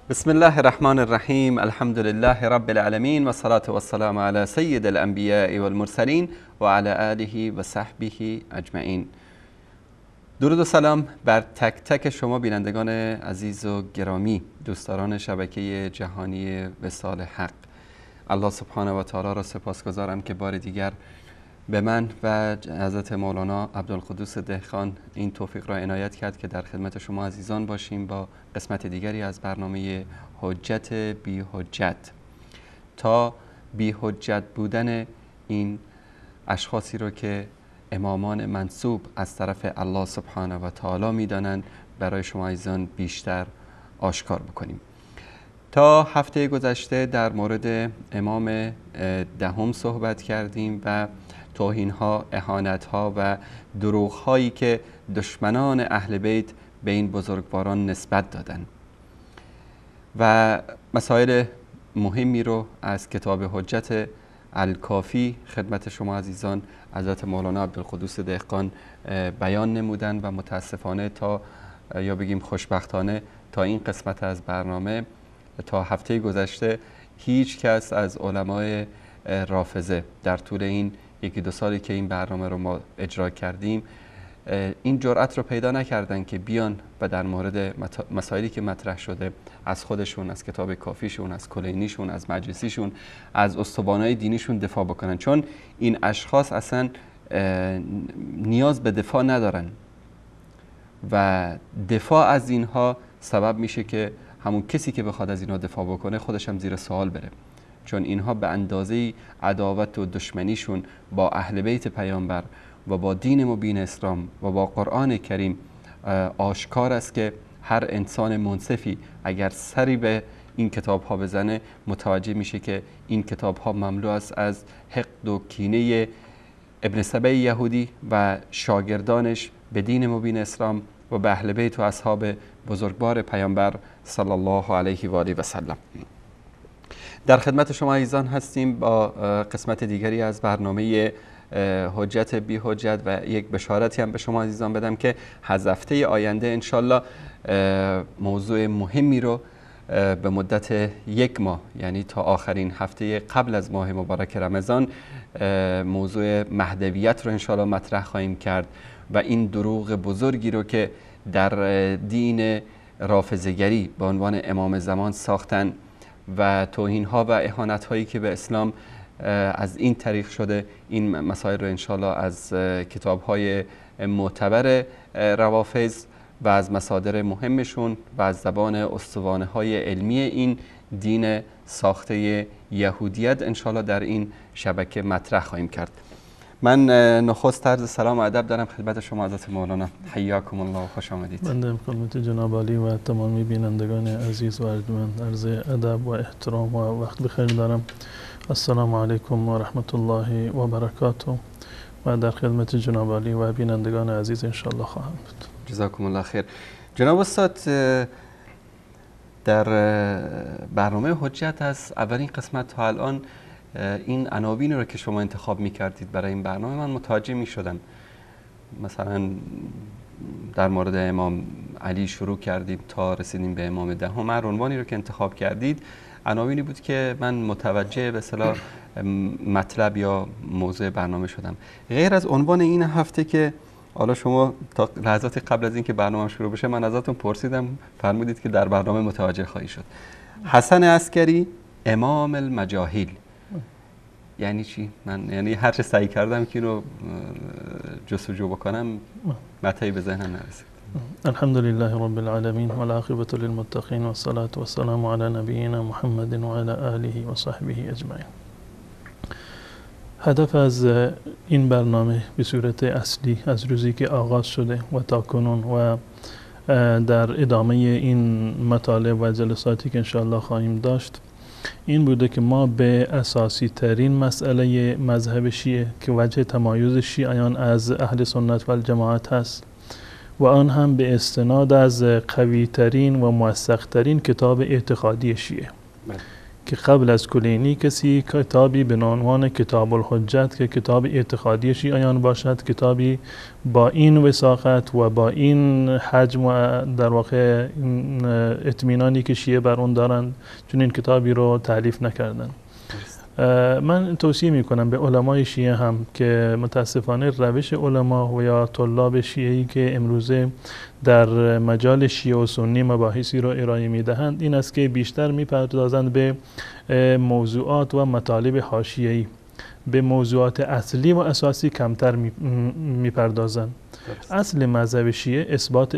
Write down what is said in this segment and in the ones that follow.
بسم الله الرحمن الرحیم. الحمد لله رب العالمین و صلاة و السلام علی سید الانبیاء والمرسلین و علی آله و صحبه اجمعین. درود و سلام بر تک تک شما بینندگان عزیز و گرامی، دوستداران شبکه جهانی وصال حق. الله سبحانه و تعالی را سپاسگزارم که بار دیگر به من و حضرت مولانا عبدالقدوس دهقان این توفیق را عنایت کرد که در خدمت شما عزیزان باشیم با قسمت دیگری از برنامه حجت بی حجت، تا بی حجت بودن این اشخاصی رو که امامان منصوب از طرف الله سبحانه و تعالی می‌دانند برای شما عزیزان بیشتر آشکار بکنیم. تا هفته گذشته در مورد امام دهم صحبت کردیم و توهین‌ها، اهانت‌ها و دروغ‌هایی که دشمنان اهل بیت به این بزرگواران نسبت دادن و مسائل مهمی رو از کتاب حجت الکافی خدمت شما عزیزان حضرت مولانا عبدالقدوس دهقان بیان نمودن و متاسفانه تا یا بگیم خوشبختانه تا این قسمت از برنامه، تا هفته گذشته، هیچ کس از علمای رافضه در طول این یکی دو سالی که این برنامه رو ما اجرا کردیم این جرأت رو پیدا نکردن که بیان و در مورد مسائلی که مطرح شده از خودشون، از کتاب کافیشون، از کلینیشون، از مجلسیشون، از استوانهای دینیشون دفاع بکنن، چون این اشخاص اصلا نیاز به دفاع ندارن و دفاع از اینها سبب میشه که همون کسی که بخواد از اینها دفاع بکنه خودش هم زیر سوال بره، چون اینها به اندازه عداوت و دشمنیشون با اهل بیت پیامبر و با دین مبین اسلام و با قرآن کریم آشکار است که هر انسان منصفی اگر سری به این کتاب ها بزنه متوجه میشه که این کتاب ها مملو است از حقد و کینه ابن سبع یهودی و شاگردانش به دین مبین اسلام و به اهل بیت و اصحاب بزرگوار پیامبر صلی الله علیه و آله و سلم. در خدمت شما عزیزان هستیم با قسمت دیگری از برنامه حجت بی حجت و یک بشارتی هم به شما عزیزان بدم که از هفته آینده انشالله موضوع مهمی رو به مدت یک ماه، یعنی تا آخرین هفته قبل از ماه مبارک رمضان، موضوع مهدویت رو انشالله مطرح خواهیم کرد و این دروغ بزرگی رو که در دین رافضه‌گری به عنوان امام زمان ساختن و توهین‌ها و اهانت‌هایی که به اسلام از این طریق شده، این مسائل رو انشالله از کتاب‌های معتبر روافض و از مصادر مهمشون و از زبان استوانه‌های علمی این دین ساخته یهودیت انشالله در این شبکه مطرح خواهیم کرد. من نخست عرض سلام و ادب دارم خدمت شما حضرت مولانا. حیاکم الله و خوش آمدید. بنده خدمت جناب عالی و تمامی بینندگان عزیز و ارجمند عرض ادب و احترام و وقت بخیر دارم. السلام علیکم و رحمت الله و برکاته و در خدمت جناب عالی و بینندگان عزیز انشالله خواهم بود. جزاکم الله خیر. جناب استاد، در برنامه حجت از اولین قسمت تا الان این عناوین رو که شما انتخاب می کردید برای این برنامه من متوجه می شدم. مثلا در مورد امام علی شروع کردیم تا رسیدیم به امام دهم. هر عنوانی رو که انتخاب کردید عناوینی بود که من متوجه به اصطلاح مطلب یا موضوع برنامه شدم. غیر از عنوان این هفته که حالا شما تا لحظات قبل از اینکه برنامه شروع بشه من ازتون پرسیدم، فرمودید که در برنامه متوجه خواهی شد. حسن عسکری امام المجاهیل یعنی چی؟ من یعنی هر چه سعی کردم که اینو جستجو بکنم متایی به ذهنم نرسید. الحمد لله رب العالمین و العاقبة للمتقین و الصلاة و السلام علی نبینا محمد و علی آله و صحبه اجمعین. هدف از این برنامه به صورت اصلی از روزی که آغاز شده و تا کنون و در ادامه این مطالب و جلساتی که انشاءالله خواهیم داشت این بوده که ما به اساسی ترین مسئله مذهب شیعه که وجه تمایز شیعیان از اهل سنت و الجماعت هست و آن هم به استناد از قوی ترین و موثق ترین کتاب اعتقادی شیعه، که قبل از کلینی کسی کتابی به عنوان کتاب الحجت که کتاب اعتقادی شیعیان باشد، کتابی با این وثاقت و با این حجم و در واقع اطمینانی که شیعه بر اون دارند چون این کتابی رو تألیف نکردن. من توصیه میکنم به علمای شیعه هم که متاسفانه روش علما و یا طلاب شیعه‌ای که امروزه در مجال شیعه و سنی مباحثی رو ارائه میدهند این است که بیشتر میپردازند به موضوعات و مطالب حاشیه‌ای، به موضوعات اصلی و اساسی کمتر میپردازند. اصل مذهب شیعه اثبات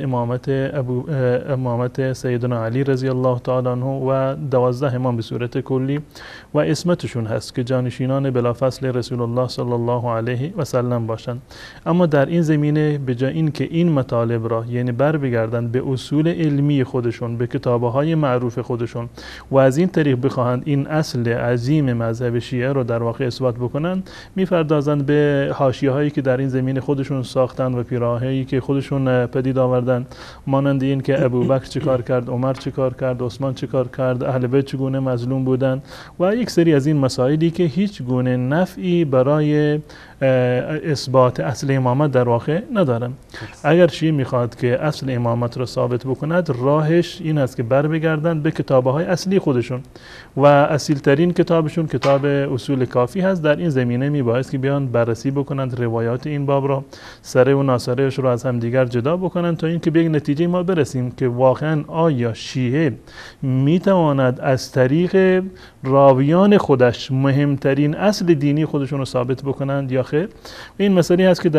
امامت سیدنا علی رضی الله تعالی عنه و 12 امام به صورت کلی و اسمتشون هست که جانشینان بلافاصله رسول الله صلی الله علیه و سلم باشند. اما در این زمینه به جای این که این مطالب را یعنی بر بگردند به اصول علمی خودشون، به کتاب‌های معروف خودشون و از این طریق بخواهند این اصل عظیم مذهب شیعه رو در واقع اثبات بکنند، می‌پردازند به حاشیه‌هایی که در این زمینه خودشون ساختن و پیراهه‌ای که خودشون پدید آوردن، مانند این که ابوبکر چیکار کرد، عمر چیکار کرد، عثمان چیکار کرد، اهل بیت چگونه مظلوم بودن و یک سری از این مسائلی که هیچ گونه نفعی برای اثبات اصل امامت در واقع ندارن. اگر شیعه میخواد که اصل امامت را ثابت بکند، راهش این است که بر بگردند به کتاب‌های اصلی خودشون و اصیل ترین کتابشون کتاب اصول کافی هست. در این زمینه میبایست که بیان بررسی بکنند روایات این باب را، سره و ناسرهش رو از هم دیگر جدا بکنند تا اینکه به یک نتیجه ما برسیم که واقعا آیا شیعه میتواند از طریق راویان خودش مهمترین اصل دینی خودشون رو ثابت بکنند یا خیر. این مسئله هست که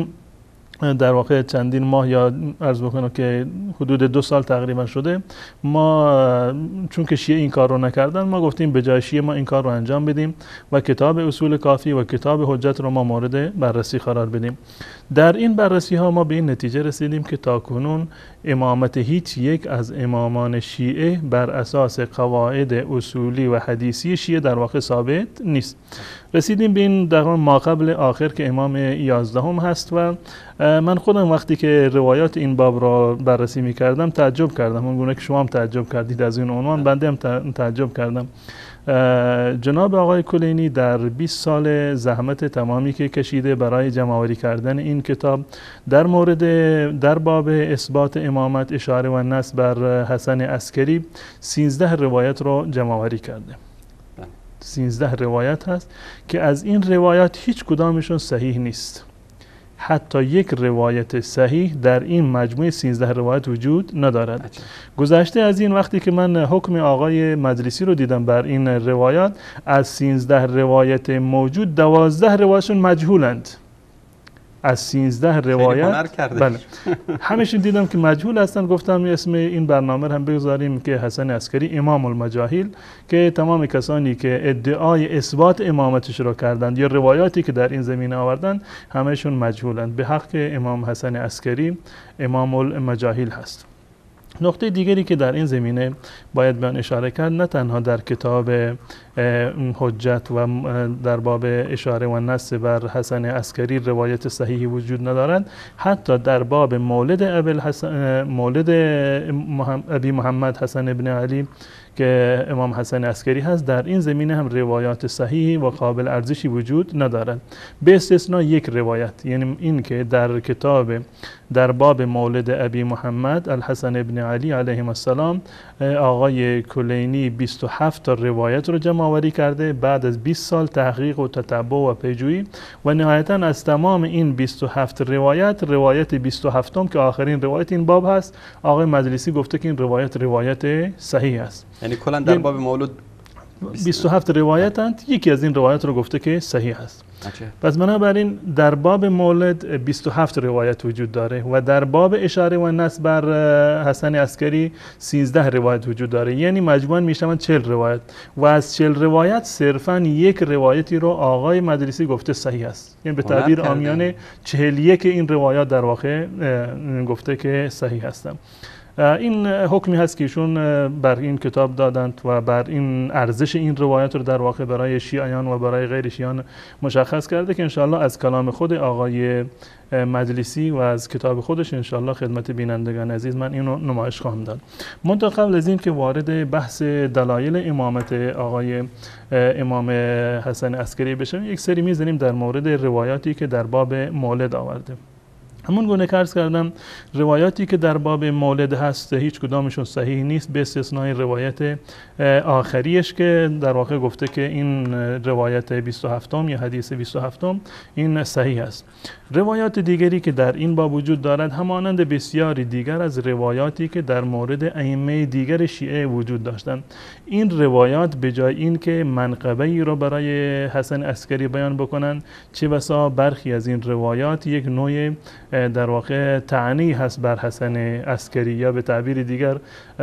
در واقع چندین ماه یا عرض بکنم که حدود 2 سال تقریبا شده ما چون که شیعه این کار رو نکردن، ما گفتیم به جای شیعه ما این کار رو انجام بدیم و کتاب اصول کافی و کتاب حجت رو ما مورد بررسی قرار بدیم. در این بررسی ها ما به این نتیجه رسیدیم که تاکنون امامت هیچ یک از امامان شیعه بر اساس قواعد اصولی و حدیثی شیعه در واقع ثابت نیست. رسیدیم به این در ماقبل آخر که امام 11 هست و من خودم وقتی که روایات این باب را بررسی می کردم تعجب کردم، اونگونه که شما هم تعجب کردید از این عنوان، بنده هم تعجب کردم. جناب آقای کلینی در 20 سال زحمت تمامی که کشیده برای جمع‌آوری کردن این کتاب در باب اثبات امامت اشاره و نص بر حسن عسکری 13 روایت را جمع‌آوری کرده. 13 روایت هست که از این روایات هیچ کدامشون صحیح نیست. حتی یک روایت صحیح در این مجموعه 13 روایت وجود ندارد. گذشته از این وقتی که من حکم آقای مجلسی رو دیدم بر این روایات، از 13 روایت موجود 12 روایتشون مجهولند. از 13 روایت بله همشون دیدم که مجهول هستن. گفتم اسم این برنامه هم بگذاریم که حسن عسکری امام المجاهیل، که تمام کسانی که ادعای اثبات امامتش رو کردند یا روایاتی که در این زمینه آوردند همشون مجهولند. به حق امام حسن عسکری امام المجاهیل هست. نقطه دیگری که در این زمینه باید به آن اشاره کرد، نه تنها در کتاب حجت و در باب اشاره و نص بر حسن عسکری روایت صحیحی وجود ندارد، حتی در باب مولد ابی محمد حسن ابن علی که امام حسن عسکری هست، در این زمینه هم روایات صحیحی و قابل ارزشی وجود ندارد به استثناء یک روایت، یعنی این که در باب مولد ابی محمد الحسن ابن علی علیه السلام آقای کلینی 27 تا روایت رو جمع آوری کرده بعد از 20 سال تحقیق و تتبع و پیجویی، و نهایتا از تمام این 27 روایت 27م که آخرین روایت این باب هست، آقای مجلسی گفته که این روایت صحیح است. یعنی کلا در باب مولود 27 روایتند، یکی از این روایت رو گفته که صحیح است. پس بنابراین در باب مولد 27 روایت وجود داره و در باب اشاره و نص بر حسن عسکری 13 روایت وجود داره، یعنی مجموعاً میشوند 40 روایت و از 40 روایت صرفاً یک روایتی رو آقای مجلسی گفته صحیح است، یعنی به تعبیر عامیانه 41 این روایات در واقع گفته که صحیح هستند. این حکمی هست که ایشون بر این کتاب دادند و بر این ارزش این روایت رو در واقع برای شیعیان و برای غیر شیعیان مشخص کرده که انشاءالله از کلام خود آقای مجلسی و از کتاب خودش انشاءالله خدمت بینندگان عزیز من اینو نمایش خواهم داد. منتها قبل از این که وارد بحث دلایل امامت آقای امام حسن عسکری بشیم، یک سری میزنیم در مورد روایاتی که در باب مولد آورده. همون گونه که عرض کردم روایاتی که در باب مولد هست هیچ کدامشون صحیح نیست به استثنای روایت آخریش که در واقع گفته که این روایت 27 یا حدیث 27 این صحیح است. روایات دیگری که در این باب وجود دارد همانند بسیاری دیگر از روایاتی که در مورد ائمه دیگر شیعه وجود داشتند. این روایات به جای این که منقبه‌ای رو برای حسن عسکری بیان بکنند، چه بسا برخی از این روایات یک نوع در واقع طعنی هست بر حسن عسکری، یا به تعبیر دیگر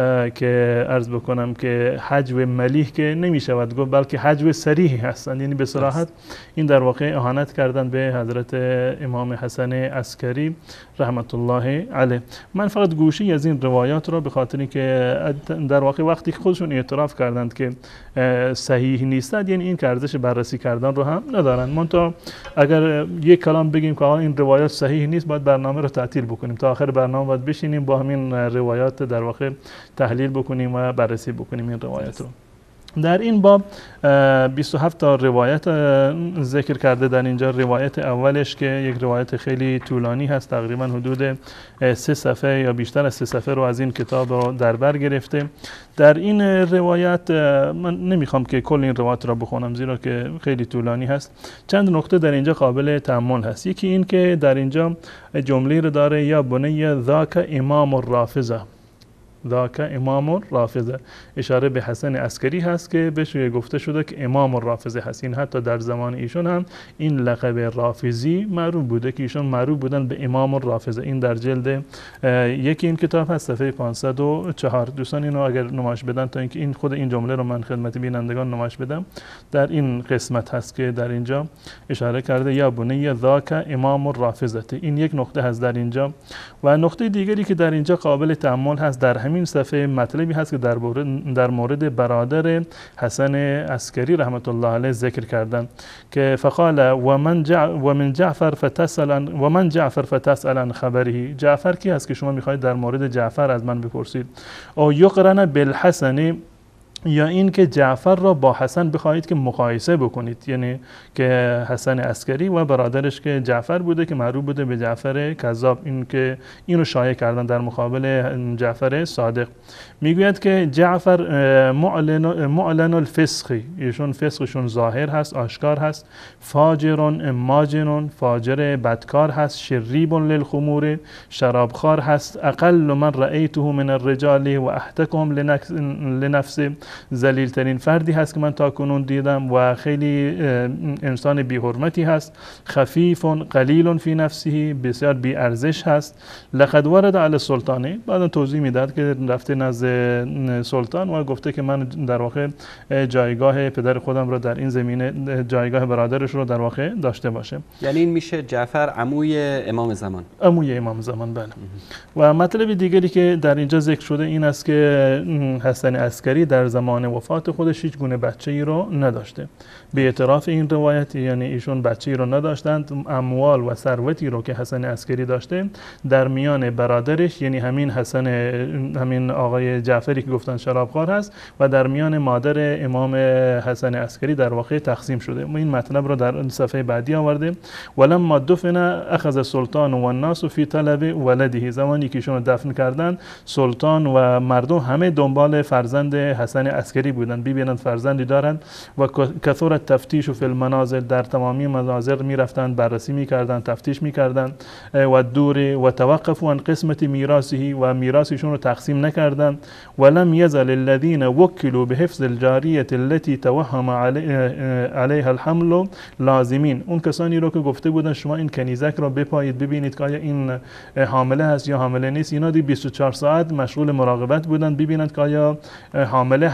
که عرض بکنم که حجو ملیح که نمی شود گفت بلکه حجو صریح هستند، یعنی به صراحت این در واقع اهانت کردن به حضرت امام حسن عسکری رحمت الله علیه. من فقط گوشی از این روایات را به خاطر که در واقع وقتی خودشون اعتراف کردند که صحیح نیستند، یعنی این که ارزش بررسی کردن رو هم ندارن. منتها اگر یک کلام بگیم که این روایات صحیح نیست، باید برنامه رو تعطیل بکنیم، تا آخر برنامه باید بشینیم با همین روایات در واقع تحلیل بکنیم و بررسی بکنیم این روایات رو. در این باب 27 تا روایت ذکر کرده در اینجا. روایت اولش که یک روایت خیلی طولانی هست، تقریبا حدود 3 صفحه یا بیشتر از 3 صفحه رو از این کتاب رو در بر گرفته. در این روایت من نمیخوام که کل این روایت را بخونم زیرا که خیلی طولانی هست. چند نکته در اینجا قابل تأمل هست. یکی این که در اینجا جمله رو داره یا بنی ذاک امام الرافضه، ذاک امام الرافضه، اشاره به حسن عسکری هست که بهش گفته شده که امام الرافضه هست. این حتی در زمان ایشون هم این لقب رافضی معروف بوده که ایشون معروف بودن به امام الرافضه. این در جلد یکی این کتاب هست، صفحه 504. دوستان اینو اگر نمایش بدن تا اینکه این خود این جمله رو من خدمت بینندگان نمایش بدم، در این قسمت هست که در اینجا اشاره کرده یا بنی ذاک امام الرافضه. این یک نقطه هست در اینجا. و نقطه دیگری که در اینجا قابل تأمل هست، در همین صفحه مطلبی هست که در مورد برادر حسن عسکری رحمت الله علیه ذکر کردن که فقال ومن جعفر فتسأل عن خبره. جعفر کی هست که شما میخواید در مورد جعفر از من بپرسید؟ او یقرن بالحسن، یا این که جعفر را با حسن بخواهید که مقایسه بکنید، یعنی که حسن عسکری و برادرش که جعفر بوده که معروف بوده به جعفر کذاب، این که اینو شایع کردن در مقابل جعفر صادق. میگوید که جعفر معلن الفسقی، ایشون فسقشون ظاهر هست، آشکار هست. فاجرون ماجنون، فاجر بدکار هست. شریب للخمور، شرابخوار هست. اقل من رأیته من الرجال و احتکم لنفسه، ذلیل ترین فردی هست که من تا کنون دیدم و خیلی انسان بی حرمتی هست. خفیف قلیل فی نفسه، بسیار بی ارزش هست. لقد ورد علی السلطانه، بعدا توضیح میداد که رفته نزد سلطان و گفته که من در واقع جایگاه پدر خودم رو در این زمینه، جایگاه برادرش رو در واقع داشته باشه. یعنی این میشه جعفر عموی امام زمان. عموی امام زمان، بله. و مطلب دیگری که در اینجا ذکر شده این است که حسن عسکری در زمان وفات خودش هیچ گونه بچه‌ای رو نداشته. به اعتراف این روایت، یعنی ایشون بچه‌ای رو نداشتند. اموال و ثروتی رو که حسن عسکری داشته در میان برادرش، یعنی همین آقای جعفری که گفتن شرابخوار هست، و در میان مادر امام حسن عسکری در واقع تقسیم شده. این مطلب رو در صفحه بعدی آورده. ولما دفن اخذ السلطان و الناس فی طلب ولده، زمانی که ایشون دفن کردن سلطان و مردم همه دنبال فرزند حسن عسکری بودن، ببینن فرزندی دارند. و کثرت تفتیش و فی المنازل، در تمامی مناظر میرفتن، بررسی میکردن، تفتیش میکردن. و دور و توقفوا عن قسمت میراثه، و میراثشون رو تقسیم نکردن. ولم یزل الذين وكلوا بحفظ الجاریه التي توهم علیها الحمل لازمین، اون کسانی رو که گفته بودن شما این کنیزک رو بپایید ببینید که آیا این حامله هست یا حامله نیست، اینا دی 24 ساعت مشغول مراقبت بودن ببینند که آیا حامله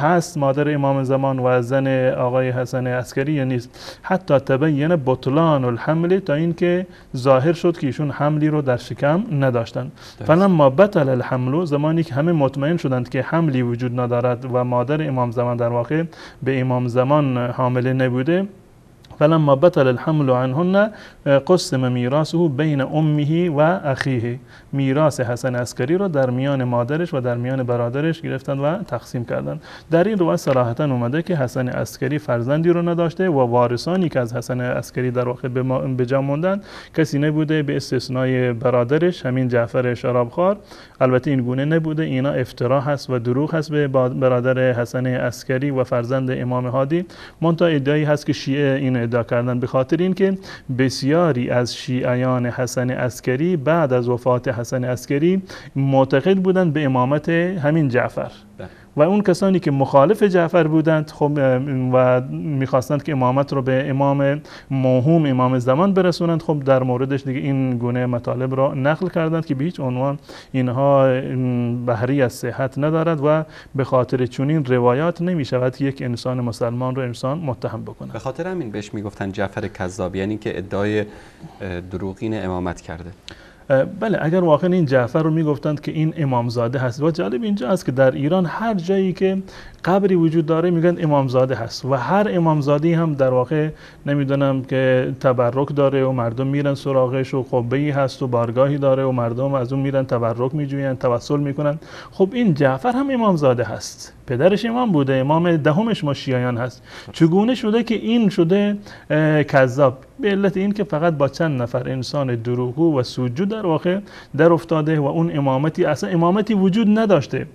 هست مادر امام زمان و زن آقای حسن عسکری یا نیست. حتی تبین بطلان الحمل، تا اینکه ظاهر شد که ایشون حملی رو در شکم نداشتن. فلما بطل الحمل، زمانی که همه مطمئن شدند که حملی وجود ندارد و مادر امام زمان در واقع به امام زمان حامله نبوده، فلما بطل الحمل عنهن قسم میراثه بین امه و اخیه، میراث حسن عسکری رو در میان مادرش و در میان برادرش گرفتن و تقسیم کردن. در این روایت صراحتا اومده که حسن عسکری فرزندی رو نداشته و وارثانی که از حسن عسکری در واقع به جا موندن کسی نبوده به استثنای برادرش همین جعفر شرابخوار. البته این گونه نبوده، اینا افترا هست و دروغ هست به برادر حسن عسکری و فرزند امام هادی. منتها ادعایی هست که شیعه این ادعا کردن، به خاطر اینکه بسیاری از شیعیان حسن عسکری بعد از وفات حسن عسکری معتقد بودند به امامت همین جعفر و اون کسانی که مخالف جعفر بودند خب و میخواستند که امامت رو به امام موهوم امام زمان برسونند، خب در موردش دیگه این گونه مطالب را نقل کردند که به هیچ عنوان اینها بهره از صحت ندارد و به خاطر چنین روایات نمیشود یک انسان مسلمان رو انسان متهم بکنه. به خاطر همین بهش میگفتن جعفر کذاب، یعنی که ادعای دروغین امامت کرده. بله، اگر واقعا این جعفر رو میگفتند که این امامزاده هست، و جالب اینجا است که در ایران هر جایی که قبری وجود داره میگن امامزاده هست و هر امامزادی هم در واقع نمیدونم که تبرک داره و مردم میرن سراغش و قبه‌ای هست و بارگاهی داره و مردم از اون میرن تبرک میجوین، توسل میکنن. خب این جعفر هم امامزاده هست، پدرش امام بوده، امام دهمش ما شیعیان هست. چگونه شده که این شده کذاب؟ به علت این که فقط با چند نفر انسان دروغگو و سودجو در واقع در افتاده و اون امامتی اصلا امامتی وجود نداشته.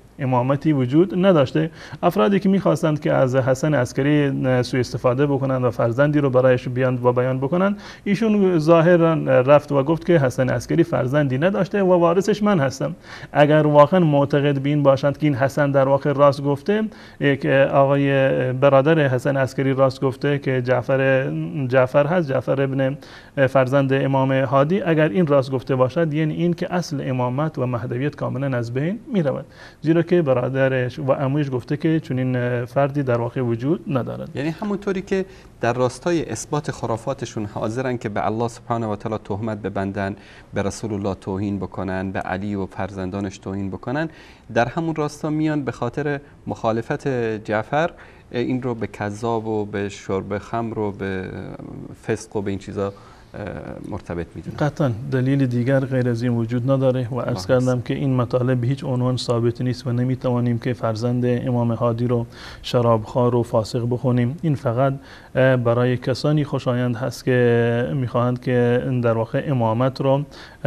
افرادی که میخواستند که از حسن عسکری سوء استفاده بکنند و فرزندی رو برایش بیان بکنند، ایشون ظاهرا رفت و گفت که حسن عسکری فرزندی نداشته و وارثش من هستم. اگر واقعا معتقد بین باشند که این حسن در واقع راست گفته، که آقای برادر حسن عسکری راست گفته که جعفر هست، جعفر ابن فرزند امام هادی، اگر این راست گفته باشد، یعنی این که اصل امامت و مهدویت کاملا از بین میرود، زیرا که برادرش و عمویش گفته که چنین فردی در واقع وجود ندارد. یعنی همونطوری که در راستای اثبات خرافاتشون حاضرن که به الله سبحانه و تعالی تهمت ببندن، به رسول الله توهین بکنن، به علی و فرزندانش توهین بکنن، در همون راستا میان به خاطر مخالفت جعفر این رو به کذاب و به شرب خمر و به فسق و به این چیزا مرتبط میدونن. قطعا دلیل دیگر غیر از این وجود نداره و عرض کردم که این مطالب به هیچ عنوان ثابت نیست و نمیتوانیم که فرزند امام هادی رو شرابخوار و فاسق بخونیم. این فقط برای کسانی خوشایند هست که میخواهند که در واقع امامت رو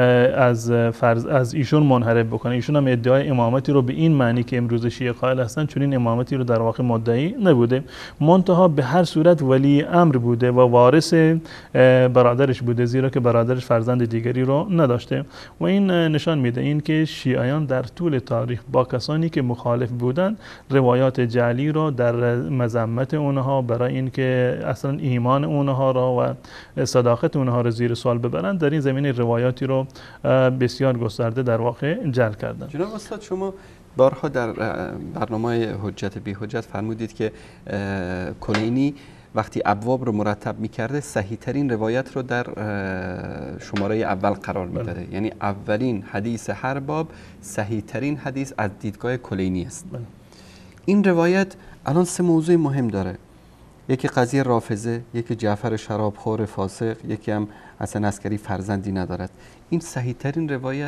از ایشون منحرف بکنه. ایشون هم ادعای امامتی رو به این معنی که امروز شیعه قائل هستن چون این امامتی رو در واقع مدعی نبوده، منتها به هر صورت ولی امر بوده و وارث برادرش بوده، زیرا که برادرش فرزند دیگری رو نداشته. و این نشان میده این که شیعیان در طول تاریخ با کسانی که مخالف بودند روایات جعلی رو در مذمت اونها برای اینکه اصلا ایمان اونها را و صداقت اونها رو زیر سوال ببرند، در این زمینه روایاتی رو بسیار گسترده در واقع جعل کردند. جناب استاد، شما بارها در برنامه حجت بی حجت فرمودید که کلینی وقتی ابواب رو مرتب می‌کرده صحیح ترین روایت رو در شماره اول قرار می‌داده. یعنی اولین حدیث هر باب صحیح ترین حدیث از دیدگاه کلینی است. این روایت الان سه موضوع مهم داره: یکی قضیه رافضه، یکی جعفر شرابخور فاسق، یکی هم حسن عسکری فرزندی ندارد. این صحیح ترین روایت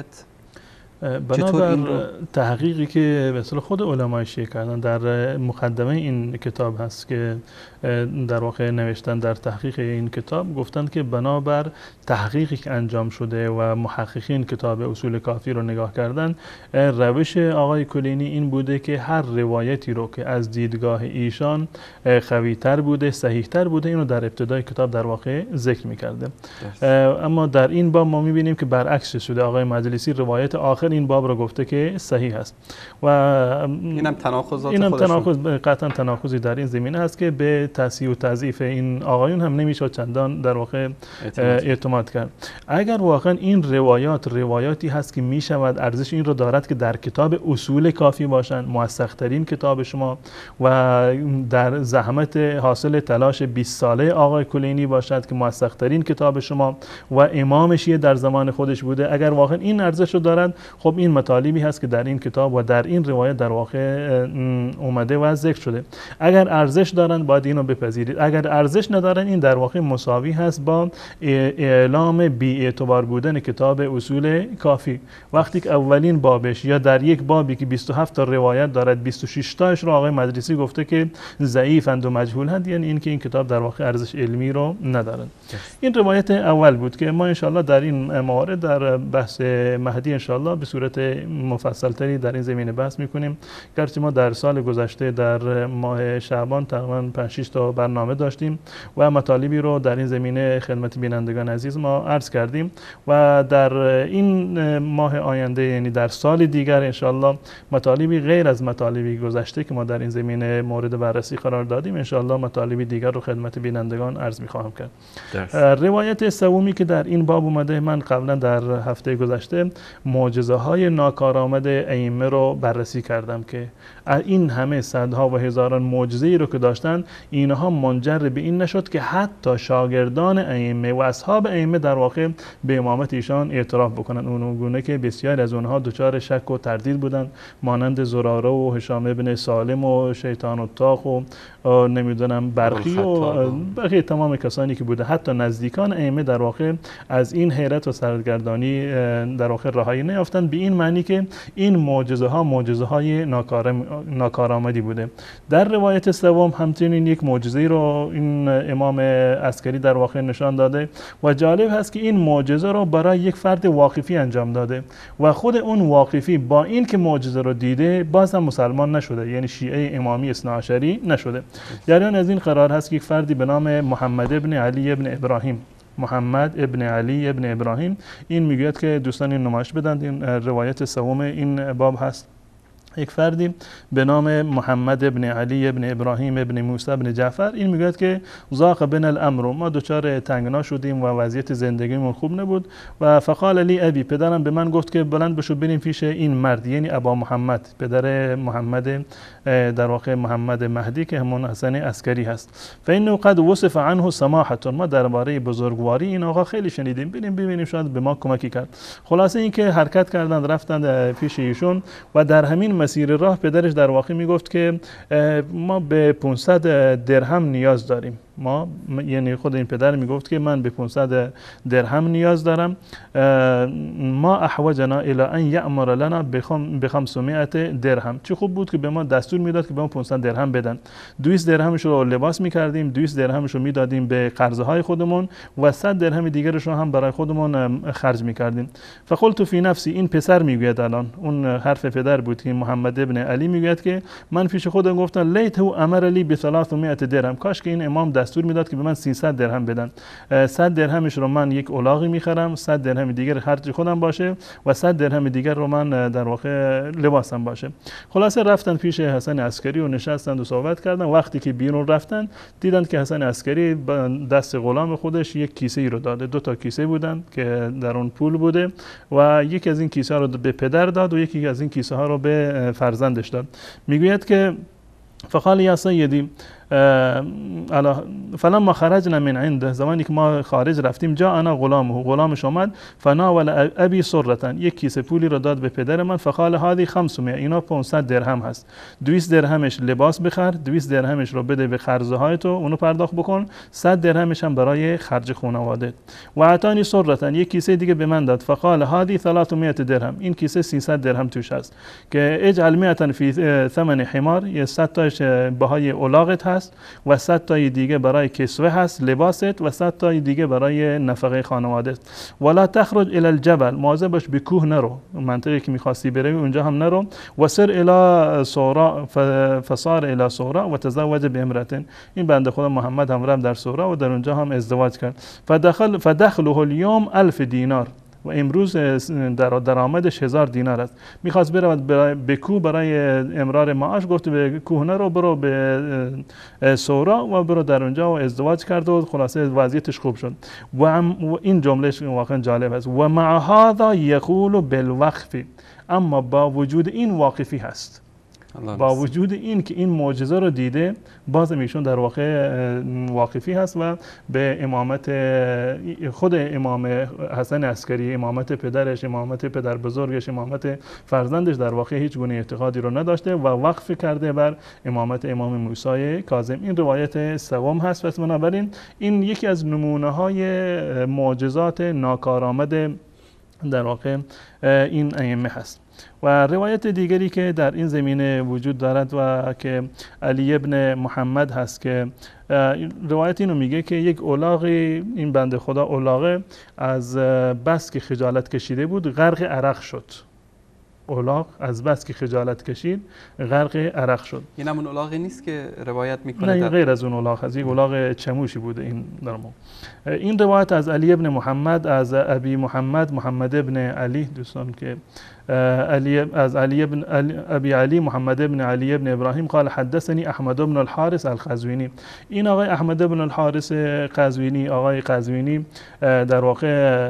بنابر تحقیقی که به اصطلاح خود علمای شیعه کردن در مقدمه این کتاب هست که در واقع نوشتن در تحقیق این کتاب، گفتند که بنابر تحقیقی که انجام شده و محققین کتاب اصول کافی رو نگاه کردن، روش آقای کلینی این بوده که هر روایتی رو که از دیدگاه ایشان قوی‌تر بوده، صحیح‌تر بوده، اینو در ابتدای کتاب در واقع ذکر می‌کرده. اما در این باب ما می‌بینیم که برعکس شده. آقای مجلسی روایت آخر آخر این باب را گفته که صحیح است و اینم تناقضات قطعا تناقضی در این زمینه هست که به تصحیح و تضعیف این آقایون هم نمیشه چندان در واقع اعتماد کرد. اگر واقعا این روایاتی هست که میشود ارزش این رو دارد که در کتاب اصول کافی باشند، موثق ترین کتاب شما و در زحمت حاصل تلاش 20 ساله آقای کلینی باشد که موثق ترین کتاب شما و امام شیعه در زمان خودش بوده، اگر واقعا این ارزش رو دارند، خب این مطالبی هست که در این کتاب و در این روایت در واقع اومده و ذکر شده. اگر ارزش دارند باید اینو بپذیرید، اگر ارزش ندارن این در واقع مساوی هست با اعلام بی‌اعتبار بودن کتاب اصول کافی. وقتی که اولین بابش یا در یک بابی که 27 تا روایت دارد 26 تاش رو آقای مدرسی گفته که ضعیفند و مجهولند، یعنی این که این کتاب در واقع ارزش علمی رو ندارد. این روایت اول بود که ما انشالله در این موارد در بحث مهدی انشالله به صورت مفصل تری در این زمینه بحث میکنیم. گرچه ما در سال گذشته در ماه شعبان تقریبا 5-6 تا برنامه داشتیم و مطالبی رو در این زمینه خدمت بینندگان عزیز ما عرض کردیم و در این ماه آینده یعنی در سال دیگر انشالله مطالبی غیر از مطالبی گذشته که ما در این زمینه مورد بررسی قرار دادیم انشالله مطالبی دیگر رو خدمت بینندگان عرض میخواهم کرد. روایت سومی که در این باب اومده، من قبلا در هفته گذشته معجزه های ناکارآمد ائمه رو بررسی کردم که این همه صدها و هزاران معجزه‌ای رو که داشتن، اینها منجر به این نشد که حتی شاگردان ائمه و اصحاب ائمه در واقع به امامت ایشان اعتراف بکنن، اونگونه که بسیاری از اونها دچار شک و تردید بودن، مانند زراره و هشام ابن سالم و شیطان الطاق و نمیدونم برقی و بقیه تمام کسانی که بوده، حتی نزدیکان ائمه در واقع از این حیرت و سرگردانی در واقع رهایی نیافتند، به این معنی که این معجزه های ناکارآمدی بوده. در روایت سوم همچنین یک معجزه رو این امام عسکری در واقع نشان داده و جالب هست که این معجزه رو برای یک فرد واقفی انجام داده و خود اون واقفی با این که معجزه رو دیده باز هم مسلمان نشده، یعنی شیعه امامی اثناعشری نشده. جریان از این قرار هست که یک فردی به نام محمد ابن علی ابن ابراهیم، محمد ابن علی ابن ابراهیم، این میگوید که دوستان این نمایش بدند، این روایت سوم این باب هست. یک فردی به نام محمد ابن علی ابن ابراهیم ابن موسی ابن جعفر، این میگوید که ضاق بنا الامر، ما دچار تنگنا شدیم و وضعیت زندگیمون خوب نبود و فقال لی ابی، پدرم به من گفت که بلند بشو بریم پیش این مرد، یعنی ابا محمد، پدر محمد در واقع محمد مهدی که همون حسن عسکری هست. فانه قد وصف عنه سماحه، ما درباره بزرگواری این آقا خیلی شنیدیم، بریم ببینیم شاید به ما کمکی کرد. خلاصه اینکه حرکت کردند رفتند پیش ایشون و در همین مسیر راه پدرش در واقع میگفت که ما به 500 درهم نیاز داریم. یعنی خود این پدر میگفت که من به 500 درهم نیاز دارم، ما احوجنا الی ان یأمر لنا ب 500 درهم. چه خوب بود که به ما دستور میداد که به ما 500 درهم بدن، 200 درهمش رو لباس میکردیم، 200 درهمش رو میدادیم به قرضه های خودمون و 100 درهم دیگرش رو هم برای خودمون خرج میکردیم. فقلت فی نفسی، این پسر میگوید، الان اون حرف پدر بود که محمد ابن علی میگوید که من پیش خودم گفتم لیت هو امر لی ب 300 درهم، کاش که این امام دستور میداد که به من 300 درهم بدن، 100 درهمش رو من یک الاغی میخرم، 100 درهم دیگر خرج خودم باشه و 100 درهم دیگر رو من در واقع لباسم باشه. خلاصه رفتن پیش حسن عسکری و نشستند و صحبت کردن. وقتی که بیرون رفتن دیدن که حسن عسکری دست غلام خودش یک کیسه ای رو داده، 2 تا کیسه بودن که در اون پول بوده و یکی از این کیسه ها رو به پدر داد و یکی از این کیسه ها رو به فرزندش داد. میگوید که فقال یا سیدی فلما خرجنا من عنده، زمانی که ما خارج رفتیم، جاءنا غلامش اومد، فناول ابی سرة، یک کیسه پولی رو داد به پدر من، فقال هذه 500، اینا 500 درهم هست، 200 درهمش لباس بخر، 200 درهمش رو بده به قرضه های تو اونو پرداخت بکن، 100 درهمش هم برای خرج خانواده. و اعطانی سرة، یک کیسه دیگه به من داد، فقال هذه 300 درهم، این کیسه 300 درهم توش هست که اجعل 100 فی ثمن حمار، یه 100 تاش بهای الاغت هست و 100 تای دیگه برای کسوه هست لباست و 100 تای دیگه برای نفقه خانواده. ولا تخرج الى الجبل، مواظب باش به کوه نرو، منطقه که می‌خواستی بروی اونجا هم نرو. و سر الى صورا فصار الى صورا و تزوج بامرأة، این بنده خدا محمد هم رفت در صورا و در اونجا هم ازدواج کرد. فدخله اليوم 1000 دینار و امروز درآمدش 1000 دینار است. میخواست برود به کوه برای امرار معاش، گفت به کوهنه رو برو به سورا و برو در اونجا و ازدواج کرد و خلاصه وضعیتش خوب شد. و این جملهش واقعا جالب است. و مع هذا یقول بالوقف، اما با وجود این واقفی هست، با وجود این که این معجزه رو دیده، باز ایشون در واقع واقفی هست و به امامت خود امام حسن عسکری، امامت پدرش، امامت پدر بزرگش، امامت فرزندش در واقع هیچ گونه اعتقادی رو نداشته و وقف کرده بر امامت امام موسی کاظم. این روایت سوم هست. پس بنابراین این یکی از نمونه های معجزات ناکارآمد در واقع این ائمه هست. و روایت دیگری که در این زمینه وجود دارد و که علی ابن محمد هست که روایت اینو میگه که یک الاغی، این بنده خدا الاغه از بس که خجالت کشیده بود غرق عرق شد. الاغ از بس که خجالت کشید غرق عرق شد. این همون الاغی نیست که روایت میکنه؟ نه، غیر از اون الاغ هست، یک الاغ چموشی بوده این درمون. این روایت از علی ابن محمد از ابی محمد ابن علی، دوستان که از علی ابن ابی علی محمد ابن علی ابن ابراهیم قال حدثني احمد بن الحارث القزوینی. این آقای احمد بن الحارث قزوینی، آقای قزوینی در واقع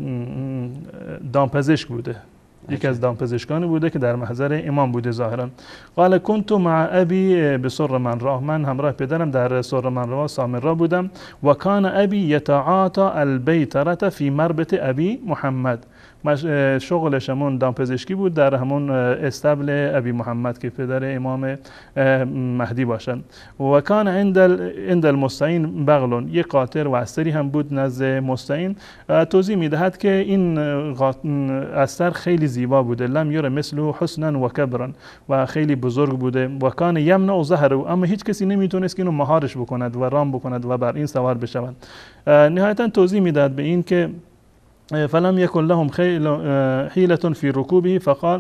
دامپزشک بوده، یکی از دامپزشکانی بوده که در محضر امام بوده ظاهرا. قال كنت مع ابي بسر من راه، من همراه پدرم در سر من راه سامرا بودم. و کان ابی یتعاطى البیترة فی مربط ابی محمد، شغلش همون دامپزشکی بود در همون استبل ابی محمد که پدر امام مهدی باشند. و کان عند المستعین بغل، یک قاطر و استری هم بود نزد مستعین. توضیح میدهد که این استر خیلی زیبا بوده، لم یره مثله حسنا و کبرا، و خیلی بزرگ بوده. و کان یمنع ظهره، اما هیچ کسی نمیتونست که اینو مهارش بکند و رام بکند و بر این سوار بشوند. نهایتا توضیح میدهد به این که فلم يكن لهم حيلة في ركوبه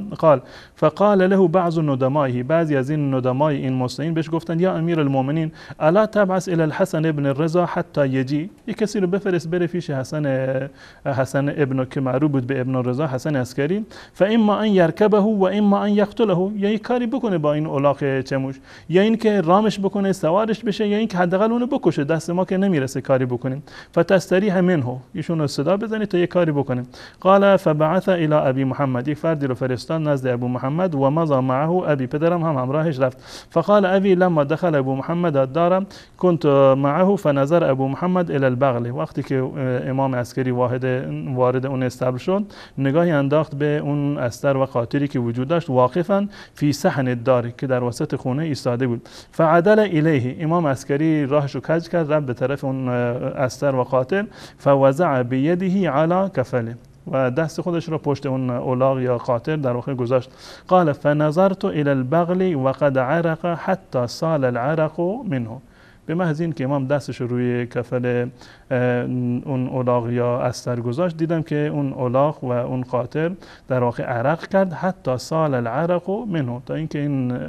فقال له بعض الندمائه، بعضی از این ندمای این مستعین بهش گفتن یا امیر المؤمنین الا تبعث الى الحسن ابن الرضا حتى يجي، یک کسی رو بفرست بره پیش حسن ابن که معروف بود به ابن الرضا، حسن عسکری، فاما ان يركبه و اما ان يقتله، یا یک کاری بکنه با این الاغ چموش، یا این که رامش بکنه سوارش بشه، یا این که حداقل اونو بکشه، دست ما که نمیرسه کاری بکنیم. فتستریح منه، ایشونو صدا بزنید تا یک کاری بکنیم. قال فبعث الى ابي محمد، یک فردی رو فرستاد نزد ابو محمد و مضى معه ابي، پدرم هم همراهش رفت. فقال ابي لما دخل ابو محمد الدار كنت معه فنظر ابو محمد الى البغل، وقتی که امام عسکری وارد اون استبل شد نگاهی انداخت به اون استر و قاطری که وجود داشت، واقفا فی صحن الدار، که در وسط خونه ایستاده بود. فعدل الیه، امام عسکری راهش رو کج کرد رفت به طرف اون استر و قاطر. فوضع بیده علی کفله، و دست خودش را پشت اون الاغ یا قاطر در واقع گذاشت. قال فنظرت الى البغل وقد عرق حتى سال العرق منه، به محض این که امام دستش روی کفل اون الاغ یا استر گذاشت دیدم که اون الاغ و اون قاطر در واقع عرق کرد، حتی سال العرق منه، تا اینکه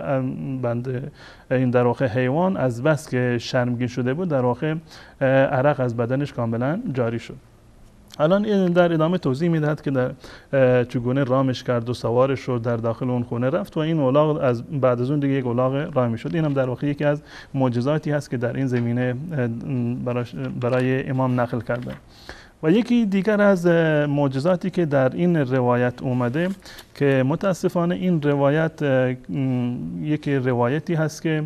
این در واقع حیوان از بس که شرمگین شده بود در واقع عرق از بدنش کاملا جاری شد. الان در ادامه توضیح میدهد که در چگونه رامش کرد و سوارش شد، در داخل اون خونه رفت و این الاغ از بعد از اون دیگه یک الاغ رامی شد. این هم در واقع یکی از معجزاتی هست که در این زمینه برای امام نقل کرده. و یکی دیگر از معجزاتی که در این روایت اومده که متاسفانه این روایت یک روایتی هست که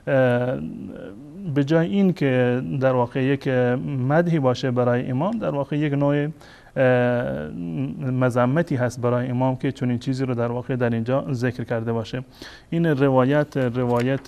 به جای این که در واقع یک مدحی باشه برای امام، در واقع یک نوع مذمتی هست برای امام که چنین چیزی رو در واقع در اینجا ذکر کرده باشه. این روایت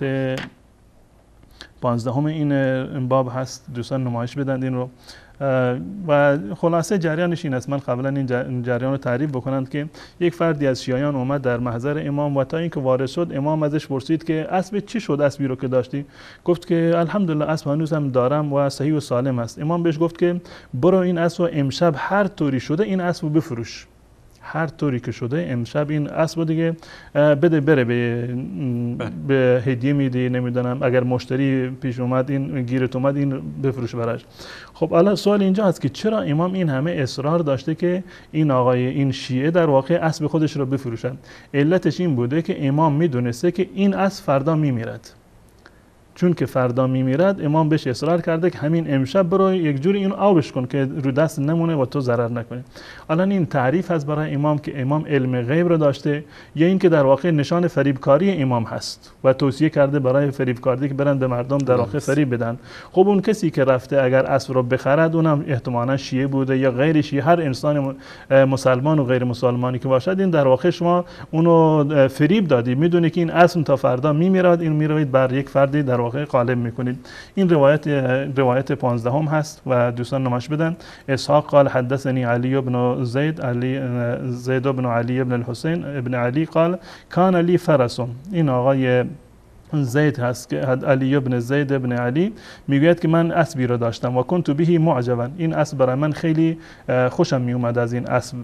15 این باب هست، دوستان نمایش بدن این رو. و خلاصه جریانش این است، من قبلا این جریان رو تعریف بکنم که یک فردی از شیعیان اومد در محضر امام و تا اینکه وارد شد امام ازش پرسید که اسب چی شد، اسبی رو که داشتی؟ گفت که الحمدلله اسب هنوزم دارم و صحیح و سالم است. امام بهش گفت که برو این اسب امشب هر طوری شده این اسب رو بفروش، هر طوری که شده امشب این اسب دیگه بده بره به هدیه میدی، نمیدونم اگر مشتری پیش اومد این گیرت اومد این بفروش براش. خب الان سوال اینجا هست که چرا امام این همه اصرار داشته که این آقای این شیعه در واقع اسب خودش رو بفروشن؟ علتش این بوده که امام میدونسته که این اسب فردا میمیرد. چون که فردا میمیرد امام بهش اصرار کرده که همین امشب برو یک جوری اینو آبش کن که رو دست نمونه و تو ضرر نکنی. الان این تعریف هست برای امام که امام علم غیب رو داشته یا این که در واقع نشان فریبکاری امام هست و توصیه کرده برای فریبکاری که برن به مردم در واقع فریب بدن. خب اون کسی که رفته اگر اسب رو بخرد اونم احتمالاً شیعه بوده یا غیر شیعه، هر انسان مسلمان و غیر مسلمانی که باشد، این در واقع شما اونو فریب دادی، میدونی که این اسب تا فردا میمیرد، این میروید بر یک فردی در واقع غالب میکنید. این روایت 15 هست و دوستان نماش بدن. اسحاق قال حدثني علي بن زید بن علی بن الحسین ابن علی قال كان لي فرس. این آقای زید هست که علی ابن زید ابن علی میگوید که من اسبی را داشتم و کنت به معجبا، این اسب برای من خیلی خوشم می اومد از این اسب.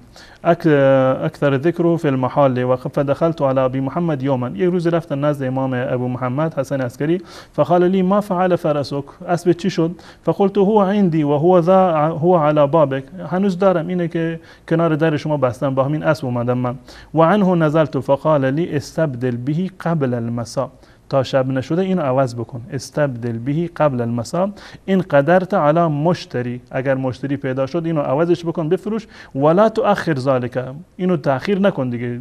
اکثر ذکر فی المحال و فدخلت على ابي محمد یوما، یک روز رفتم نزد امام ابو محمد حسن عسکری، فقال لي ما فعل فرسك، اسب چی شد؟ فقلت هو عندي و هو على بابك، هنوز دارم، اینه که کنار در شما بستم، با همین اسب اومدم من. و عنه نزلت فقال لي استبدل به قبل المساء، تا شب نشده اینو عوض بکن. استبدل به قبل المساء این قدرت علی مشتری، اگر مشتری پیدا شد اینو عوضش بکن بفروش، ولا تؤخر ذلك، اینو تأخیر نکن دیگه،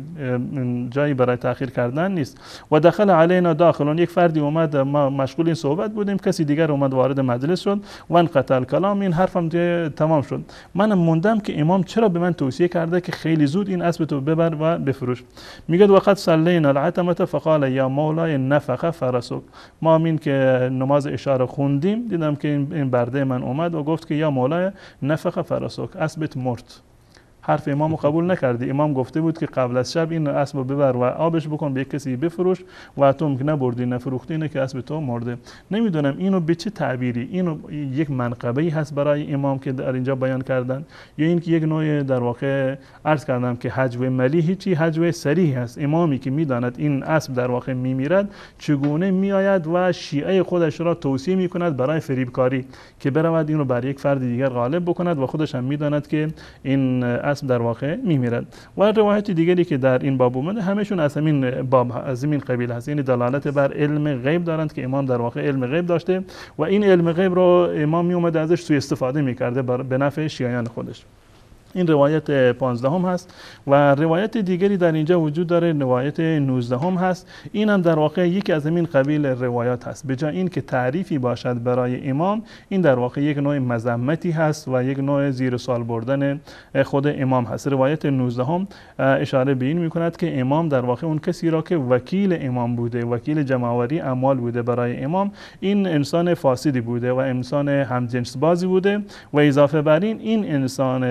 جایی برای تأخیر کردن نیست. و دخل علینا داخلون، یک فردی اومد، ما مشغول این صحبت بودیم، کسی دیگر اومد وارد مجلس شد و انقطع الکلام، این حرفم تمام شد. منم موندم که امام چرا به من توصیه کرده که خیلی زود این اسب تو ببر و بفروش. میگه وقت صلینا العتمه فقال یا مولای نفخ فرسک، ما این که نماز اشاره خوندیم دیدم که این برده من اومد و گفت که یا مولای نفخ فرسک، اسبت مرد. حرف امامو قبول نکردی. امام گفته بود که قبل از شب این اسب رو ببر و آبش بکن، به کسی بفروش، و تو که نبردی نفروختی، اینه که اسب تو مرده. نمیدونم اینو به چه تعبیری، اینو یک منقبه‌ای هست برای امام که در اینجا بیان کردن، یا این که یک نوع در واقع عرض کردم که حجو ملیحی چی حجو صریح هست. امامی که میداند این اسب در واقع میمیرد چگونه میآید و شیعه خودش را توصیه میکند برای فریبکاری که برود اینو بر یک فرد دیگر غالب بکند و خودش هم میداند که این اسب در واقع میمیرد. و روایت دیگری که در این باب اومده همشون از همین باب، از این قبیل هست، یعنی دلالت بر علم غیب دارند که امام در واقع علم غیب داشته و این علم غیب رو امام می اومده ازش سوء استفاده میکرده به نفع شیعیان خودش. این روایت 15 هست و روایت دیگری در اینجا وجود داره، روایت 19 هست. این هم در واقع یکی از این قبیل روایات هست. به جای این که تعریفی باشد برای امام، این در واقع یک نوع مذمتی هست و یک نوع زیر سوال بردن خود امام هست. روایت 19 اشاره به این میکند که امام در واقع اون کسی را که وکیل امام بوده، وکیل جمع‌آوری اموال بوده برای امام، این انسان فاسدی بوده و انسان همجنس بازی بوده و اضافه بر این انسان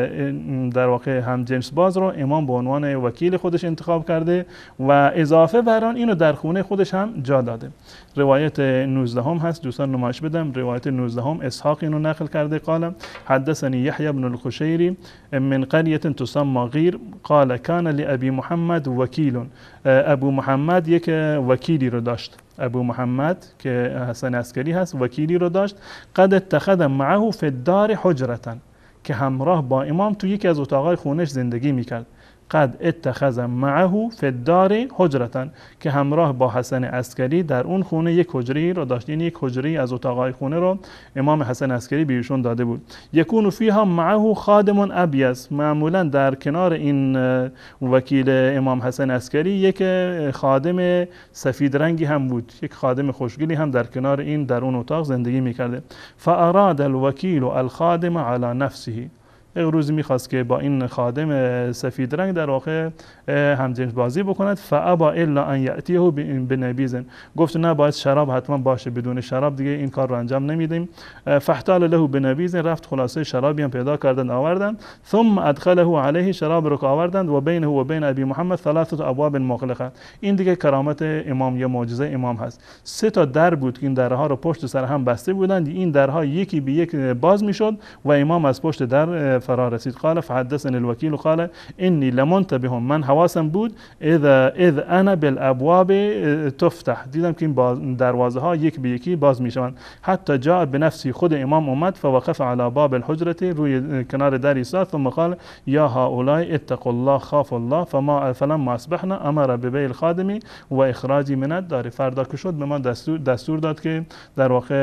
در واقع هم جنس باز رو امام به عنوان وکیل خودش انتخاب کرده و اضافه بر آن اینو در خونه خودش هم جا داده. روایت 19 هست، دوستان نمایش بدم. روایت 19 اسحاق اینو نقل کرده، قال حدثني يحيى بن الخشيري من قرية تسمى غير قال كان لأبي محمد وكيل، ابو محمد یک وکیلی رو داشت، ابو محمد که حسن عسکری هست وکیلی رو داشت، قد اتخذ معه في الدار حجرة، که همراه با امام تو یکی از اتاقای خونش زندگی میکرد. قد اتخذ معه فی الدار حجرة، که همراه با حسن عسکری در اون خونه یک حجره رو داشت، یعنی یک حجره از اتاقای خونه رو امام حسن عسکری به ایشون داده بود. یکون فیها معه خادم ابیض، معمولا در کنار این وکیل امام حسن عسکری یک خادم سفید رنگی هم بود، یک خادم خوشگلی هم در کنار این در اون اتاق زندگی میکرده. فاراد الوکیل الخادم علی نفسه، یک روزی میخواست که با این خادم سفید رنگ در واقع همجنس بازی بکند. فابا الا ان یاتیه بنبیذ، گفت نه باید شراب حتما باشه، بدون شراب دیگه این کار رو انجام نمیدیم. فاحتال له بنبیذ، رفت خلاصه شرابی هم پیدا کردند آوردند. ثم ادخله علیه، شراب رو آوردند و بینه و بین ابی محمد 3 ابواب مغلقه. این دیگه کرامت امام یا معجزه امام هست. 3 در بود که این درها رو پشت سر هم بسته بودند، این درها یکی به یک باز میشد و امام از پشت در فرا رسید. قال فحدثني الوکیل قال انی لمنتبه، من حواسم بود اذ انا بالابواب تفتح، دیدم که این دروازه ها یک به یکی باز میشوند. حتی جاء بنفسی، خود امام اومد، فوقف على باب الحجره، روی کنار در ایستاد، ثم قال یا هؤلاء اتقوا الله خافوا الله فلما اصبحنا امر ببيع الخادم و اخراجی من الدار. فردا که شد به من دستور داد که در واقع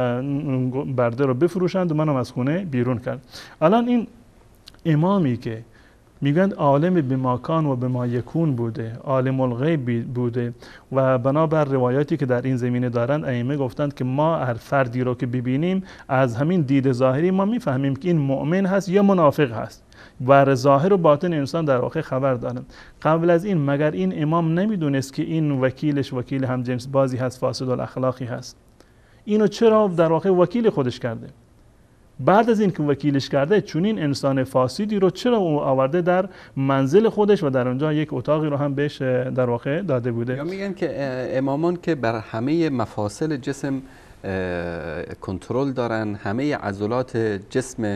برده رو بفروشند و منو از خونه بیرون کرد. الان این امامی که میگن عالم بما کان و بما یکون بوده، عالم الغیب بوده و بنابر روایاتی که در این زمینه دارند، ائمه گفتند که ما هر فردی رو که ببینیم از همین دید ظاهری ما میفهمیم که این مؤمن هست یا منافق هست. بر ظاهر و باطن انسان در واقع خبر دارند. قبل از این مگر این امام نمیدونست که این وکیلش وکیل همجنس بازی هست، فاسد الاخلاقی هست؟ اینو چرا در واقع وکیل خودش کرده؟ بعد از این که وکیلش کرده، چون این انسان فاسدی رو چرا آورده در منزل خودش و در اونجا یک اتاقی رو هم بهش در واقع داده بوده؟ یا میگن که امامان که بر همه مفاصل جسم کنترل دارن، همه عضلات جسم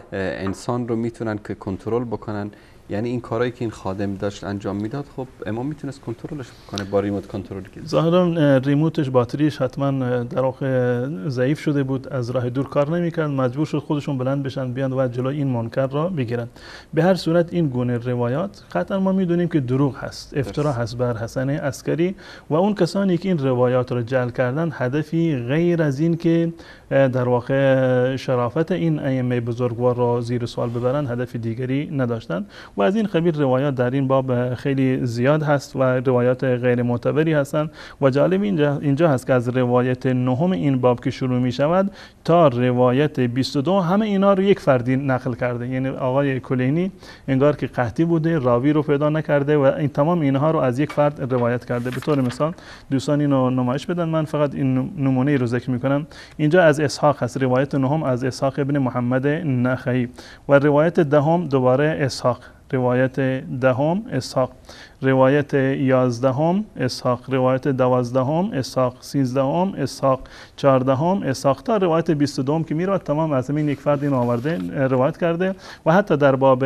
انسان رو میتونن که کنترل بکنن، یعنی این کارهایی که این خادم داشت انجام میداد، خب امام میتونست کنترلش بکنه با ریموت کنترل. ظاهرا ریموتش باتریش حتما در واقع ضعیف شده بود، از راه دور کار نمیکرد، مجبور شد خودشون بلند بشن بیان و جلوی این منکر را بگیرن. به هر صورت این گونه روایات قطعا ما میدونیم که دروغ هست، افترا هست بر حسن عسکری و اون کسانی که این روایات را جعل کردن، هدفی غیر از این که در واقع شرافت این ائمه بزرگوار را زیر سوال ببرن، هدف دیگری نداشتن. و از این قبیل روایات در این باب خیلی زیاد هست و روایات غیر معتبری هستند. و جالب اینجا هست که از روایت نهم این باب که شروع می شود تا روایت 22 همه اینا رو یک فردی نقل کرده، یعنی آقای کلینی انگار که قحطی بوده، راوی رو پیدا نکرده و این تمام اینها رو از یک فرد روایت کرده. به طور مثال دوستان اینو نمایش بدن، من فقط این نمونه رو ذکر می کنم. اینجا از اسحاق هست، روایت نهم از اسحاق ابن محمد نخعی و روایت دهم دوباره اسحاق، روایت دهم اسحاق، روایت 11 اسحاق، روایت 12 اسحاق، 13 اسحاق، 14 اسحاق تا روایت 22 که میراد تمام از همین یک فرد این آورده روایت کرده و حتی در باب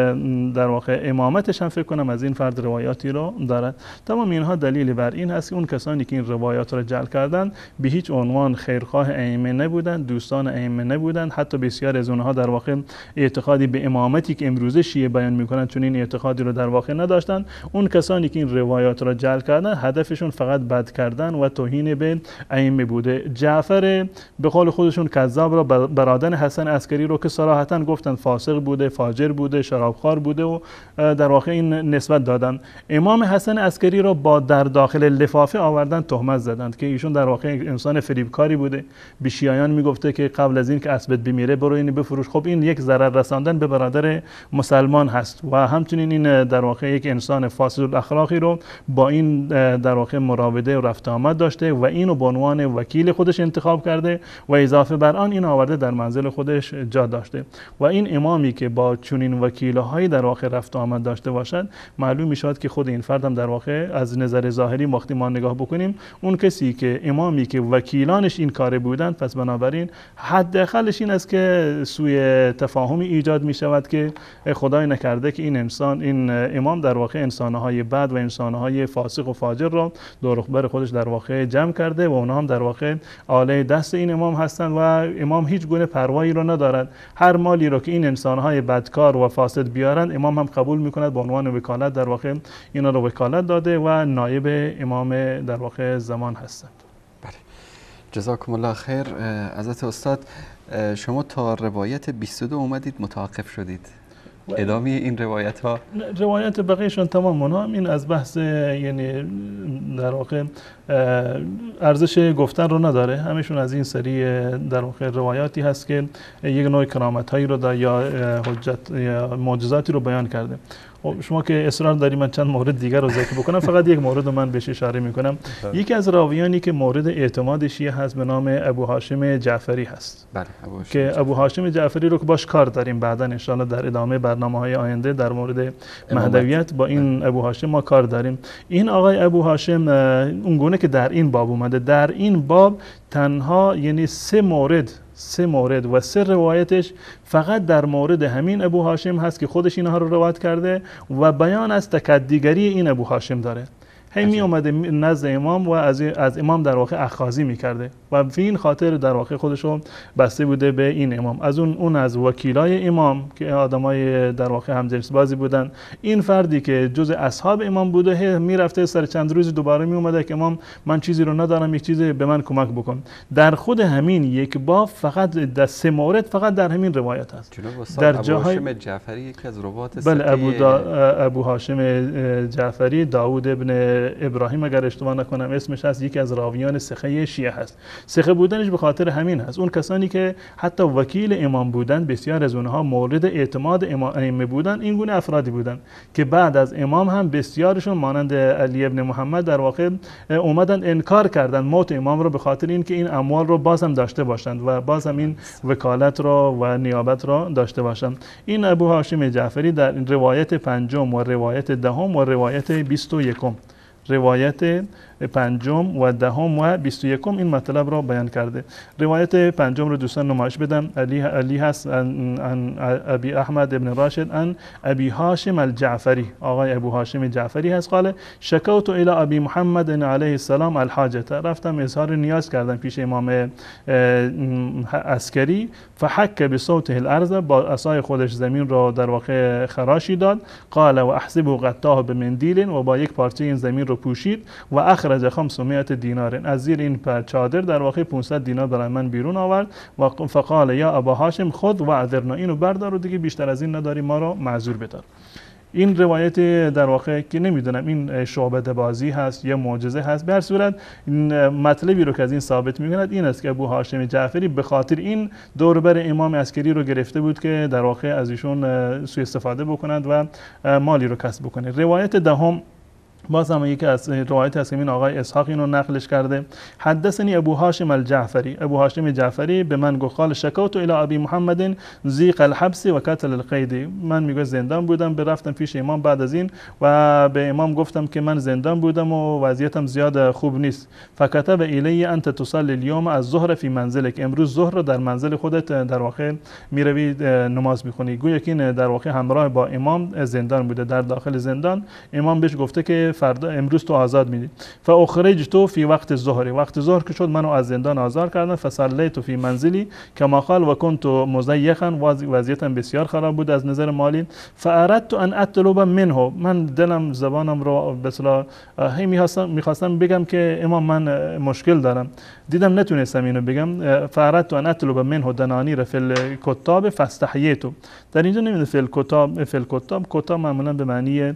در واقع امامتش هم فکر کنم از این فرد روایاتی رو دارد. تمام اینها دلیل بر این هست که اون کسانی که این روایات رو جعل کردن به هیچ عنوان خیرخواه ائمه نبودند، دوستان ائمه نبودند. حتی بسیار از اونها در واقع اعتقادی به امامتی که امروزه شیعه بیان میکنند چون این اعتقادی رو در واقع نداشتند. اون کسانی که این روایات را جعل کردن هدفشون فقط بد کردن و توهین به ائمه بوده. جعفر به قول خودشون کذاب را، برادر حسن عسکری رو که صراحتا گفتن فاسق بوده، فاجر بوده، شرابخوار بوده و در واقع این نسبت دادن. امام حسن عسکری رو با در داخل لفافه آوردن تهمت زدند که ایشون در واقع انسان فریبکاری بوده. به شیعیان میگفته که قبل از این که اسبت بمیره برو اینو بفروش. خب این یک ضرر رساندن به برادر مسلمان هست و همچنین این در واقع یک انسان فاسد الاخلاقی رو با این در واقع مراوده و رفت آمد داشته و اینو به عنوان وکیل خودش انتخاب کرده و اضافه بر آن این آورده در منزل خودش جا داشته. و این امامی که با چنین وکیل‌هایی در واقع رفت آمد داشته باشد، معلوم میشود که خود این فرد هم در واقع از نظر ظاهری وقتی ما نگاه بکنیم، اون کسی که امامی که وکیلانش این کار بودند، پس بنابراین حداقلش این است که سوء تفاهمی ایجاد می شود که خدای نکرده که این انسان، این امام در واقع انسانهای بد و انسانهای فاسق و فاجر را دور و بر خودش در واقع جمع کرده و اونها هم در واقع آله دست این امام هستند و امام هیچ گونه پروایی رو ندارد. هر مالی رو که این انسانهای بدکار و فاسد بیارند امام هم قبول میکند، به عنوان وکالت در واقع اینا رو وکالت داده و نایب امام در واقع زمان هستند. بله، جزاکم الله خیر. حضرت استاد، شما تا روایت 22 اومدید متوقف شدید، ادامه این روایت ها؟ روایت بقیهشون تمام اونها این از بحث یعنی در واقع ارزش گفتن رو نداره، همشون از این سری در واقع روایاتی هست که یک نوع کرامت هایی رو یا حجت یا معجزاتی رو بیان کرده. شما که اصرار داری من چند مورد دیگر رو ذکر بکنم، فقط یک مورد رو من بهش اشاره میکنم. یکی از راویانی که مورد اعتماد شیعه هست به نام ابو هاشم جعفری هست. بله، که ابو هاشم جعفری رو که باش کار داریم بعدا ان شاء الله در ادامه برنامه‌های آینده در مورد مهدویت با این ابو هاشم ما کار داریم. این آقای ابو هاشم اونگونه که در این باب اومده، در این باب تنها یعنی 3 3 مورد و 3 روایتش فقط در مورد همین ابو هاشم هست که خودش اینها رو روایت کرده و بیان از تکدیگری این ابو هاشم داره. هی می اومده نزد امام و از امام در واقع اخاذی میکرده و به این خاطر در واقع خودش رو بسته بوده به این امام. از اون از وکیلای امام که آدمای در واقع همجنس بازی بودن، این فردی که جز اصحاب امام بوده میرفته سر چند روز دوباره می اومده که امام من چیزی رو ندارم، یک چیزی به من کمک بکن. در خود همین یک باب فقط در 3 مورد فقط در همین روایت هست. در ابو هاشم جعفری یکی از روات بله، ابو هاشم جعفری داوود ابن ابراهیم اگر اشتباه نکنم اسمش هست، یکی از راویان ثقه شیعه هست. ثقه بودنش به خاطر همین هست. اون کسانی که حتی وکیل امام بودن بسیار از اونها مورد اعتماد ائمه بودن، این گونه افرادی بودن که بعد از امام هم بسیارشون مانند علی ابن محمد در واقع اومدن انکار کردن موت امام رو به خاطر اینکه این اموال رو باز هم داشته باشند و باز هم این وکالت رو و نیابت رو داشته باشند. این ابو هاشم جعفری در روایت 5 و روایت 10 و روایت 21 روایت 5 و 10 و 21 این مطلب را بیان کرده. روایت 5 رو دوستان نمایش بدم. علی هست عن ابی احمد ابن راشد عن ابی هاشم الجعفری، آقای ابو هاشم جعفری هست. قال شکوت الى ابی محمد علیه السلام الحاجت، رفتم اظهار نیاز کردم پیش امام عسکری، فحک بصوته الارض، با عصای خودش زمین را در واقع خراشی داد. قال و احسبه غطاه بمندیل، و با یک پارچه این زمین رو پوشید. و اخرج 500 دینار، از زیر این چادر در واقع 500 دینار برای من بیرون آورد. و فقال یا ابا هاشم خود و عذرنا، اینو بردار و دیگه بیشتر از این نداری، ما رو معذور بدار. این روایت در واقع که نمیدونم این شعبده بازی هست یا معجزه هست، به هر صورت مطلبی رو که از این ثابت میکند این است که ابو هاشم جعفری به خاطر این دور بر امام عسکری رو گرفته بود که در واقع از ایشون سوء استفاده بکنند و مالی رو کسب بکنه. روایت 10 باز هم یکی از روایت هست که این آقای اسحاق اینو نقلش کرده. حدثنی ابو هاشم الجعفری، ابو هاشم جعفری به من گفت قال شکوت الی ابی محمد ضیق الحبس و قتل القید، من میگه زندان بودم، رفتم پیش امام بعد از این و به امام گفتم که من زندان بودم و وضعیتم زیاد خوب نیست. فکتب الی انت تصلی اليوم الظهر فی منزلک، امروز ظهر رو در منزل خودت در واقع میروی نماز میخونی. گویا که این در واقع همراه با امام زندان بوده، در داخل زندان امام بهش گفته که فردا امروز تو آزاد میدی. فاخرجت فی وقت الظهر، وقت ظهر که شد منو از زندان آزاد کردن. فصلیت فی منزلی کما قال و کنت مضیقا، وضعیتم بسیار خراب بود از نظر مالی. فاردت ان اطلب منه، من دلم زبانم رو به اصطلاح میخواستم بگم که امام من مشکل دارم، دیدم نتونستم اینو بگم. فاردت ان اطلب منه دنانیر فی الکتاب فاستحییت، در اینجا نمیده فی الکتاب، کتاب معمولا به معنی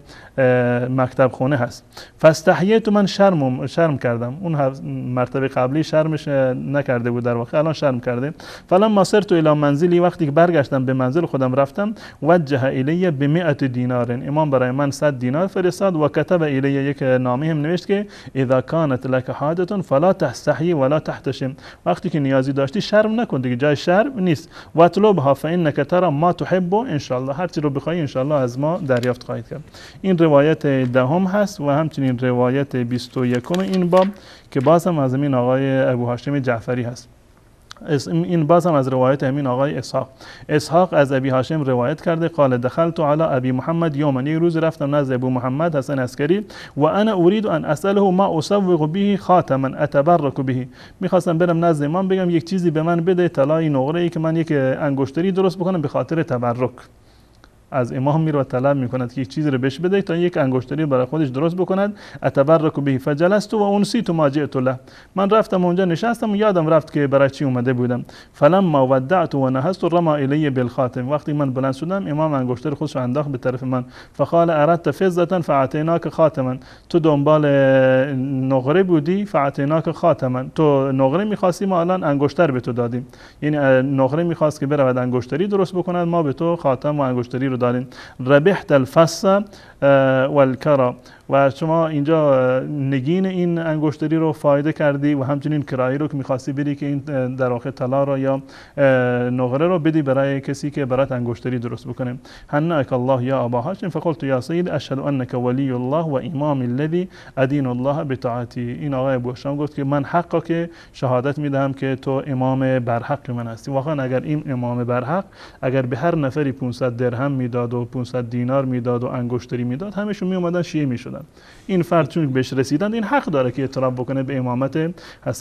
مکتب خونه هست. فاستحییت، من شرم کردم، اون مرتبه قبلی شرمش نکرده بود در واقع الان شرم کرده. فلما صرت الی منزلی، وقتی که برگشتم به منزل خودم رفتم، وجه الی ب100 دینار، امام برای من 100 دینار فرستاد. و کتب الی، یک نامه هم نوشت که اذا كانت لك حاجه فلا تستحی ولا تحتشم، وقتی که نیازی داشتی شرم نکن دیگه، جای شرم نیست. و اطلبها فانك ترى ما تحب ان شاء الله، هر چی رو بخوای ان شاء الله از ما دریافت خواهید کرد. این روایت 10 هست و همچنین روایت 21 این باب که باز هم از این آقای ابو هاشم جعفری هست. این باز هم از روایت همین آقای اسحاق از ابی هاشم روایت کرده. قال دخلت علی ابی محمد یوما، یک روز رفتم نزد ابو محمد حسن عسکری و انا اريد ان اساله ما اسوق به خاتما اتبرك به، میخواستم برم نزد امام بگم یک چیزی به من بده، طلای نقره ای که من یک انگشتری درست بکنم به خاطر تبرک. از امام میره و طلب میکند که یک چیزی رو بهش بده تا یک انگشتری برای خودش درست بکند. اتبرک به. فجلست و انسیت ما جئت له، من رفتم اونجا نشستم و یادم رفت که برای چی اومده بودم. فلما ودعت و نهست رما الی بالخاتم، وقتی من بلند شدم امام انگشتر خودش انداخت به طرف من. فقال اردت فضه فاعطیناک خاتما، تو دنبال نقره بودی، فاعطیناک خاتما، تو نقره می‌خواستی ما الان انگشتر به تو دادیم. یعنی نقره می‌خواست که برود انگشتری درست بکند، ما به تو خاتم و انگشتری رو دارین. ربحت الفص و الکرا، و شما اینجا نگین این انگشتری رو فایده کردی و همچنین کرایی رو که می‌خواستی بدی که این در واقع طلا رو یا نقره رو بدی برای کسی که برات انگشتری درست بکنه. هنأک الله یا ابا هاشم فقلت یا سید اشهد انک ولی الله و امام الذی ادین الله بطاعتی. این آقای ابو هاشم گفت که من حقا که شهادت میدهم که تو امام برحق من هستی. واقعا اگر این امام برحق اگر به هر نفری 500 درهم میداد و 500 دینار میداد و انگشتری میداد، همشون می اومدن شیعه میشدن. این فرد چون بهش رسیدن، این حق داره که اعتراف بکنه به امامت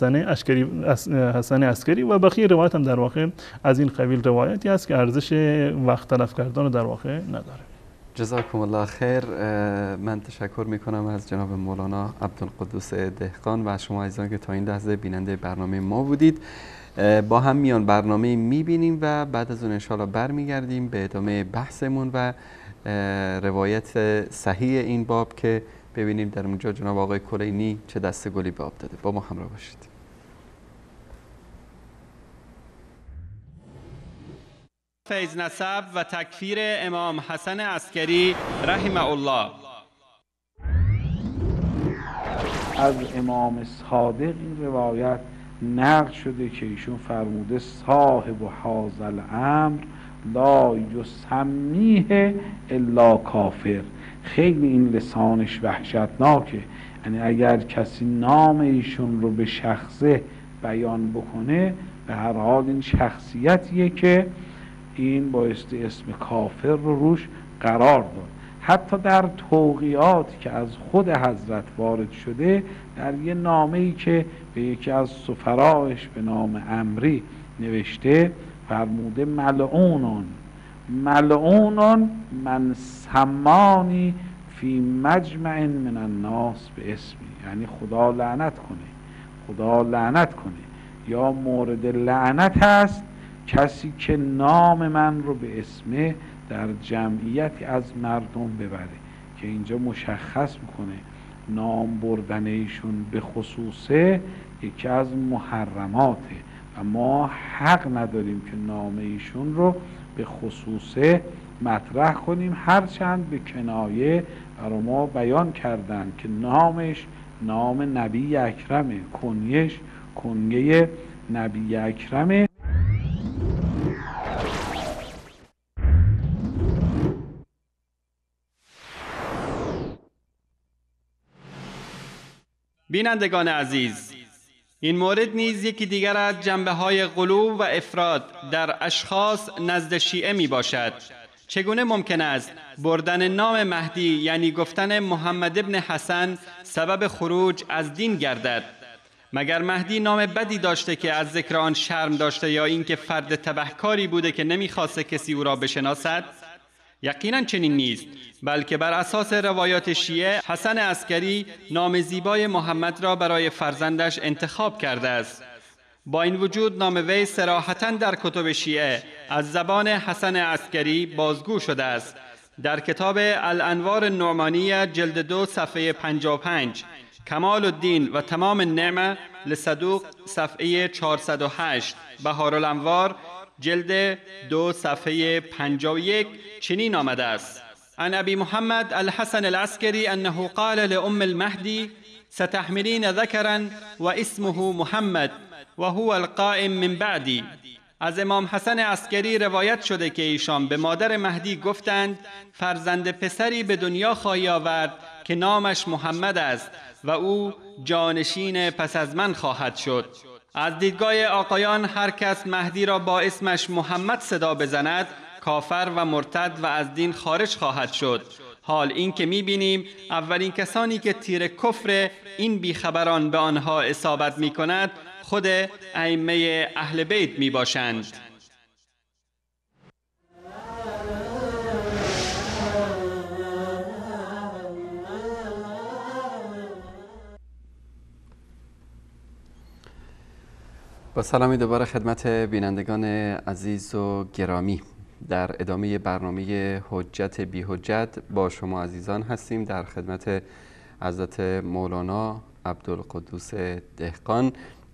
حسن عسکری و بقیه روایت هم در واقع از این قبیل روایتی است که ارزش وقت تلف کردن رو در واقع نداره. جزاکم الله خیر. من تشکر میکنم از جناب مولانا عبدالقدوس دهقان و شما عزیزان که تا این لحظه بیننده برنامه ما بودید. با هم میان برنامه میبینیم و بعد از اون انشاءالله برمیگردیم به ادامه بحثمون و روایت صحیح این باب که ببینیم در اونجا جناب آقای کلینی چه دسته گلی به آب داده. با ما همراه باشید. فیض نسب و تکفیر امام حسن عسکری رحمه الله. از امام صادق این روایت نقل شده که ایشون فرموده صاحب هذا الامر لا یسمیه الا کافر. خیلی این لسانش وحشتناکه، یعنی اگر کسی نام ایشون رو به شخصه بیان بکنه، به هر حال این شخصیتیه که این بایستی اسم کافر رو روش قرار داد. حتی در توقیعاتی که از خود حضرت وارد شده، در یه نامه‌ای که به یکی از سفرایش به نام امری نوشته، فرموده ملعونون من سمانی فی مجمع من الناس به اسمی، یعنی خدا لعنت کنه یا مورد لعنت است کسی که نام من رو به اسمه در جمعیتی از مردم ببره، که اینجا مشخص میکنه نام بردن ایشون به خصوصه یکی از محرماته و ما حق نداریم که نام ایشون رو به خصوصه مطرح کنیم، هرچند به کنایه برای ما بیان کردن که نامش نام نبی اکرمه، کنیش کنیه نبی اکرمه. بینندگان عزیز، این مورد نیز یکی دیگر از جنبه‌های غلو و افراط در اشخاص نزد شیعه می باشد. چگونه ممکن است بردن نام مهدی یعنی گفتن محمد ابن حسن سبب خروج از دین گردد؟ مگر مهدی نام بدی داشته که از ذکر آن شرم داشته، یا اینکه فرد تبهکاری بوده که نمیخواسته کسی او را بشناسد؟ یقینا چنین نیست، بلکه بر اساس روایات شیعه حسن عسکری نام زیبای محمد را برای فرزندش انتخاب کرده است. با این وجود نام وی صراحتاً در کتب شیعه از زبان حسن عسکری بازگو شده است. در کتاب الانوار النعمانیه جلد 2 صفحه 55، کمال الدین و تمام النعمه لصدوق صفحه 408، بهارالانوار جلد 2 صفحه 51 چنین آمده است: عن ابی محمد الحسن العسكري انه قال لأم المهدي ستحملين ذكرا و اسمه محمد و هو القائم من بعدی. از امام حسن عسکری روایت شده که ایشان به مادر مهدی گفتند فرزند پسری به دنیا خواهی آورد که نامش محمد است و او جانشین پس از من خواهد شد. از دیدگاه آقایان هر کس مهدی را با اسمش محمد صدا بزند کافر و مرتد و از دین خارج خواهد شد. حال این که می‌بینیم اولین کسانی که تیر کفر این بیخبران به آنها اصابت می‌کند خود ائمه اهل بیت میباشند. با سلامی دوباره خدمت بینندگان عزیز و گرامی، در ادامه برنامه حجت بی حجت با شما عزیزان هستیم در خدمت حضرت مولانا عبدالقدوس دهقان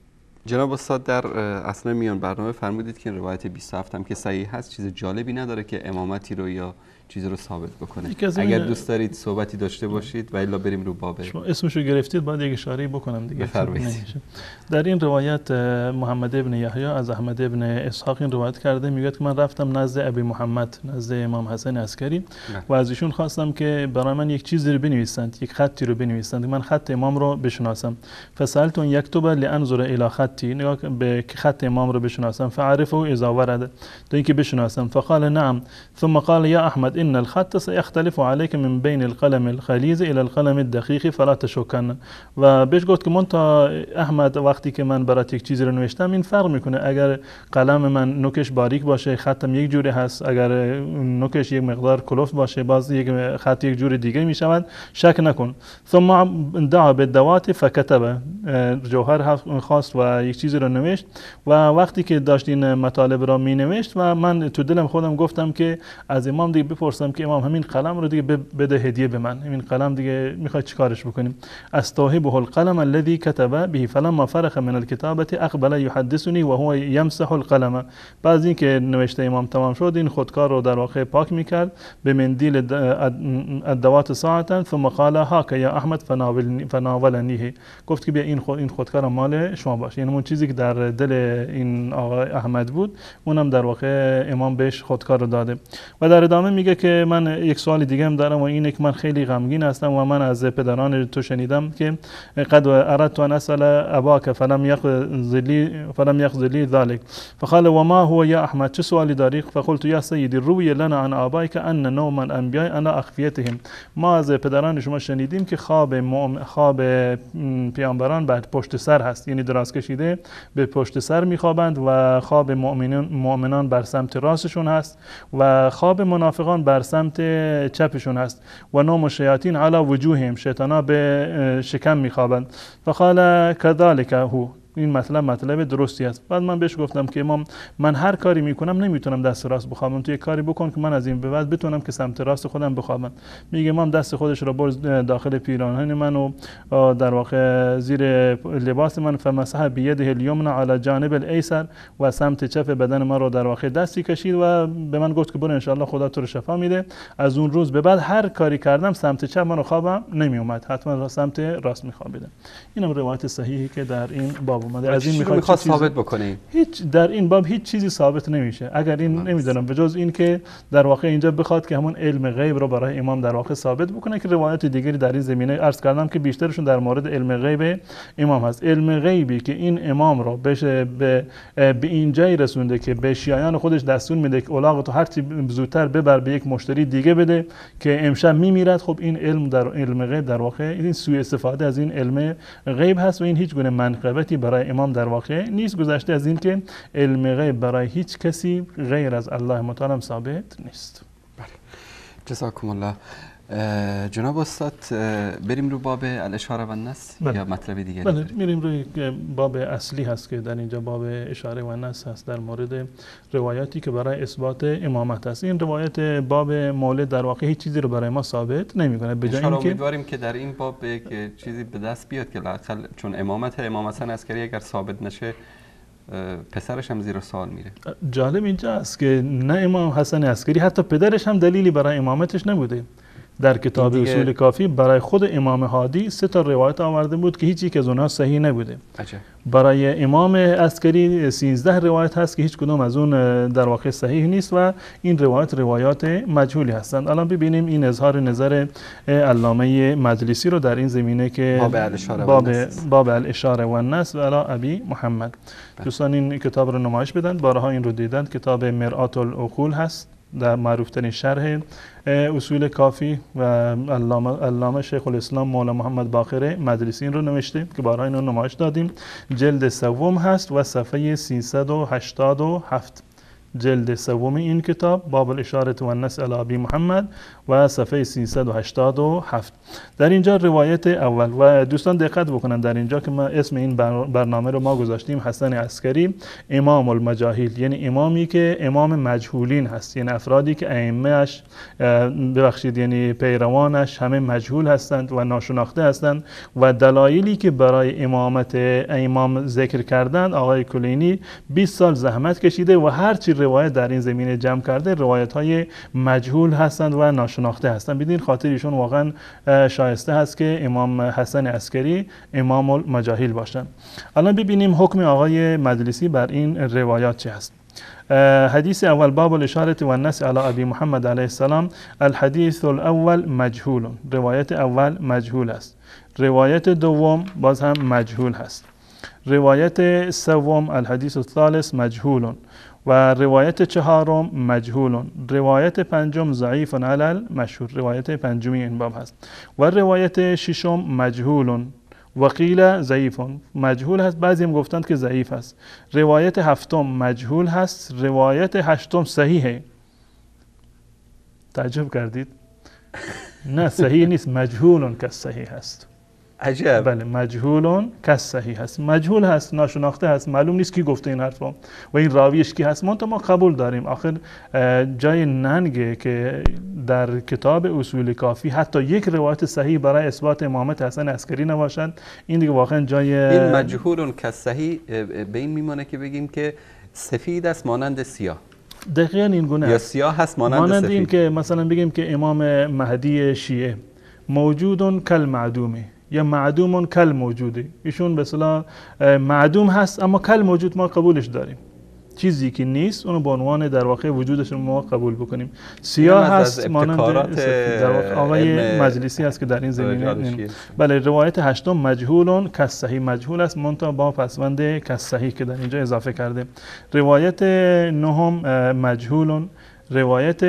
جناب استاد در اثناء میان برنامه فرمودید که روایت 27 هم که صحیح هست چیز جالبی نداره که امامتی رو یا چیزی رو ثابت بکنه. اگر دوست دارید صحبتی داشته باشید و الا بریم رو باب. شما اسمشو گرفتید باید یک اشاره بکنم دیگه. نمیشه. در این روایت محمد ابن یحیی از احمد ابن اسحاق این روایت کرده، میگه که من رفتم نزد ابی محمد، نزد امام حسن عسکری و از ایشون خواستم که برای من یک چیزی رو بنویسند، یک خطی رو بنویسند، من خط امام رو بشناسم. فسالت ان یکتب لانظر الی خطی، نگاه به خط امام رو بشناسم، فعرفه اذا ورد، تا اینکه بشناسم. فقال نعم، ثم قال یا احمد ان الخط سيختلف عليك من بين القلم الخلیز الى القلم الدقیق فلا تشکن. و بهش گفت که تا احمد وقتی که من برات یک چیزی رو نوشتم این فرق میکنه، اگر قلم من نوکش باریک باشه خطم یک جوری هست، اگر نوکش یک مقدار کلفت باشه باز یک خط یک جوری دیگه میشود، شک نکن. ثم دعا بالدوات فكتب، جوهر خواست و یک چیزی رو نوشت و وقتی که داشت این مطالب را می نوشت و من تو دلم خودم گفتم که از امام دیگه بپرسم که امام همین قلم رو دیگه بده هدیه به من، همین قلم دیگه میخواد چیکارش بکنیم. استوهبه القلم الذي كتب به فلما فرغ من الكتابه اقبل يحدثني وهو يمسح القلم. بعد اینکه نوشته امام تمام شد این خودکار رو در واقع پاک میکرد به مندیل الدوات ساعتا ثم قال هاك يا احمد فناولنيه، گفت که بیا این خودکار مال شما باشه، یعنی اون چیزی که در دل این آقای احمد بود اونم در واقع امام بهش خودکار رو داده. و در ادامه میگه که من یک سوال دیگه هم دارم و اینه که من خیلی غمگین هستم و من از پدران تو شنیدم که قد اردت ان اسال اباك فلم يقض لي ذلك. فقال وما هو يا احمد، چه سوالی داری؟ فقلت يا سيدي روي لنا عن ابائك ان نوم الانبياء انا اخفيتهم، ما از پدران شما شنیدیم که خواب پیامبران بر پشت سر هست، یعنی دراز کشیده به پشت سر میخوابند و خواب مؤمنان بر سمت راستشون هست و خواب منافقان بر سمت چپشون هست. و نوم الشیاطین علی وجوههم، شیطانا به شکم میخوابند. فقال كذلك هو، این مطلب درستی است. بعد من بهش گفتم که امام من هر کاری میکنم نمیتونم دست راست بخوابم، تو یک کاری بکن که من از این به بعد بتونم که سمت راست خودم بخوابم. میگه امام دست خودش رو برد داخل پیراهن من و در واقع زیر لباس من، فمسح بيده اليمنى على جانب الايسر، و سمت چپ بدن من رو در واقع دستی کشید و به من گفت که برو ان شاء الله خدا تو رو شفا میده. از اون روز به بعد هر کاری کردم سمت چپ من رو خوابم نمی اومد، حتما سمت راست میخوابیدم. اینم روایت صحیحی که در این باب اومده. از این میخواد ثابت بکنه هیچ در این باب هیچ چیزی ثابت نمیشه اگر این نمیدونم به جز این که در واقع اینجا بخواد که همون علم غیب رو برای امام در واقع ثابت بکنه که روایت دیگری در این زمینه عرض کردم که بیشترشون در مورد علم غیب امام هست. علم غیبی که این امام رو بشه به این جای رسونده که به شیعیان خودش دستور میده که الاغ تو هر چی زودتر ببر به یک مشتری دیگه بده که امشب میمیرد. خب این علم در علم غیب در واقع این سوء استفاده از این علم غیب هست و این هیچ گونه منقبتی برای امام در واقع نیست، گذشته از این که علم غیب برای هیچ کسی غیر از الله متعال ثابت نیست. بله، جزاکم الله. جناب استاد بریم رو باب الاشاره و النص یا مطلب دیگه؟ بله میریم روی باب اصلی هست که در اینجا باب اشاره و نص هست در مورد روایاتی که برای اثبات امامت هست. این روایت باب مولد در واقع هیچ چیزی رو برای ما ثابت نمیکنه، به جای اینکه امیدواریم که در این باب یک چیزی به دست بیاد که لااقل چون امامت امام حسن عسکری اگر ثابت نشه پسرش هم زیر سوال میره. جالب اینجا است که نه امام حسن عسکری حتی پدرش هم دلیلی برای امامتش نبوده. در کتاب اصول کافی برای خود امام هادی 3 تا روایت آورده بود که هیچ یک از اونها صحیح نبوده. برای امام عسکری 13 روایت هست که هیچ کدوم از اون در واقع صحیح نیست و این روایات مجهولی هستند. الان ببینیم این اظهار نظر علامه مجلسی رو در این زمینه که باب الاشاره و النص علی ابی محمد. دوستان این کتاب رو نمایش بدن، بارها این رو دیدن. کتاب مرآت العقول هست، در معروفترین شرح اصول کافی و علامه شیخ الاسلام مولا محمد باقر مجلسی این رو نوشته که بارها این رو نمایش دادیم. جلد 3 هست و صفحه 387 جلد سوم این کتاب، باب الاشاره و النص علی ابی محمد و صفحه 387. در اینجا روایت اول، و دوستان دقت بکنن در اینجا که ما اسم این برنامه رو ما گذاشتیم حسن عسکری امام المجاهیل، یعنی امامی که امام مجهولین هست، یعنی افرادی که ائمه اش یعنی پیروانش همه مجهول هستند و ناشناخته هستند و دلایلی که برای امامت امام ذکر کردند آقای کلینی 20 سال زحمت کشیده و هر چی روایت در این زمینه جمع کرده روایت های مجهول هستند و ناشناخته هستند. بدین خاطر ایشون واقعا شایسته هست که امام حسن عسکری امام المجاهیل باشند. الان ببینیم حکم آقای مجلسی بر این روایات چه هست. حدیث اول، باب الاشاره و النص علی ابی محمد علیه السلام. الحدیث الاول مجهول، روایت اول مجهول است. روایت دوم باز هم مجهول هست. روایت سوم الحدیث الثالث مجهول و روایت چهارم مجهول. روایت پنجم ضعیف علی المشهور، روایت پنجمی این باب هست. و روایت ششم مجهول و قیل ضعیف، مجهول هست، بعضی هم گفتند که ضعیف هست. روایت هفتم مجهول هست. روایت هشتم صحیحه. تعجب کردید؟ نه صحیح نیست، مجهول که صحیح هست. عجب. بله مجهول کس صحیح هست، مجهول هست، ناشناخته هست، معلوم نیست کی گفته این حرفو و این راویش کی هست. ما قبول داریم، آخر جای ننگه که در کتاب اصول کافی حتی یک روایت صحیح برای اثبات امامت حسن عسکری نباشد. این دیگه واقعا جای این مجهول کس صحیح به این میمونه که بگیم که سفید است مانند سیاه. دقیقاً این گونه یا سیاه هست مانند سفید. این که مثلا بگیم که امام مهدی شیعه موجود کل معدومه یا معدوم کل موجوده، ایشون به اصطلاح معدوم هست اما کل موجود، ما قبولش داریم. چیزی که نیست اونو به عنوان در واقع وجودش ما قبول بکنیم. سیاه هست مانند در واقع آقای مجلسی است که در این زمینه. بله روایت هشتم مجهول کس صحیح، مجهول است منتها با پسوند کس صحیح که در اینجا اضافه کرده. روایت نهم مجهول. روایت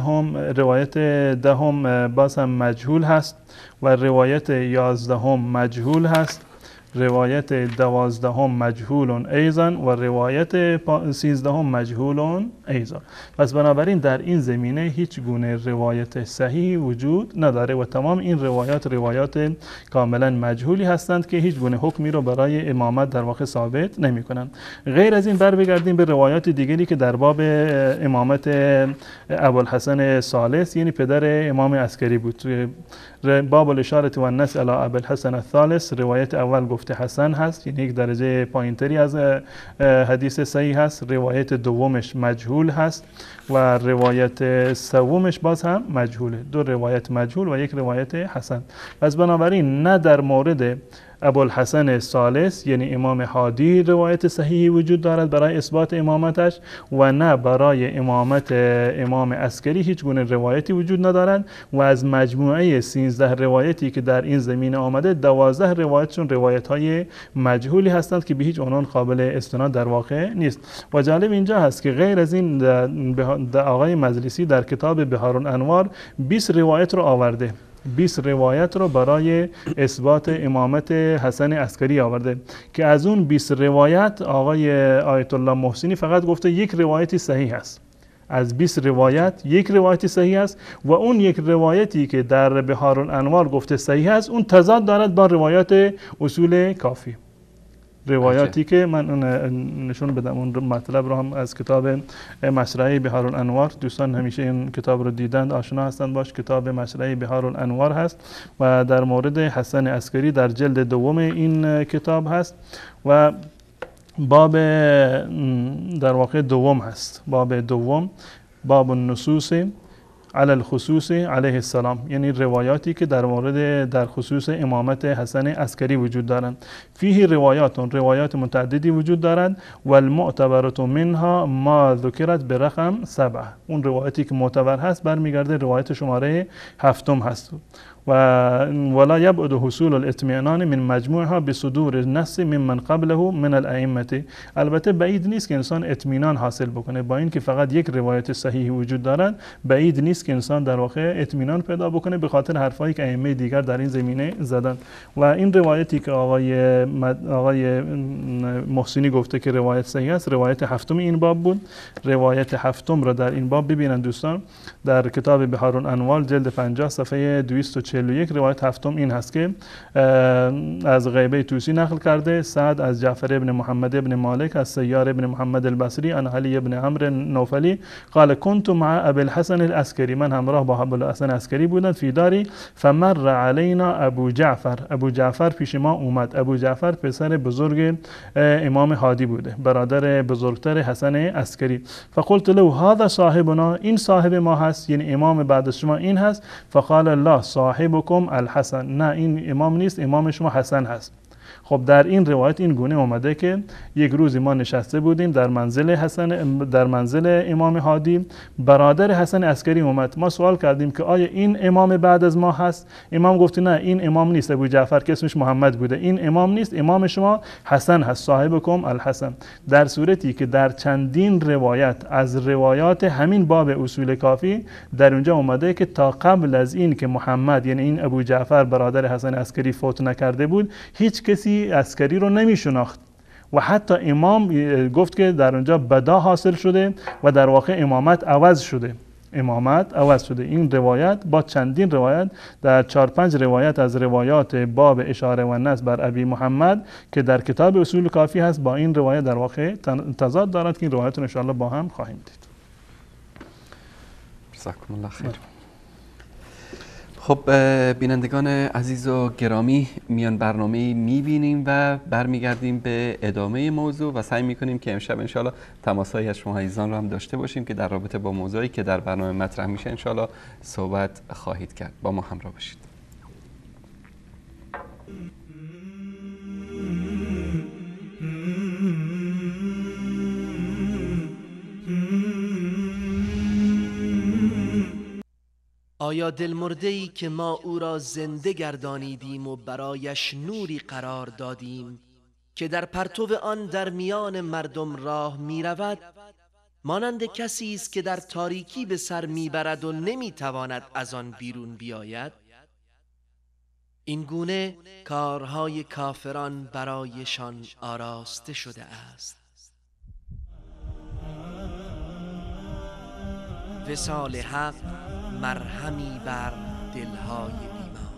دهم باز هم مجهول هست و روایت 11 مجهول هست. روایت 12 مجهول ایضا و روایت 13 مجهول ایضا. پس بنابراین در این زمینه هیچ گونه روایت صحیح وجود نداره و تمام این روایات کاملا مجهولی هستند که هیچ گونه حکمی رو برای امامت در واقع ثابت نمی کنند. غیر از این بگردیم به روایات دیگری که در باب امامت ابوالحسن ثالث یعنی پدر امام عسکری بود. باب الاشاره و النص علی ابوالحسن الثالث، روایت اول گفته حسن هست، یعنی یک درجه پایینتری از حدیث صحیح هست. روایت دومش مجهول هست و روایت سومش باز هم مجهوله. دو روایت مجهول و یک روایت حسن. پس بنابراین نه در مورد ابوالحسن ثالث یعنی امام هادی روایت صحیحی وجود دارد برای اثبات امامتش و نه برای امامت امام عسکری هیچ گونه روایتی وجود ندارد و از مجموعه 13 روایتی که در این زمینه آمده 12 روایتشون روایت های مجهولی هستند که به هیچ عنوان قابل استناد در واقع نیست. و جالب اینجا هست که غیر از این آقای مجلسی در کتاب بحار الانوار 20 روایت رو آورده، 20 روایت رو برای اثبات امامت حسن عسکری آورده که از اون 20 روایت آقای آیت الله محسنی فقط گفته یک روایتی صحیح است. از 20 روایت یک روایتی صحیح است و اون یک روایتی که در بحار الانوار گفته صحیح است اون تضاد دارد با روایات اصول کافی. روایاتی که من نشون بدم اون مطلب رو هم از کتاب مشرعه بحار الانوار، دوستان همیشه این کتاب رو دیدند آشنا هستند باش، کتاب مشرعه بحار الانوار هست و در مورد حسن عسکری در جلد دوم این کتاب هست و باب در واقع دوم هست. باب دوم باب النصوص علی الخصوص علیه السلام، یعنی روایاتی که در خصوص امامت حسن عسکری وجود دارند. فیه روایات متعددی وجود دارند و المعتبرة منها ما ذکرت به رقم 7. اون روایتی که معتبر هست برمیگرده روایت شماره 7 هست ولا يبعد حصول الاطمئنان من مجموعها بصدور النص ممن قبله من الائمه. البته بعید نیست که انسان اطمینان حاصل بکنه، با اینکه فقط یک روایت صحیح وجود دارد بعید نیست که انسان در واقع اطمینان پیدا بکنه به خاطر حرفایی که ائمه دیگر در این زمینه زدن. و این روایتی که آقای محسنی گفته که روایت صحیح است، روایت هفتم این باب بود. روایت هفتم را در این باب ببینن دوستان، در کتاب بحار الانوار جلد 50 صفحه 241 روایت هفتم این هست که از غیبه توسی نقل کرده سعد از جعفر ابن محمد ابن مالک از سیار ابن محمد البصری عن علی ابن عمرو نوفلی قال كنت مع ابي الحسن العسكري، من همراه با ابو الحسن عسکری بودند، فی داری فمر علینا ابو جعفر پیش ما اومد. ابو جعفر پسر بزرگ امام هادی بوده، برادر بزرگتر حسن عسکری. فقلت له هذا صاحبنا، این صاحب ما هست، یعنی امام بعد از شما این هست. فقال لا صاحبكم الحسن، نه این امام نیست، امام شما حسن هست. خب در این روایت این گونه اومده که یک روزی ما نشسته بودیم در منزل امام هادی، برادر حسن عسکری اومد. ما سوال کردیم که آیا این امام بعد از ما هست؟ امام گفت نه این امام نیست، ابو جعفر که اسمش محمد بوده، این امام نیست، امام شما حسن هست، صاحبکم الحسن. در صورتی که در چندین روایت از روایات همین باب اصول کافی در اونجا اومده که تا قبل از این که محمد یعنی این ابو جعفر برادر حسن عسکری فوت نکرده بود هیچ کسی عسکری رو نمی شناخت و حتی امام گفت که در اونجا بدا حاصل شده و در واقع امامت عوض شده. این روایت با چندین روایت در 4-5 روایت از روایات باب اشاره و نصب بر ابی محمد که در کتاب اصول کافی هست با این روایت در واقع تضاد دارد که این روایت رو ان شاء الله با هم خواهیم دید. جزاکم الله خیر. خب بینندگان عزیز و گرامی، میان برنامه میبینیم و برمیگردیم به ادامه موضوع و سعی میکنیم که امشب انشاءالله تماسایی از شما عزیزان رو هم داشته باشیم که در رابطه با موضوعی که در برنامه مطرح میشه انشاءالله صحبت خواهید کرد. با ما همراه باشید. آیا دلمرده‌ای که ما او را زنده گردانیدیم و برایش نوری قرار دادیم که در پرتو آن در میان مردم راه می رود، مانند کسی است که در تاریکی به سر می برد و نمی تواند از آن بیرون بیاید؟ این گونه کارهای کافران برایشان آراسته شده است. وصال حق مرهمی بر دلهای بیمار.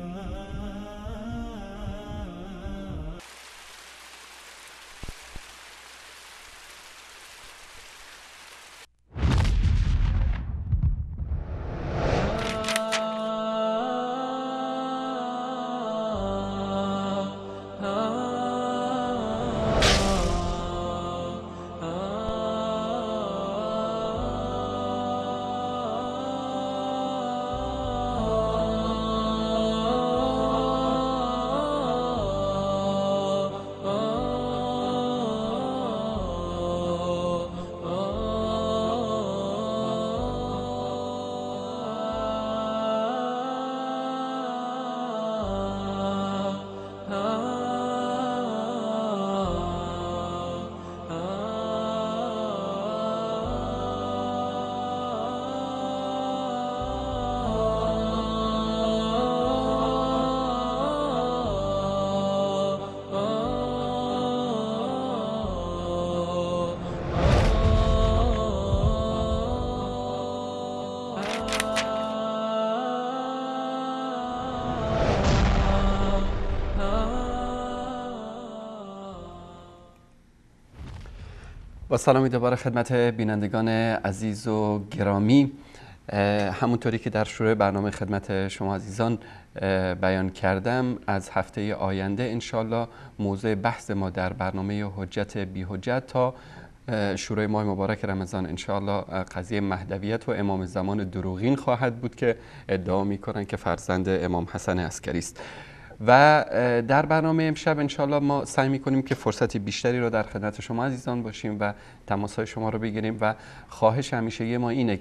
با سلامی دوباره خدمت بینندگان عزیز و گرامی. همونطوری که در شروع برنامه خدمت شما عزیزان بیان کردم، از هفته آینده انشالله موضوع بحث ما در برنامه حجت بی حجت تا شروع ماه مبارک رمضان انشالله قضیه مهدویت و امام زمان دروغین خواهد بود که ادعا میکنن که فرزند امام حسن عسکری است. و در برنامه امشب انشالله ما سعی میکنیم که فرصت بیشتری رو در خدمت شما عزیزان باشیم و تماسهای شما رو بگیریم و خواهش همیشه ما اینه که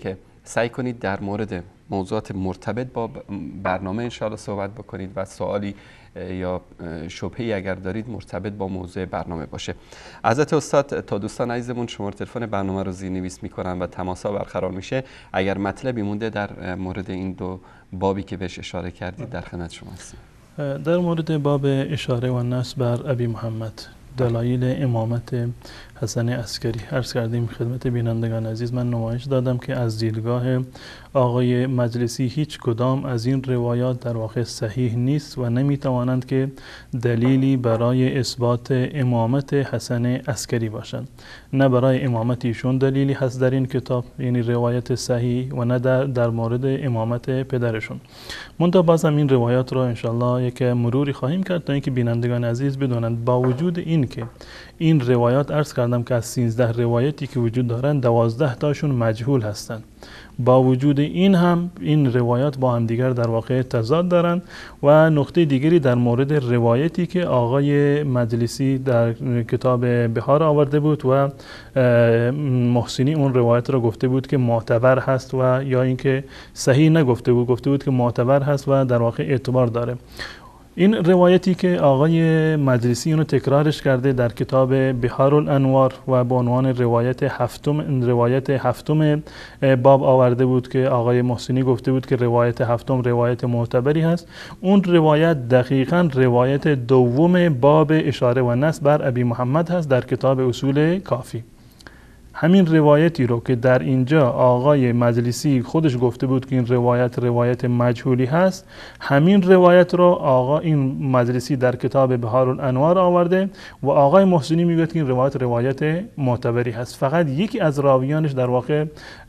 سعی کنید در مورد موضوعات مرتبط با برنامه انشاءالله صحبت بکنید و سوالی یا شبهه‌ای اگر دارید مرتبط با موضوع برنامه باشه. حضرت استاد، تا دوستان عزیزمون شماره تلفن برنامه رو زیرنویس میکنن و تماس‌ها برقرار میشه، اگر مطلبی مونده در مورد این دو بابی که بهش اشاره کردید در خدمت شما هستیم. در مورد باب اشاره و نصب بر ابی محمد، دلایل امامت حسن عسکری، عرض کردیم خدمت بینندگان عزیز. من نمایش دادم که از دیدگاه آقای مجلسی هیچ کدام از این روایات در واقع صحیح نیست و نمیتوانند که دلیلی برای اثبات امامت حسن عسکری باشند. نه برای امامت ایشون دلیلی هست در این کتاب، یعنی روایت صحیح، و نه در مورد امامت پدرشون. منتها بازم این روایات رو انشالله یک مروری خواهیم کرد تا اینکه بینندگان عزیز بدونند با وجود این که این روایات، عرض کردم که از 13 روایتی که وجود دارند 12 تاشون مجهول هستند، با وجود این هم این روایات با هم دیگر در واقع تضاد دارند. و نقطه دیگری در مورد روایتی که آقای مجلسی در کتاب بهار آورده بود و محسنی اون روایت را گفته بود که معتبر هست، و یا اینکه صحیح نگفته بود، گفته بود که معتبر هست و در واقع اعتبار داره. این روایتی که آقای مجلسی اونو تکرارش کرده در کتاب بهار الانوار و به عنوان روایت هفتم باب آورده بود که آقای محسنی گفته بود که روایت هفتم روایت معتبری هست. اون روایت دقیقاً روایت دوم باب اشاره و نصب بر ابی محمد هست در کتاب اصول کافی. همین روایتی رو که در اینجا آقای مجلسی خودش گفته بود که این روایت مجهولی هست، همین روایت رو این مجلسی در کتاب بهار الانوار آورده و آقای محسنی میگه که این روایت معتبری هست، فقط یکی از راویانش در واقع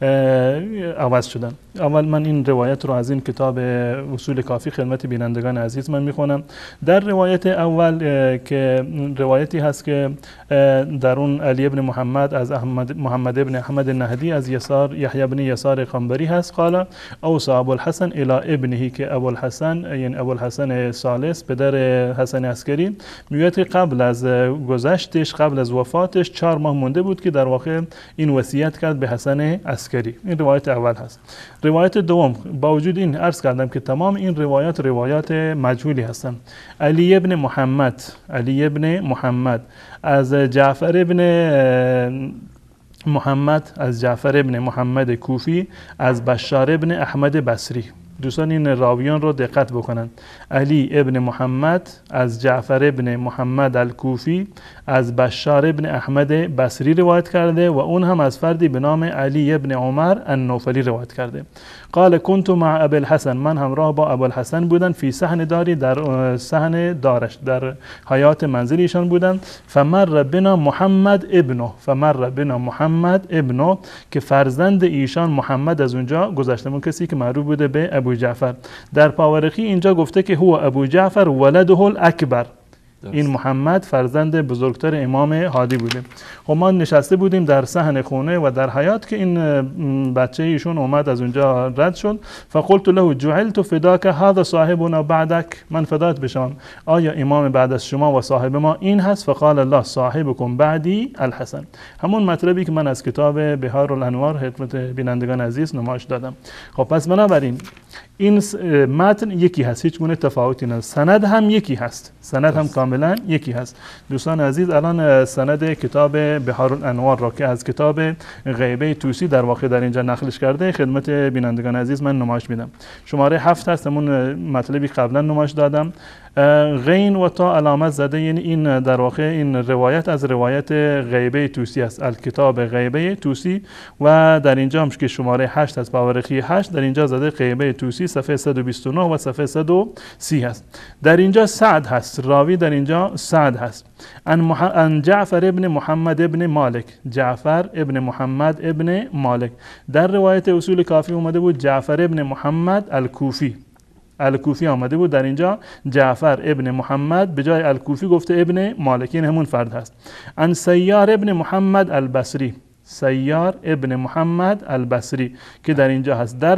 عوض شدن. اول من این روایت رو از این کتاب اصول کافی خدمت بینندگان عزیز من میخونم. در روایت اول که روایتی هست که در اون علی ابن محمد از محمد ابن احمد النهدی از یحیی ابن یسار قنبری هست، قال اوصى ابو الحسن الى ابنه، که ابو الحسن یعنی ابو الحسن ثالث پدر حسن عسکری میگه که قبل از گذشتش، قبل از وفاتش 4 ماه مونده بود که در واقع این وصیت کرد به حسن عسکری. این روایت اول هست. روایت دوم، با وجود این عرض کردم که تمام این روایات مجهولی هستند. علی ابن محمد از جعفر ابن محمد کوفی از بشار ابن احمد بصری. دوستان این راویان رو دقت بکنند. علی ابن محمد از جعفر ابن محمد الکوفی از بشار ابن احمد بصری روایت کرده و اون هم از فردی به نام علی ابن عمر النوفلی روایت کرده. قال كنت مع ابي الحسن، من همراه با ابوالحسن بودن، فی صحن داری، در صحن دارش، در حیات منزلیشان بودن. فمر بنا محمد ابنه که فرزند ایشان محمد از اونجا گذشته، اون کسی که معروف بوده به ابو جعفر. در پاورقی اینجا گفته که هو ابو جعفر ولده الاکبر، این محمد فرزند بزرگتر امام هادی بوده. خب ما نشسته بودیم در صحن خونه و در حیات که این بچه ایشون اومد از اونجا رد شد. فقلت له جعلت فداک هذا صاحبنا بعدک، من فدات بشم، آیا امام بعد از شما و صاحب ما این هست؟ فقال الله صاحبکم بعدی الحسن. همون مطلبی که من از کتاب بهار الانوار خدمت بینندگان عزیز نمایش دادم. خب پس بنابراین این متن یکی هست، هیچ گونه تفاوتی نیست. سند هم یکی هست، سند هم کاملا یکی هست. دوستان عزیز الان سند کتاب بهار الانوار را که از کتاب غیبه توسی در واقع در اینجا نقلش کرده خدمت بینندگان عزیز من نمایش میدم. شماره 7 هست، همون مطلبی قبلا نمایش دادم. غین و تا علامت زده، یعنی این در واقع این روایت از روایت غیبه توسی است، الکتاب غیبه توسی، و در اینجا هم که شماره 8 از پاورقی 8 در اینجا زده غیبه توسی صفحه 129 و صفحه 130 هست. در اینجا سعد هست، راوی در اینجا سعد هست. ان جعفر ابن محمد ابن مالک، جعفر ابن محمد ابن مالک. در روایت اصول کافی اومده بود جعفر ابن محمد الکوفی آمده بود، در اینجا جعفر ابن محمد به جای الکوفی گفته ابن مالک، این همون فرد هست. ان سیار ابن محمد البصری، سیار ابن محمد البصری که در اینجا هست. در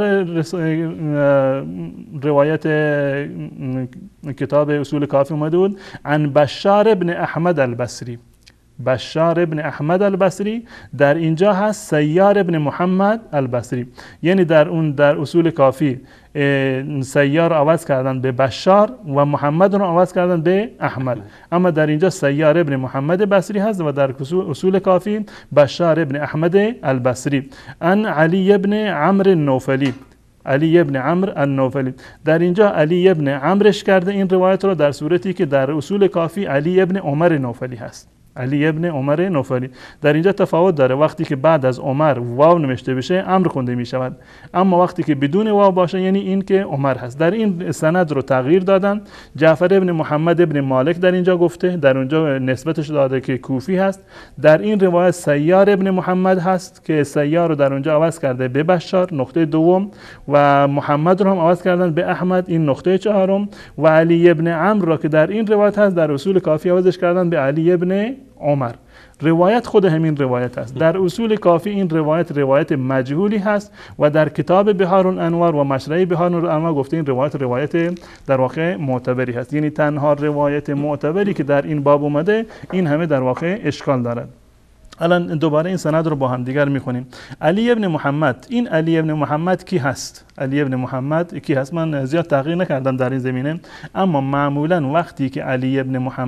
روایت کتاب اصول کافی اومده بود ان بشار ابن احمد البصری، بشار ابن احمد البصری، در اینجا هست سیار ابن محمد البصری. یعنی در اصول کافی سیار عوض کردن به بشار و محمد رو عوض کردن به احمد، اما در اینجا سیار ابن محمد بصری هست و در اصول کافی بشار ابن احمد البصری. ان علی ابن عمرو النوفلی، علی ابن عمرو النوفلی. در اینجا علی ابن عمرش کرده این روایت رو، در صورتی که در اصول کافی علی ابن عمر نوفلی هست. علی ابن عمر نوفلی. در اینجا تفاوت داره، وقتی که بعد از عمر واو نوشته بشه عمرو خونده می شود، اما وقتی که بدون واو باشه یعنی این که عمر هست. در این سند رو تغییر دادن. جعفر ابن محمد ابن مالک در اینجا گفته، در اونجا نسبتش داده که کوفی هست. در این روایت سیار ابن محمد هست که سیار رو در اونجا عوض کرده به بشار، نقطه دوم، و محمد رو هم عوض کردن به احمد، این نقطه چهارم، و علی ابن عمرو را که در این روایت هست در اصول کافی عوضش کردن به علی ابن عمر. روایت خود همین روایت است. در اصول کافی این روایت مجهولی هست و در کتاب بحار الانوار و مشرع بحار الانوار گفته این روایت در واقع معتبری هست. یعنی تنها روایت معتبری که در این باب اومده این همه در واقع اشکال دارد. الان دوباره این سند رو با هم دیگر میخونیم. علی ابن محمد، این علی ابن محمد کی هست؟ علی ابن محمد کی هست؟ من زیاد تحقیق نکردم در این زمینه، اما معمولا وقتی که علی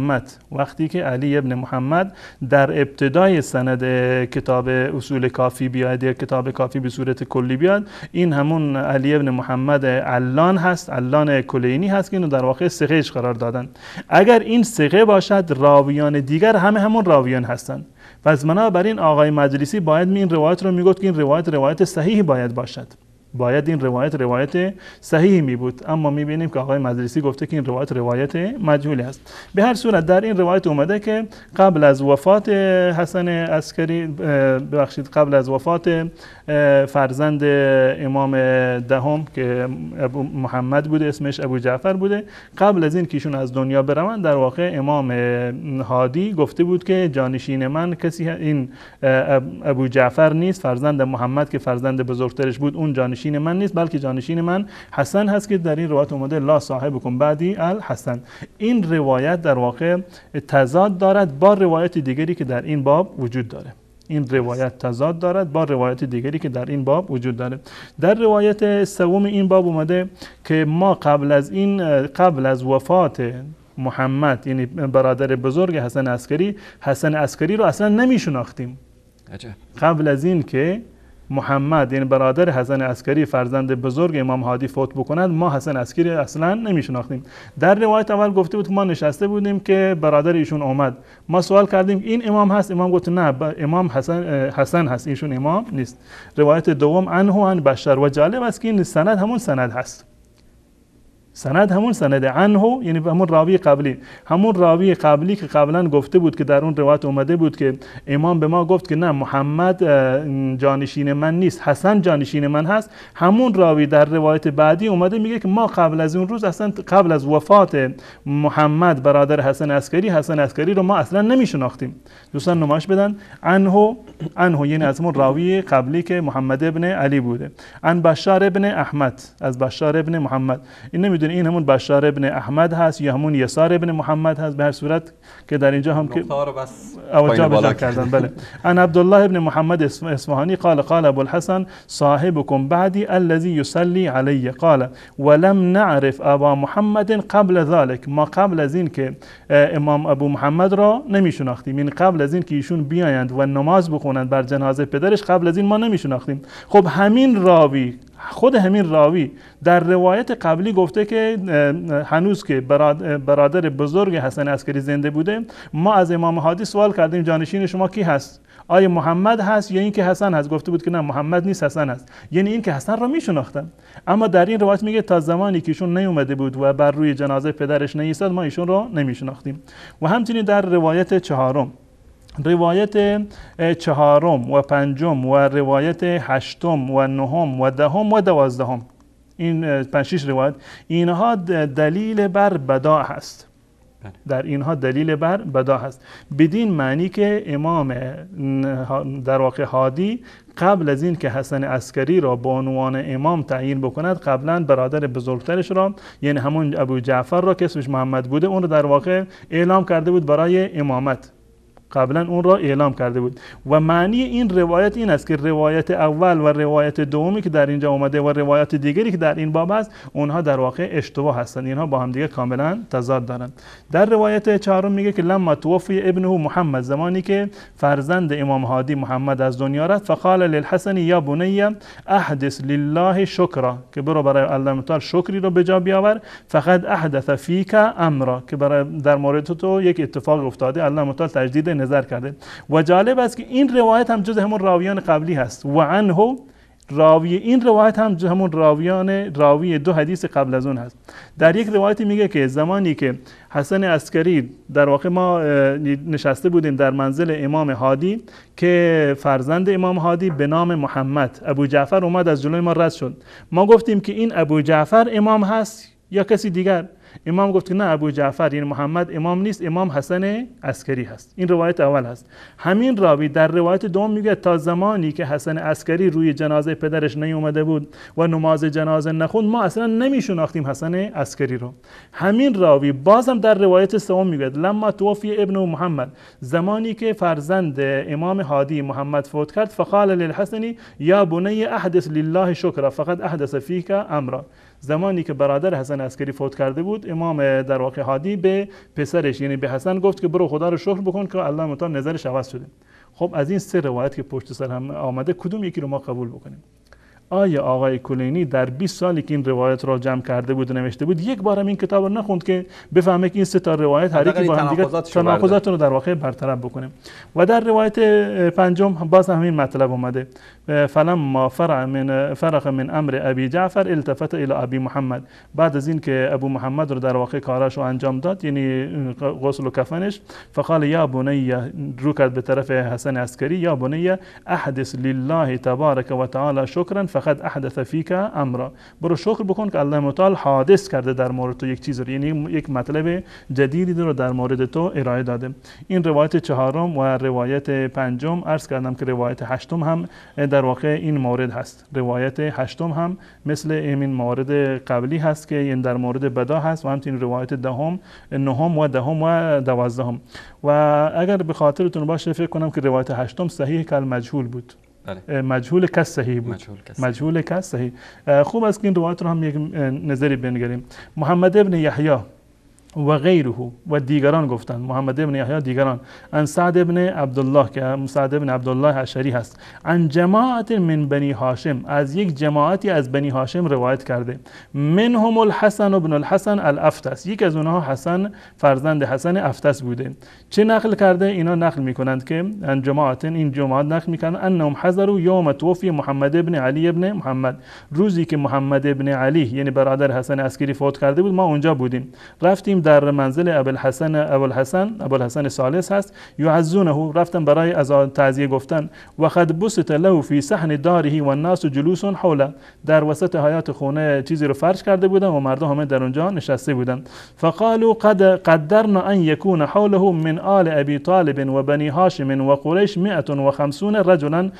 ابن محمد در ابتدای سند کتاب اصول کافی بیاد یا کتاب کافی به صورت کلی بیاد، این همون علی ابن محمد علان هست، علان کلینی هست که اینو در واقع ثقهش قرار دادن. اگر این ثقه باشد راویان دیگر همون راویان هستند. پس بنابراین آقای مجلسی باید این روایت رو میگفت که این روایت صحیحی باید باشد، باید این روایت صحیحی می بود، اما میبینیم که آقای مجلسی گفته که این روایت مجهولی است. به هر صورت در این روایت اومده که قبل از وفات حسن عسکری، قبل از وفات فرزند امام دهم که ابو محمد بوده، اسمش ابو جعفر بوده، قبل از این که ایشون از دنیا بروند در واقع امام هادی گفته بود که جانشین من کسی این ابو جعفر نیست، فرزند محمد که فرزند بزرگترش بود اون جانشین من نیست، بلکه جانشین من حسن هست که در این روایت اومده لا صاحبکم بعدی الحسن. این روایت در واقع تضاد دارد با روایت دیگری که در این باب وجود داره. این روایت تضاد دارد با روایت دیگری که در این باب وجود داره. در روایت سوم این باب اومده که ما قبل از وفات محمد، یعنی برادر بزرگ حسن عسکری رو اصلا نمیشناختیم. قبل از این که محمد یعنی برادر حسن عسکری فرزند بزرگ امام هادی فوت بکند ما حسن عسکری اصلا نمیشناختیم. در روایت اول گفته بود ما نشسته بودیم که برادر ایشون اومد، ما سوال کردیم این امام هست؟ امام گفت نه امام حسن هست، ایشون امام نیست. روایت دوم عنه عن بشر، و جالب است که این سند همون سند هست، سند همون سند عنه یعنی همون راوی قبلی که قبلا گفته بود که در اون روایت اومده بود که امام به ما گفت که نه محمد جانشین من نیست، حسن جانشین من هست. همون راوی در روایت بعدی اومده میگه که ما قبل از اون روز اصلا قبل از وفات محمد برادر حسن عسکری رو ما اصلا نمیشناختیم. دوستان نمایش بدن عنه یعنی از همون راوی قبلی که محمد ابن علی بوده. عن بشار ابن احمد، از بشار ابن محمد. این نمیدونه این همون بشار ابن احمد هست یا همون یسار ابن محمد هست، به هر صورت که در اینجا هم که اوجا بجا کردن. بله. عن عبدالله ابن محمد اصفهانی قال ابو الحسن صاحبكم بعدی الذي يصلي علی قال ولم نعرف ابا محمد قبل ذلك، ما قبل از این که امام ابو محمد را نمیشناختیم، یعنی قبل از این که ایشون بیایند و نماز بخونند بر جنازه پدرش قبل از این ما نمیشناختیم. خب خود همین راوی در روایت قبلی گفته که هنوز که برادر بزرگ حسن عسکری زنده بوده ما از امام هادی سوال کردیم جانشین شما کی هست؟ آیا محمد هست یا این که حسن هست؟ گفته بود که نه محمد نیست حسن هست، یعنی این که حسن را میشناختن. اما در این روایت میگه تا زمانی که ایشون نیومده بود و بر روی جنازه پدرش نایستاد ما ایشون را نمیشناختیم. و همچنین در روایت چهارم و پنجم و روایت هشتم و نهم و دهم و دوازدهم، این 5-6 روایت اینها دلیل بر بداع هست. در اینها دلیل بر بداع هست بدین معنی که امام در واقع هادی قبل از این که حسن عسکری را به عنوان امام تعیین بکند قبلا برادر بزرگترش را یعنی همون ابو جعفر را که اسمش محمد بوده اون را در واقع اعلام کرده بود برای امامت. قبلا اون را اعلام کرده بود. و معنی این روایت این است که روایت اول و روایت دومی که در اینجا اومده و روایت دیگری که در این باب است، اونها در واقع اشتباه هستند، اینها با هم دیگه کاملا تضاد دارند. در روایت چهارم میگه که لما توفی ابنه محمد، زمانی که فرزند امام هادی محمد از دنیا رفت، فقال للحسن یا بنی احدث لله شکرا، که برو برای الله تعالی شکری رو به جا بیاور، فقد احدث فیک امرا، که در مورد تو یک اتفاق افتاده، الله تعالی تجدید نظر کرده. و جالب است که این روایت هم جز همون راویان قبلی هست و عنه، راوی این روایت هم همون راوی دو حدیث قبل از اون هست. در یک روایتی میگه که زمانی که حسن عسکری، در واقع ما نشسته بودیم در منزل امام هادی که فرزند امام هادی به نام محمد، ابو جعفر اومد از جلوی ما رد شد. ما گفتیم که این ابو جعفر امام هست یا کسی دیگر؟ امام گفت که نه، ابو جعفر یعنی محمد امام نیست، امام حسن عسکری هست. این روایت اول هست. همین راوی در روایت دوم میگه تا زمانی که حسن عسکری روی جنازه پدرش نیومده بود و نماز جنازه نخوند، ما اصلا نمیشناختیم حسن عسکری رو. همین راوی بازم در روایت سوم میگه لما توفی ابن محمد، زمانی که فرزند امام هادی محمد فوت کرد، فقال للحسن یا بنی احدث لله شکرا فقد احدث فیک امرا، زمانی که برادر حسن عسکری فوت کرده بود، امام در واقع هادی به پسرش یعنی به حسن گفت که برو خدا رو شکر بکن که الله متعال نظرش عوض شده. خب از این سه روایت که پشت سر هم آمده، کدوم یکی رو ما قبول بکنیم؟ آیا آقای کلینی در 20 سالی که این روایت را جمع کرده بود و نوشته بود، یک بارم این کتاب رو نخوند که بفهمه که این سه تا روایت هر یکی با هم دیگه تناقضات رو در واقع برطرف بکنه؟ و در روایت پنجم باز همین مطلب اومده، فلما فرغ من امر ابی جعفر التفت الى ابی محمد، بعد از این که ابو محمد رو در واقع کاراشو انجام داد، یعنی غسل و کفنش، فقال یا بنی، رو کرد به طرف حسن عسکری، یا بنی احدث لله تبارک و تعالی شکرا فقد احدث فیک امرا، برو شکر بکن که الله متعال حادث کرده در مورد تو یک چیز رو، یعنی یک مطلب جدیدی رو در مورد تو ارائه داده. این روایت چهارم و روایت پنجم. عرض کردم که روایت هشتم هم در واقع این مورد هست. روایت هشتم هم مثل این مورد قبلی هست که این در مورد بدا هست، و همچنین روایت دهم، نهم و دهم و دوازدهم. و اگر به خاطرتون باشه فکر کنم که روایت هشتم صحیح کل مجهول بود. مجهول کس صحیح بود. مجهول کس صحیح. خوب است که این روایت رو هم یک نظری بنگریم. محمد ابن یحیی و غیره و دیگران گفتند، محمد ابن یحیی دیگران، عن سعد ابن عبدالله که سعد ابن عبدالله اشعری هست، عن جماعت من بنی هاشم، از یک جماعتی از بنی هاشم روایت کرده، منهم الحسن ابن الحسن الافتس، یک از اونها حسن فرزند حسن افتس بوده. چه نقل کرده؟ اینا نقل میکنند که عن جماعت، این جماعت نقل میکنند انهم حضروا یوم توفی محمد ابن علی ابن محمد، روزی که محمد ابن علی یعنی برادر حسن عسکری فوت کرده بود، ما اونجا بودیم، رفتیم در منزل ابوالحسن ثالث هست، یعزونه، رفتن برای از تعزیه گفتن، و قد بسط له فی صحن داره و الناس جلوس حوله، در وسط حیاط خونه چیزی رو فرش کرده بودن و مردم همه در اونجا نشسته بودن. فقالوا قد قدرنا ان يكون حوله من آل ابی طالب و بنی هاشم و قریش 150 رجلا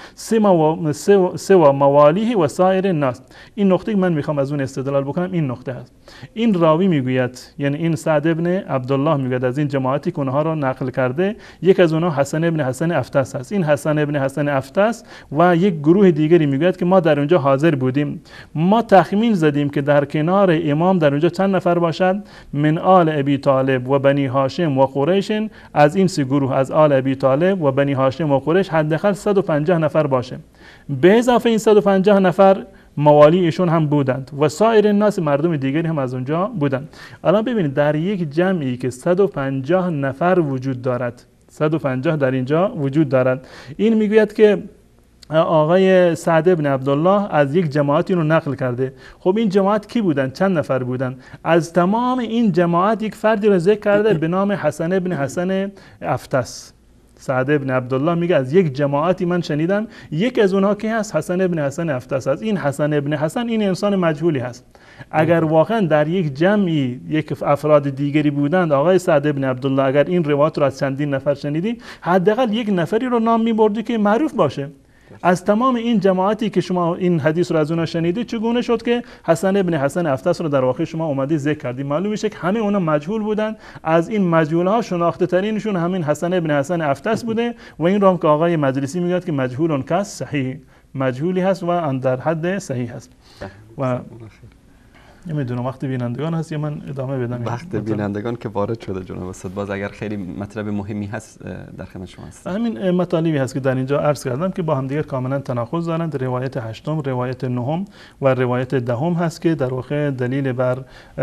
سوا موالیه و سایر الناس. این نقطه من میخوام از اون استدلال بکنم، این نقطه هست. این راوی میگوید، یعنی این سعد ابن عبدالله میگوید از این جماعتی که اونها رو نقل کرده، یک از اونها حسن ابن حسن افتس هست. این حسن ابن حسن افتس و یک گروه دیگری میگوید که ما در اونجا حاضر بودیم، ما تخمین زدیم که در کنار امام در اونجا چند نفر باشد، من آل ابی طالب و بنی هاشم و قریش، از این سه گروه، از آل ابی طالب و بنی هاشم و قریش حداقل 150 نفر باشه، به اضافه این 150 نفر موالی ایشون هم بودند و سایر الناس، مردم دیگری هم از اونجا بودند. الان ببینید در یک جمعی که 150 نفر وجود دارد، 150 در اینجا وجود دارد، این میگوید که آقای سعد ابن عبدالله از یک جماعتی رو نقل کرده. خب این جماعت کی بودن؟ چند نفر بودن؟ از تمام این جماعت یک فردی رو ذکر کرده به نام حسن ابن حسن افتس. سعد ابن عبدالله میگه از یک جماعتی من شنیدم، یک از اونها کی هست؟ حسن ابن حسن افتس هست. این حسن ابن حسن این انسان مجهولی هست. اگر واقعا در یک جمعی یک افراد دیگری بودند، آقای سعد ابن عبدالله اگر این روایت رو از چندین نفر شنیدی، حداقل یک نفری رو نام میبردی که معروف باشه. از تمام این جماعتی که شما این حدیث رو از اونها شنیدید چگونه شد که حسن ابن حسن افتس رو در واقع شما اومدید ذکر کردید؟ معلوم میشه که همه اونا مجهول بودن. از این مجهول ها شناخته ترینشون همین حسن ابن حسن افتس بوده و این رو هم که آقای مجلسی میگه که مجهول کس صحیح، مجهولی هست و در حد صحیح هست. و نمیدونم وقت بینندگان هست یا من ادامه بدم؟ وقت بینندگان که وارد شده جناب استاد، باز اگر خیلی مطلب مهمی هست در خدمت شما هستم. همین مطالبی هست که در اینجا عرض کردم که با هم دیگر کاملا تناقض دارند. روایت 8، روایت 9 و روایت 10 هست که در واقع دلیل بر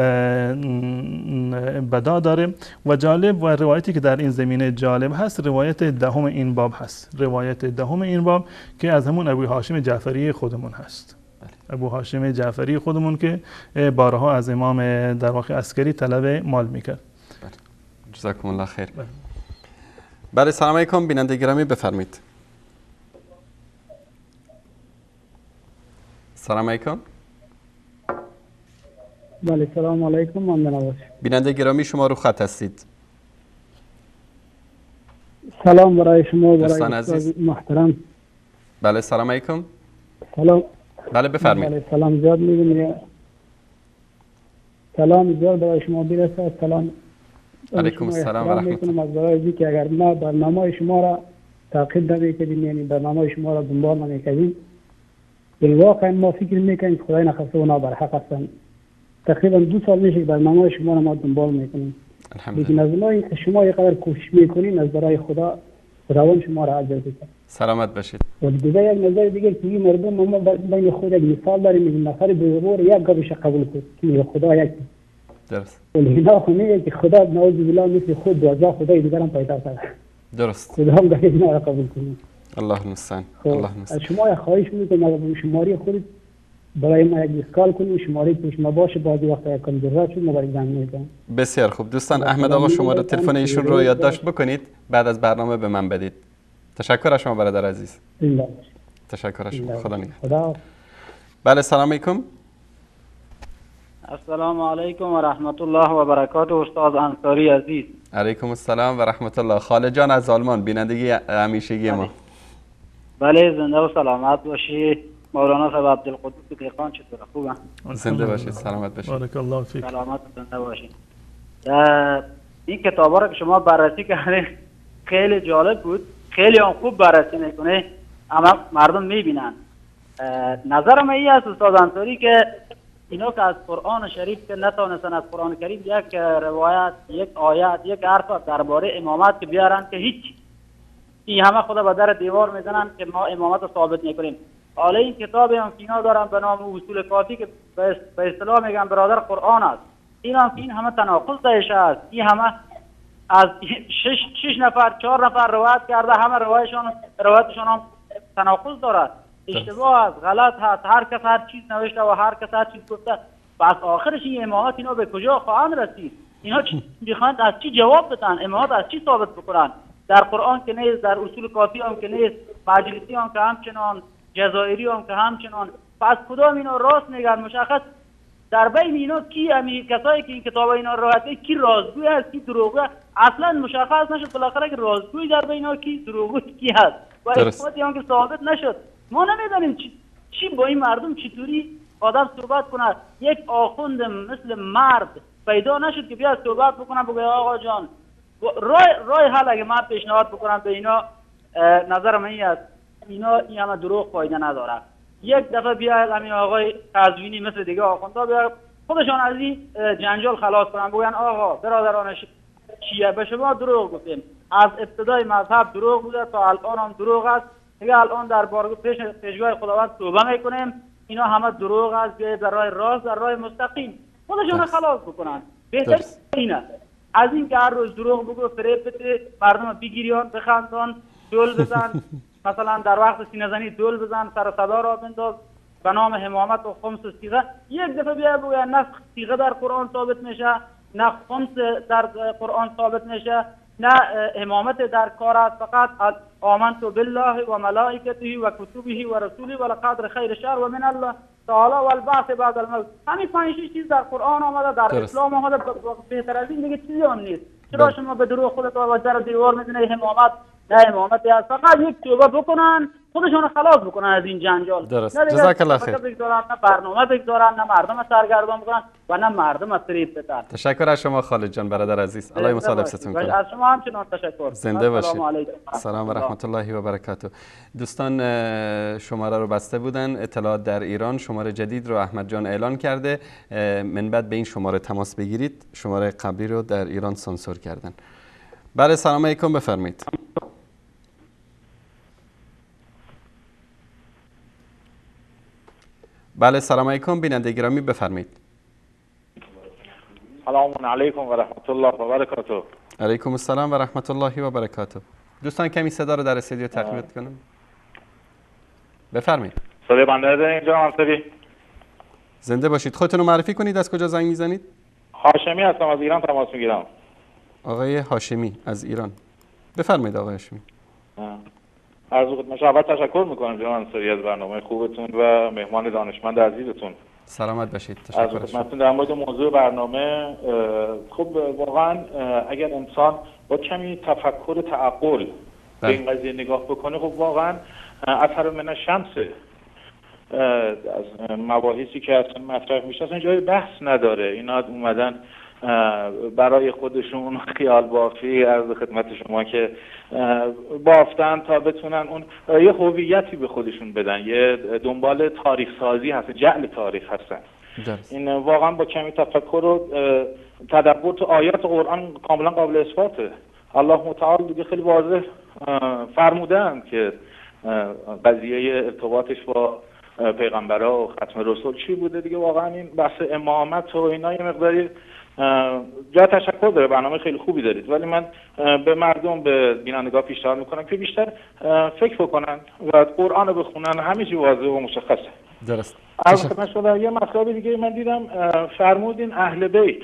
بدا داره و جالب. و روایتی که در این زمینه جالب هست روایت 10 این باب هست، روایت 10 این باب که از همون ابو هاشم جعفری خودمون هست. ابو هاشم جعفری خودمون که بارها از امام در واقع عسکری طلب مال میکرد. جزاکم الله خیر. بله سلام علیکم بیننده گرامی، بفرمایید. سلام علیکم. بله سلام علیکم. ممنون. بیننده گرامی شما رو خط هستید. سلام برای شما و دوستان برای عزیز محترم. بله سلام علیکم. سلام. بله بفرمایید. بله سلام زیاد می‌بینید. سلام زیاد برای شما برسه. سلام علیکم السلام و رحمت الله. از برای که اگر ما برنامه شما را تعقیب نمی‌کردیم، یعنی برنامه شما را دنبال نمی‌کردیم، بالواقع ما فکر می‌کنیم خدای نخواسته اونا بر حق هستن. تقریبا 2 سال میشه که برنامه شما را ما دنبال می‌کنیم. لیکن از اونایی که شما یقدر کوشش می‌کنین از برای خداوند شما را اجر بده. سلامت باشید. و دیگه یک نظر دیگه که این مردم ما بین خود یک مثال داریم، میگیم نفر بزرگ یک گابش قبول کنه که خدا یک درست. ولی اینا خونه که خدا نعوذ بالله مثل خود دوازده خدای دیگر هم پیدا کرده. درست. خدا هم دیگه اینا را قبول کنه. الله المستعان. الله المستعان. از شما خواهش میکنم شماری خود برای ما یک اسکال کنید، شماری پیش ما باشه، بعضی وقتا یک کم ضرورت شد ما برای زنگ میدم. بسیار خوب دوستان، احمد آقا شماره تلفن ایشون رو یادداشت بکنید، بعد از برنامه به من بدید. تشکر از شما برادر عزیز. تشکر از شما. خدا نگهدار. بله سلام علیکم. السلام علیکم و رحمت الله و برکاته استاد انصاری عزیز. علیکم السلام و رحمت الله. خاله جان از آلمان، بینندگی همیشگی ما. بله زنده و سلامت باشی. مولانا صاحب عبدالقدوس دهقان چطوره؟ خوبه؟ زنده باشید، سلامت باشید. بارک الله فیک. سلامت و زنده باشید. این کتابا رو که شما بررسی کردید خیلی جالب بود، خیلی هم خوب بررسی میکنه، اما مردم میبینن. نظرم این است استاد انصاری که اینا که از قرآن شریف که نتونستن از قرآن کریم یک روایت، یک آیت، یک حرف درباره امامت که بیارن که هیچ، این همه خدا به در دیوار میزنن که ما امامت رو ثابت میکنیم. حالا این کتاب هم که اینا دارن به نام اصول کافی که به اصطلاح میگن برادر قرآن است، این هم که این همه تناقض درش است، این همه از 6 نفر 4 نفر روایت کرده، همه روایتشون هم تناقض دارد، اشتباه است، غلط هست، هر کس هر چیز نوشته و هر کس هر چیز گفته. پس آخرش این امامات اینا به کجا خواهند رسید؟ اینا میخواند از چی جواب بدن؟ امامات از چی ثابت بکنن؟ در قرآن که نیست، در اصول کافی هم که نیست، مجلسی هم که همچنان، جزائری هم که همچنان. پس کدام اینا راست میگن؟ مشخص در بین اینا کی کسایی که این کتاب اینا روایت کی رازگوی است، کی دروغگو؟ اصلا مشخص نشد بالاخره که رازگوی در بین اینا کی، دروغگو کی هست و اثباتی هم که ثابت نشد. ما نمیدونیم چی با این مردم چطوری آدم صحبت کنه. یک آخوند مثل مرد پیدا نشد که بیاد صحبت بکنه بگه آقا جان رای حل اگه من پیشنهاد بکنم به اینا، نظر من این است اینا این همه دروغ فایده نداره. یک دفعه بیاید همین آقای قزوینی مثل دیگه آخوندها بیاید خودشان از این جنجال خلاص کنن، بگن آقا برادران شیعه به شما دروغ گفتیم، از ابتدای مذهب دروغ بوده تا الان هم دروغ است، دیگه الان در بارگاه پیشگاه خداوند توبه میکنیم، اینا همه دروغ است، بیاید در راه راست، در راه مستقیم خودشان خلاص بکنن. بهتر اینه از این که هر روز دروغ بگو، فریب بده، مردم بگیریان، بخندان، دول بزن مثلا در وقت سینه زنی دول بزن، سر صدا را بنداز به نام حمامت و خمس و صیغه. یک دفعه بیا بگو نه صیغه در قرآن ثابت میشه، نه خمس در قرآن ثابت میشه، نه امامت در کار است، فقط آمنت بالله و ملائکته و کتبه و رسوله و لقدر خیر شر و من الله تعالی و البعث بعد الموت. همین 5 چیز در قرآن آمده، در اسلام آمده، بهتر از این دیگه چیزی هم نیست. چرا شما به دروغ خودت و در دیوار میزنید؟ امامت نه امامت است، فقط یک توبه بکنن خودشون خلاص بکنن از این جنجال. درست. جزاک الله خیر. بگذارن، نه برنامه بگذارن، نه مردم سرگردان بکنن و نه مردم از فریب بتن. تشکر از شما خالد جان برادر عزیز. الله مسا لبستون کنه. از شما همچنان تشکر. زنده باشید. سلام و رحمت الله و برکاته. دوستان شماره رو بسته بودن. اطلاعات در ایران شماره جدید رو احمد جان اعلان کرده. من بعد به این شماره تماس بگیرید. شماره قبلی رو در ایران سانسور کردن. بله سلام علیکم بفرمایید. بله سلام علیکم بیننده گرامی بفرمایید. سلام علیکم و رحمت الله و برکاته. علیکم السلام و رحمت الله و برکاته. دوستان کمی صدا رو در استودیو تقویت کنم. بفرمایید. صدای بنده رو اینجا همسری. زنده باشید. خودتون رو معرفی کنید. از کجا زنگ میزنید؟ هاشمی هستم، از ایران تماس میگیرم. آقای هاشمی از ایران. بفرمایید آقای هاشمی. عرض خدمت اول تشکر میکنم جناب انصاری از برنامه خوبتون و مهمان دانشمند عزیزتون. سلامت باشید. عرض خدمتتون در مورد موضوع برنامه، خب واقعا اگر انسان با کمی تفکر تعقل به این قضیه نگاه بکنه، خب واقعا اثر من الشمس از مباحثی که اصلا مطرح میشه اصلا جای بحث نداره. اینا اومدن برای خودشون خیال بافی از خدمت شما که بافتن تا بتونن اون یه هویتی به خودشون بدن، یه دنبال تاریخ سازی هستن، جعل تاریخ هستن. این واقعا با کمی تفکر و تدبر تو آیات قرآن کاملا قابل اثباته. الله متعال دیگه خیلی واضح فرمودن که قضیه ارتباطش با پیغمبرها و ختم رسول چی بوده دیگه. واقعا این بحث امامت و اینا یه مقداری جا تشکر داره، برنامه خیلی خوبی دارید، ولی من به مردم، به بینندگان پیشنهاد میکنم که بیشتر فکر بکنن و قرآن رو بخونن. همه چی واضح و مشخصه. درست. البته یه مطلب دیگه من دیدم فرمودین اهل بیت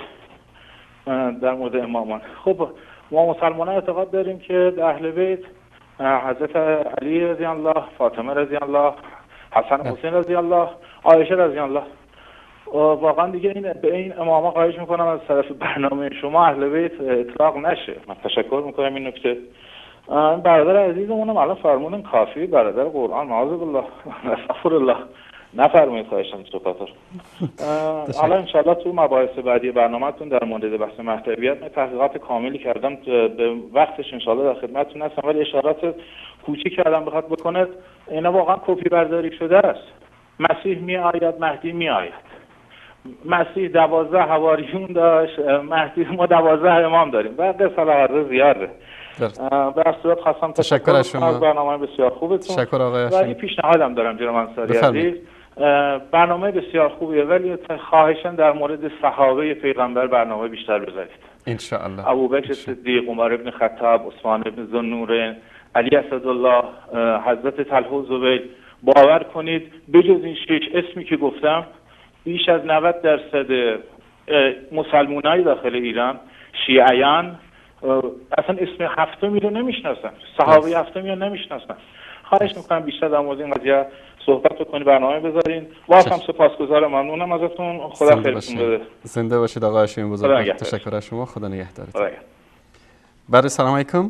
در مورد امامان. خب ما مسلمانان اعتقاد داریم که اهل بیت حضرت علی رضی الله، فاطمه رضی الله، حسن حسین رضی الله، عایشه رضی الله. واقعا دیگه این به این اماما خواهش میکنم از طرف برنامه شما اهل بیت اطلاق نشه. من تشکر میکنم این نکته. برادر عزیزمونم الان فرمودن کافی برادر قرآن، معاذ بالله، استغفر الله، نفرمایید خواهشم صحبت‌ها. حالا ان شاءالله تو مباحث بعدی برنامه‌تون در مورد بحث مهدویت من تحقیقات کاملی کردم، به وقتش ان شاءالله در خدمتتون هستم، ولی اشارات کوچیک کردم بخواد بکنه. اینا واقعا کپی برداری شده است. مسیح می آید، مهدی می آید. مسیح 12 حواریون داشت، مهدی ما 12 امام داریم و قصه زیاده. به صورت خواستم تشکر از شما. برنامه بسیار خوبتون. تشکر آقای هاشمی. ولی پیشنهادم دارم جناب انصاری عزیز، برنامه بسیار خوبیه، ولی خواهشاً در مورد صحابه پیغمبر برنامه بیشتر بذارید. ان شاء الله. ابوبکر صدیق، عمر ابن خطاب، عثمان ابن ذوالنورین، علی اسدالله، حضرت طلحه و زبیر. باور کنید بجز این 6 اسمی که گفتم، بیش از 90% مسلمانای داخل ایران، شیعیان، اصلا اسم هفتمی رو نمیشناسن، صحابه هفتمی رو نمیشناسن. خواهش میکنم بیشتر در مورد این قضیه صحبت بکنید، برنامه بذارین. واقعا سپاسگزارم، ممنونم ازتون. خدا خیرتون بده. زنده باشید آقای هاشمی بزرگ. تشکر از شما. خدا نگهدارتون. بله سلام علیکم.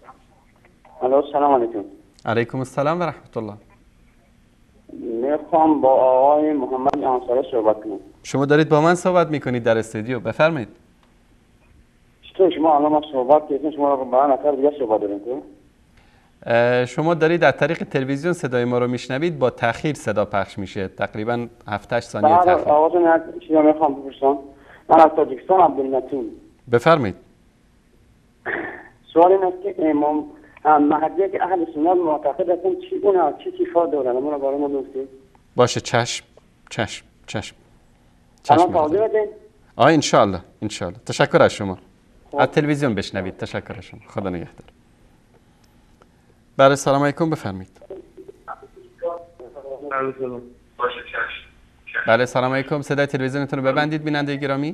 الو سلام علیکم. علیکم السلام و رحمت الله. میخوام با آقای محمد انصاری صحبت کنم. شما دارید با من صحبت میکنید در استودیو، بفرمایید. چطور شما الان ما صحبت کردیم، شما رو با نفر دیگه صحبت دارید؟ شما دارید از طریق تلویزیون صدای ما رو میشنوید، با تأخیر صدا پخش میشه، تقریبا 7-8 ثانیه تأخیر. آواز من چیزی میخوام بپرسم. من از تاجیکستان عبدالمتین. بفرمایید. سوال این است که امام مهدی که اهل سنت معتقد هستن چی گونه چی صفات دارن؟ ما برای ما گفتید. باشه چشم. الان توضیح بدین. ان شاء الله. تشکر از شما. از تلویزیون بشنوید. تشکر از شما. خدا نگهدار. بله سلام علیکم بفرمایید. بله سلام علیکم. صدای تلویزیونتون رو ببندید بیننده گرامی.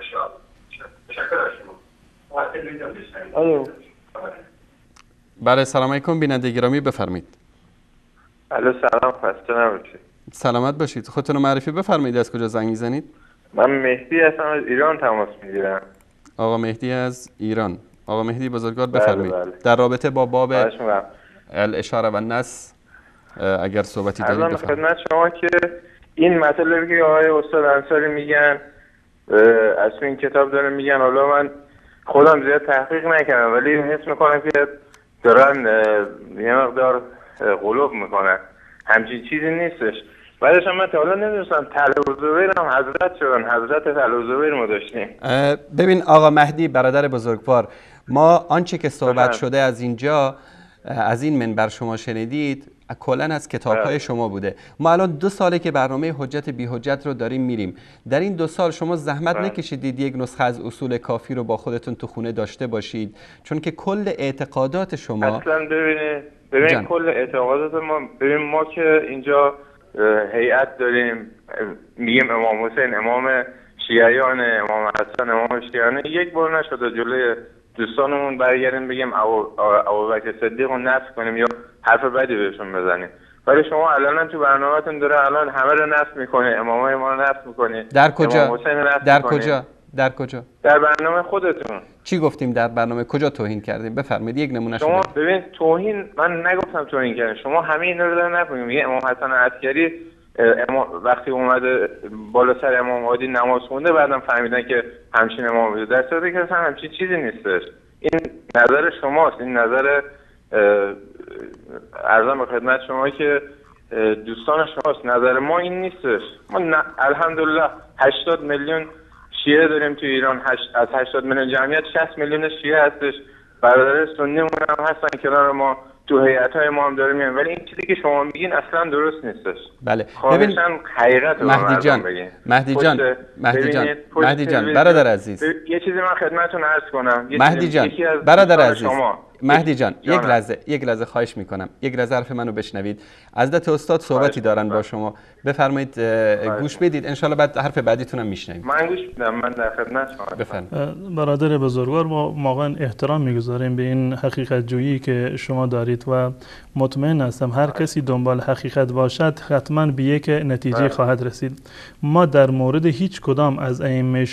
الو. بله سلام علیکم بیننده گرامی بفرمایید. الو سلام، خسته نباشید. سلامت باشید. خودتون رو معرفی بفرمایید، از کجا زنگ میزنید؟ من مهدی هستم، از ایران تماس میگیرم. آقا مهدی از ایران. آقا مهدی بزرگوار بفرمایید. بله. در رابطه با باب الاشاره و النص اگر صحبتی دارید الان بفرمایید. خدمت شما که این مطالبی که آقای استاد انصاری میگن از این کتاب دارن میگن، حالا من خودم زیاد تحقیق نکردم ولی حس میکنم که دارن یه مقدار غلوب میکنن، همچین چیزی نیستش. بعدش هم من تا حالا نمیدونستم طلع و زبیر هم حضرت شدن، حضرت طلع و زبیر ما داشتیم. ببین آقا مهدی برادر بزرگوار، ما آنچه که صحبت شده از اینجا از این منبر شما شنیدید کلا از کتاب‌های شما بوده. ما الان 2 ساله که برنامه حجت بی حجت رو داریم میریم. در این 2 سال شما زحمت نکشیدید یک نسخه از اصول کافی رو با خودتون تو خونه داشته باشید؟ چون که کل اعتقادات شما اصلا ببین کل اعتقادات ما، ببین ما که اینجا هیئت داریم، میگیم امام حسین امام شیعیان، امام حسن امام شیعیان، یک بار نشده جلوی دوستانمون برگردیم بگیم ابوبکر صدیق رو نفی کنیم یا حرف بدی بهشون بزنیم. ولی شما الان تو برنامه‌تون داره الان همه رو نفی میکنه، امامای ما رو نفی میکنه. در کجا؟ امام حسین رو نفی در میکنه. کجا؟ در کجا؟ در برنامه خودتون. چی گفتیم در برنامه؟ کجا توهین کردیم؟ بفرمایید یک نمونه شما شده. ببین توهین من نگفتم، توهین کردم. شما همه اینا رو دارین نکنید. میگه امام حسن عسکری وقتی اومده بالا سر امام هادی نماز خونده بعدم فهمیدن که همچین امام بوده، در صورتی که اصلا همچین چیزی نیستش. این نظر شماست، این نظر عرضم به خدمت شما که دوستان شماست، نظر ما این نیستش. ما الحمدلله 80 میلیون شیعه داریم تو ایران، از 80 میلیون جمعیت 60 میلیون شیعه هستش، برادر سنیمون هم هستن کنار ما، تو هیئت‌های ما هم داریم میان، ولی این چیزی که شما میگین اصلا درست نیستش. بله ببین حقیقت رو مهدی جان برادر عزیز، یه چیزی من خدمتتون عرض کنم. مهدی جان برادر عزیز، مهدی جان یک لحظه خواهش میکنم، یک لحظه حرف منو بشنوید. حضرت استاد صحبتی دارن با شما، بفرمایید گوش بدید، انشالله بعد حرف بعدیتون هم میشنویم. من گوش میدم، من در خدمت شما. بفرمایید. برادر بزرگوار، ما واقعا احترام میگذاریم به این حقیقت جویی که شما دارید و مطمئن هستم هر کسی دنبال حقیقت باشد حتما به یک نتیجه خواهد رسید. ما در مورد هیچ کدام از ائمه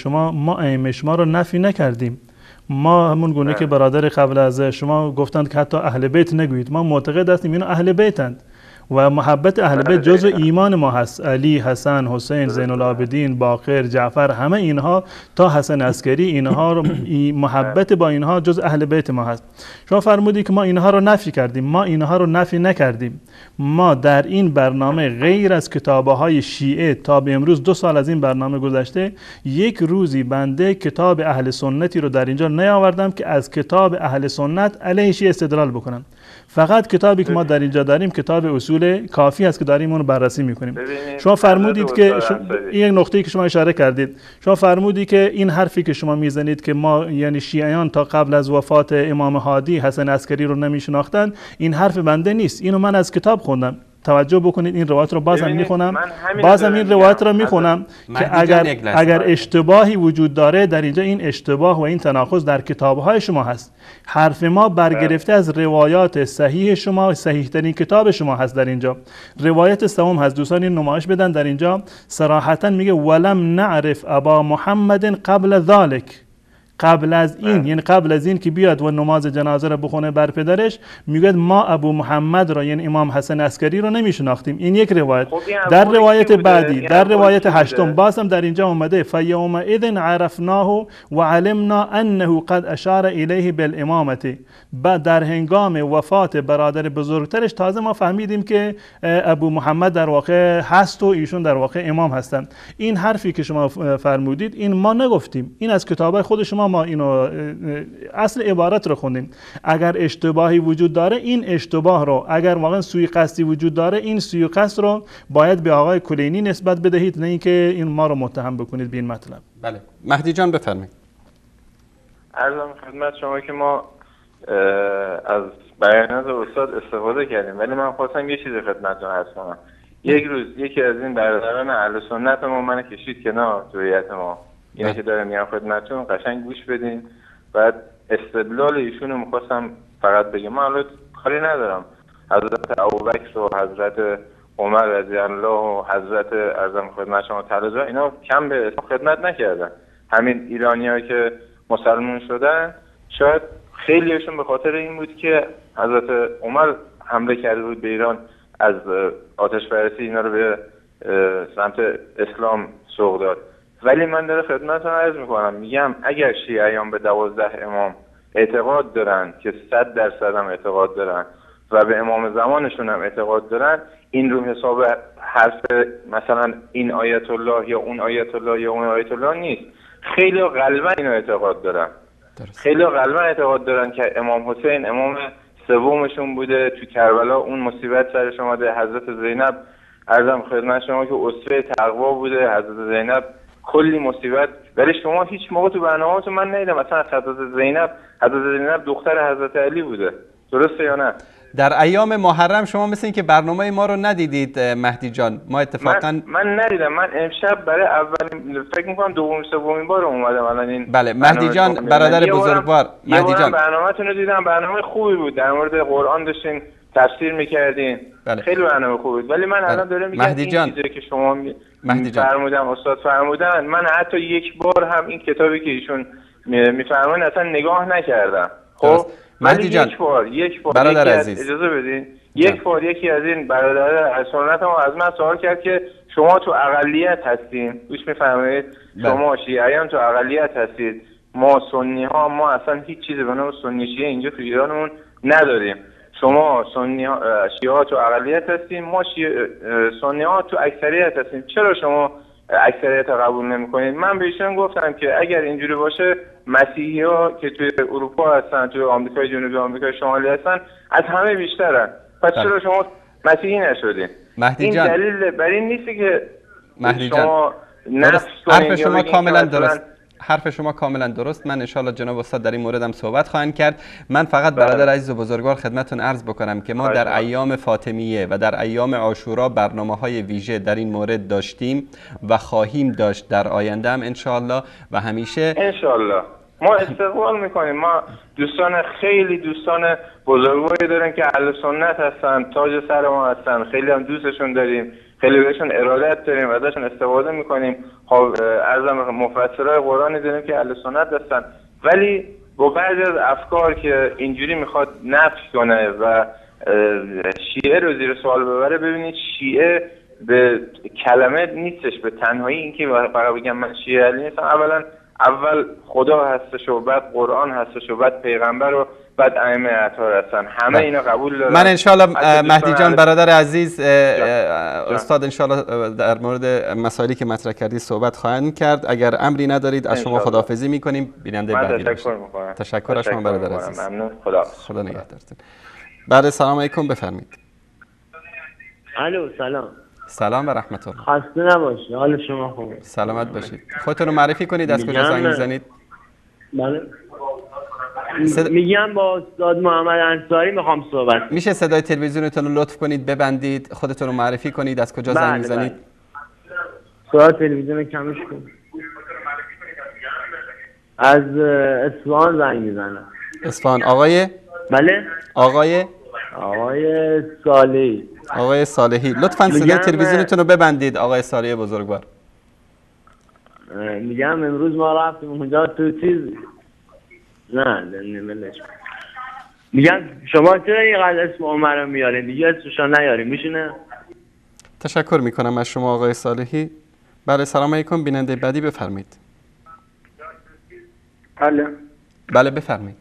شما رو نفی نکردیم. ما همون گونه که برادر قبل از شما گفتند که حتی اهل بیت نگویید، ما معتقد هستیم اینا اهل بیتند و محبت اهل بیت جزء ایمان ما هست. علی، حسن، حسین، زین العابدین، باقر، جعفر، همه اینها تا حسن عسکری، اینها رو محبت با اینها جزء اهل بیت ما هست. شما فرمودید که ما اینها رو نفی کردیم. ما اینها رو نفی نکردیم. ما در این برنامه غیر از کتاب‌های شیعه تا به امروز 2 سال از این برنامه گذشته، یک روزی بنده کتاب اهل سنتی رو در اینجا نیاوردم که از کتاب اهل سنت علیه شیعه استدلال بکنم. فقط کتابی که ما در اینجا داریم کتاب اصول کافی است که داریم اون رو بررسی میکنیم. شما فرمودید که یک نقطه‌ای که شما اشاره کردید، شما فرمودید که این حرفی که شما میزنید که ما یعنی شیعیان تا قبل از وفات امام هادی حسن عسکری رو نمیشناختن، این حرف بنده نیست، اینو من از کتاب خوندم. توجه بکنید این روایت رو بازم میخونم، این روایت رو میخونم که اگر اشتباهی وجود داره در اینجا، این اشتباه و این تناقض در کتاب‌های شما هست. حرف ما برگرفته از روایات صحیح شما، صحیح ترین کتاب شما هست. در اینجا روایت سوم هست، دوستان این نمایش بدن. در اینجا صراحتا میگه ولم نعرف ابا محمد قبل ذلك، قبل از این، یعنی قبل از این که بیاد و نماز جنازه را بخونه بر پدرش، میگه ما ابو محمد را یعنی امام حسن عسکری را نمیشناختیم. این یک روایت. در روایت بعدی، در روایت هشتم بازم در اینجا اومده فیومئذ عرفناه و علمنا انه قد اشار الیه بالامامه. بعد در هنگام وفات برادر بزرگترش تازه ما فهمیدیم که ابو محمد در واقع هست و ایشون در واقع امام هستند. این حرفی که شما فرمودید این ما نگفتیم، این از کتابای خود شما ما اینو اصل عبارت رو خوندیم. اگر اشتباهی وجود داره این اشتباه رو، اگر واقعا سوء قصدی وجود داره این سوء قصد رو باید به آقای کلینی نسبت بدهید، نه اینکه این ما رو متهم بکنید به این مطلب. بله مهدی جان بفرمایید. عرضم خدمت شما که ما از بیانات استاد استفاده کردیم، ولی من خواستم یه چیزی خدمتتون عرض کنم. یک روز یکی از این برادران اهل سنت ما من کشید کنار تو هیئت ما، اینا که دارم میگم خدمتتون قشنگ گوش بدین. بعد استدلال ایشونو میخواستم فقط بگم، من الان کاری ندارم حضرت ابوبکر و حضرت عمر رضی الله و حضرت اعظم خدمت شما تعالی اینا کم به خدمت نکردن. همین ایرانی‌ها که مسلمان شدن شاید خیلیشون به خاطر این بود که حضرت عمر حمله کرده بود به ایران، از آتش پرستی اینا رو به سمت اسلام سوق داد. ولی من در خدمتتون عرض میکنم، میگم اگر شیعیان به 12 امام اعتقاد دارن که 100% هم اعتقاد دارن و به امام زمانشون هم اعتقاد دارن، این رو حساب حرف مثلا این آیت الله یا اون آیت الله یا اون آیت الله نیست. خیلی غالبا اینو اعتقاد دارن. خیلی غالبا اعتقاد دارن که امام حسین امام سومشون بوده، تو کربلا اون مصیبت سرش اومده. حضرت زینب عرضم خدمت شما که اسوه تقوا بوده، حضرت زینب کلی مصیبت. ولی شما هیچ موقع تو برنامه‌تون من ندیدم مثلا حضرت زینب دختر حضرت علی بوده. درسته یا نه؟ در ایام محرم شما مثل این که برنامه ما رو ندیدید مهدی جان. ما اتفاقا من ندیدم. من امشب برای اولین فکر می‌کنم دوم سومین بار اومدم الان این. بله مهدی جان برادر بزرگوار، مهدی جان برنامه‌تون رو دیدم، برنامه خوبی بود، در مورد قرآن داشتین تفسیر می‌کردین. بله. خیلی برنامه خوبی بود. ولی من الان دارم میگم این چیزی که شما فرمودن استاد فرمودن، من حتی یک بار هم این کتابی که ایشون می‌فرمایند اصلا نگاه نکردم. خب مهدی جان یک بار برادر عزیز اجازه بدین. یک بار یکی از این برادر سنت ما از من سوال کرد که شما تو اقلیت هستین، گوش می‌فرمایید؟ شما شیعیان تو اقلیت هستید، ما سنی ها ما اصلا هیچ چیزی به نام سنی شیعه اینجا تو ایرانمون نداریم. شما شیعه ها تو اقلیت هستین، ما سنی ها تو اکثریت هستیم. چرا شما اکثریت قبول نمی‌کنید؟ من به ایشون گفتم که اگر اینجوری باشه مسیحی ها که توی اروپا هستن، توی آمریکای جنوبی، آمریکای شمالی هستن، از همه بیشترن. پس چرا شما مسیحی نشدین؟ این دلیل بر این نیست که شما نفس حرف شما کاملا درست. حرف شما کاملا درست. من انشالله جناب استاد در این مورد هم صحبت خواهند کرد. من فقط برادر عزیز و بزرگوار خدمتتون عرض بکنم که ما در ایام فاطمیه و در ایام عاشورا برنامه‌های ویژه در این مورد داشتیم و خواهیم داشت در آینده هم انشالله و همیشه انشالله ما استقبال میکنیم. ما خیلی دوستان بزرگواری داریم که اهل سنت هستن، تاج سر ما هستن، خیلی هم دوستشون داریم، خیلی بهشون ارادت داریم و ازشون استفاده میکنیم. عرضم مفسرای قرآنی داریم که اهل سنت هستن، ولی با بعضی از افکار که اینجوری میخواد نفی کنه و شیعه رو زیر سوال ببره. ببینید شیعه به کلمه نیستش، به تنهایی اینکه فقط بگم من شیعه علی نیستم. اول خدا هستش و بعد قرآن هستش و بعد پیغمبر و بعد ائمه اطهار هستن. همه اینا قبول دارن. من انشالله مهدی جان برادر عزیز استاد انشالله در مورد مسائلی که مطرح کردی صحبت خواهند کرد. اگر امری ندارید از شما خداحافظی میکنیم. بیننده بعدی تشکر میکنم. تشکر از شما برادر عزیز. ممنون. خدا نگهدارتون. بعد سلام علیکم بفرمایید. الو سلام. سلام و رحمت الله. خسته نباشید. حال شما خوبه؟ سلامت باشید. خودتون رو معرفی کنید، از کجا زنگ میزنید؟ بله. میگم با استاد محمد انصاری میخوام صحبت. میشه صدای تلویزیونتون رو لطف کنید ببندید، خودتون رو معرفی کنید، از کجا زنگ میزنید؟ صدای تلویزیون کمش کن. از اصفهان زنگ میزنم. اصفهان. آقای؟ بله. آقای صالحی. آقای صالحی لطفاً صدای تلویزیونتون رو ببندید آقای صالحی بزرگوار. میگم امروز ما رفتیم اونجا تو چیز نمی‌لش. میگم شما چرا اینقدر اسم عمر رو میارین؟ دیگه اسمشو نیارین میشونه؟ تشکر میکنم از شما آقای صالحی. بله سلام علیکم. بیننده بعدی بفرمایید. بله بفرمایید.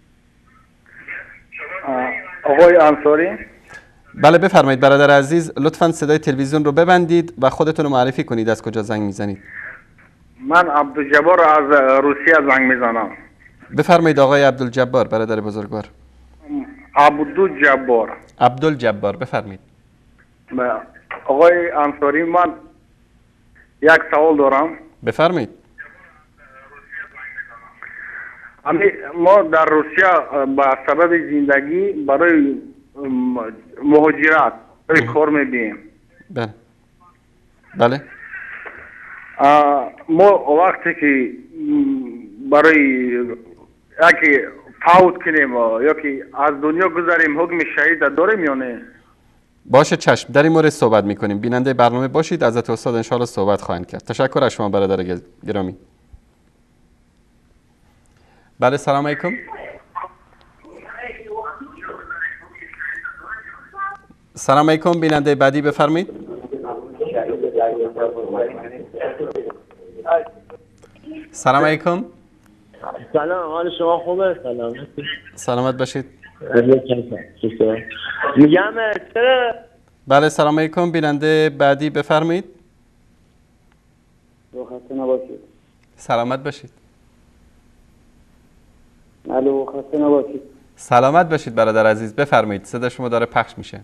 آقای انصاری. بله بفرمایید برادر عزیز، لطفاً صدای تلویزیون رو ببندید و خودتون رو معرفی کنید، از کجا زنگ میزنید؟ من عبدالجبار از روسیه زنگ میزنم. بفرمایید آقای عبدالجبار برادر بزرگوار. عبدالجبار بفرمایید. آقای انصاری من یک سوال دارم. بفرمایید. ما در روسیه به سبب زندگی برای مهاجرت کار میبینیم. بله. ما وقتی که برای یکی فوت کنیم یا که از دنیا گذاریم حکم شهید داریم یا نه؟ باشه چشم، در این مورد صحبت میکنیم. بیننده برنامه باشید، حضرت استاد انشاءالله صحبت خواهند کرد. تشکر از شما برادر گرامی. بله سلام علیکم. سلام علیکم. بیننده بعدی بفرمایید. سلام علیکم. سلام، حال شما خوبه؟ سلام. سلامت باشید. میگم چرا؟ بله سلام علیکم. بیننده بعدی بفرمایید. خسته نباشید. سلامت باشید. الو، خسته نباشید. سلامت باشید برادر عزیز، بفرمایید. صدا شما داره پخش میشه.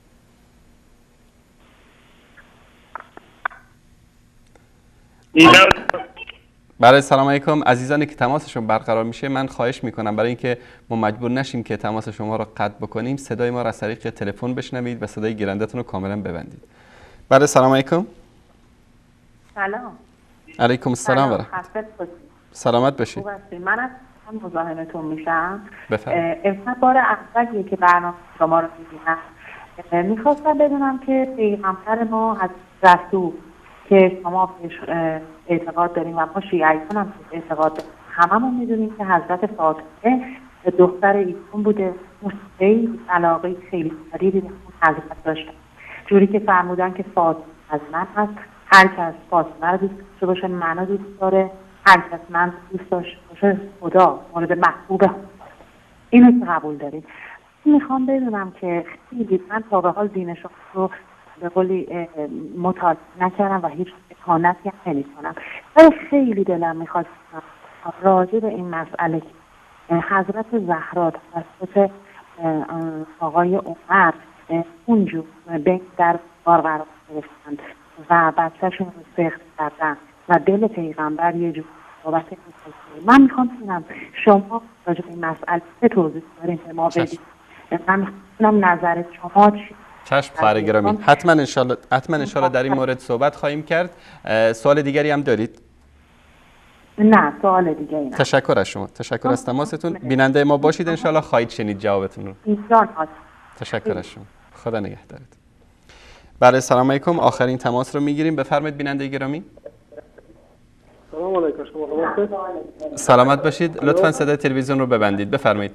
بله سلام علیکم. عزیزانی که تماسشون برقرار میشه من خواهش میکنم برای اینکه ما مجبور نشیم که تماس شما رو قطع بکنیم، صدای ما را از طریق تلفن بشنوید و صدای گیرنده‌تون رو کاملا ببندید. بله سلام علیکم. سلام. علیکم السلام و رحمت. سلامت باشید. من از هم مزاحمتون میشم. بفرمایید. بار اولیه که برنامه شما رو میبینم. میخواستم بدونم که پیغمبر ما از رسول که شما بهش اعتقاد داریم و ما شیعیان هم اعتقاد داریم، هممون میدونیم که حضرت فاطمه دختر ایشون بوده. خیلی علاقه خیلی شدیدی به حضرت داشتن، جوری که فرمودن که فاطمه از من هست، هر کس فاطمه رو دوست داشته باشه منو دوست داره، هر کس من دوست داشته باشه خدا مورد محبوبه. اینو که قبول داریم. میخوام بدونم که خیلی من تا به حال دین شما رو به قولی مطالعه نکردم و هیچ اهانتی هم نمی‌کنم، ولی خیلی دلم میخواد راجع به این مسئله که حضرت زهرا توسط آقای عمر اونجور بین در بار قرار گرفتند و بچه‌شون رو سخت کردن و دل پیغمبر یه جور صحبت می‌کنه. من میخوام ببینم شما راجع به این مسئله چه توضیح دارین که ما بدیم. من میخوام نظر شما چی؟ چشم خواهر گرامی، حتما انشالله در این مورد صحبت خواهیم کرد. سوال دیگری هم دارید؟ نه سوال دیگری نه. تشکر از شما، تشکر از تماستون. بیننده ما باشید، انشالله خواهید شنید جوابتون رو. تشکر از شما، خدا نگهدارت. بله سلام علیکم. آخرین تماس رو میگیریم، بفرمایید بیننده گرامی. سلام علیکم. شما خوبید؟ سلامت باشید. لطفاً صدای تلویزیون رو ببندید، بفرمایید.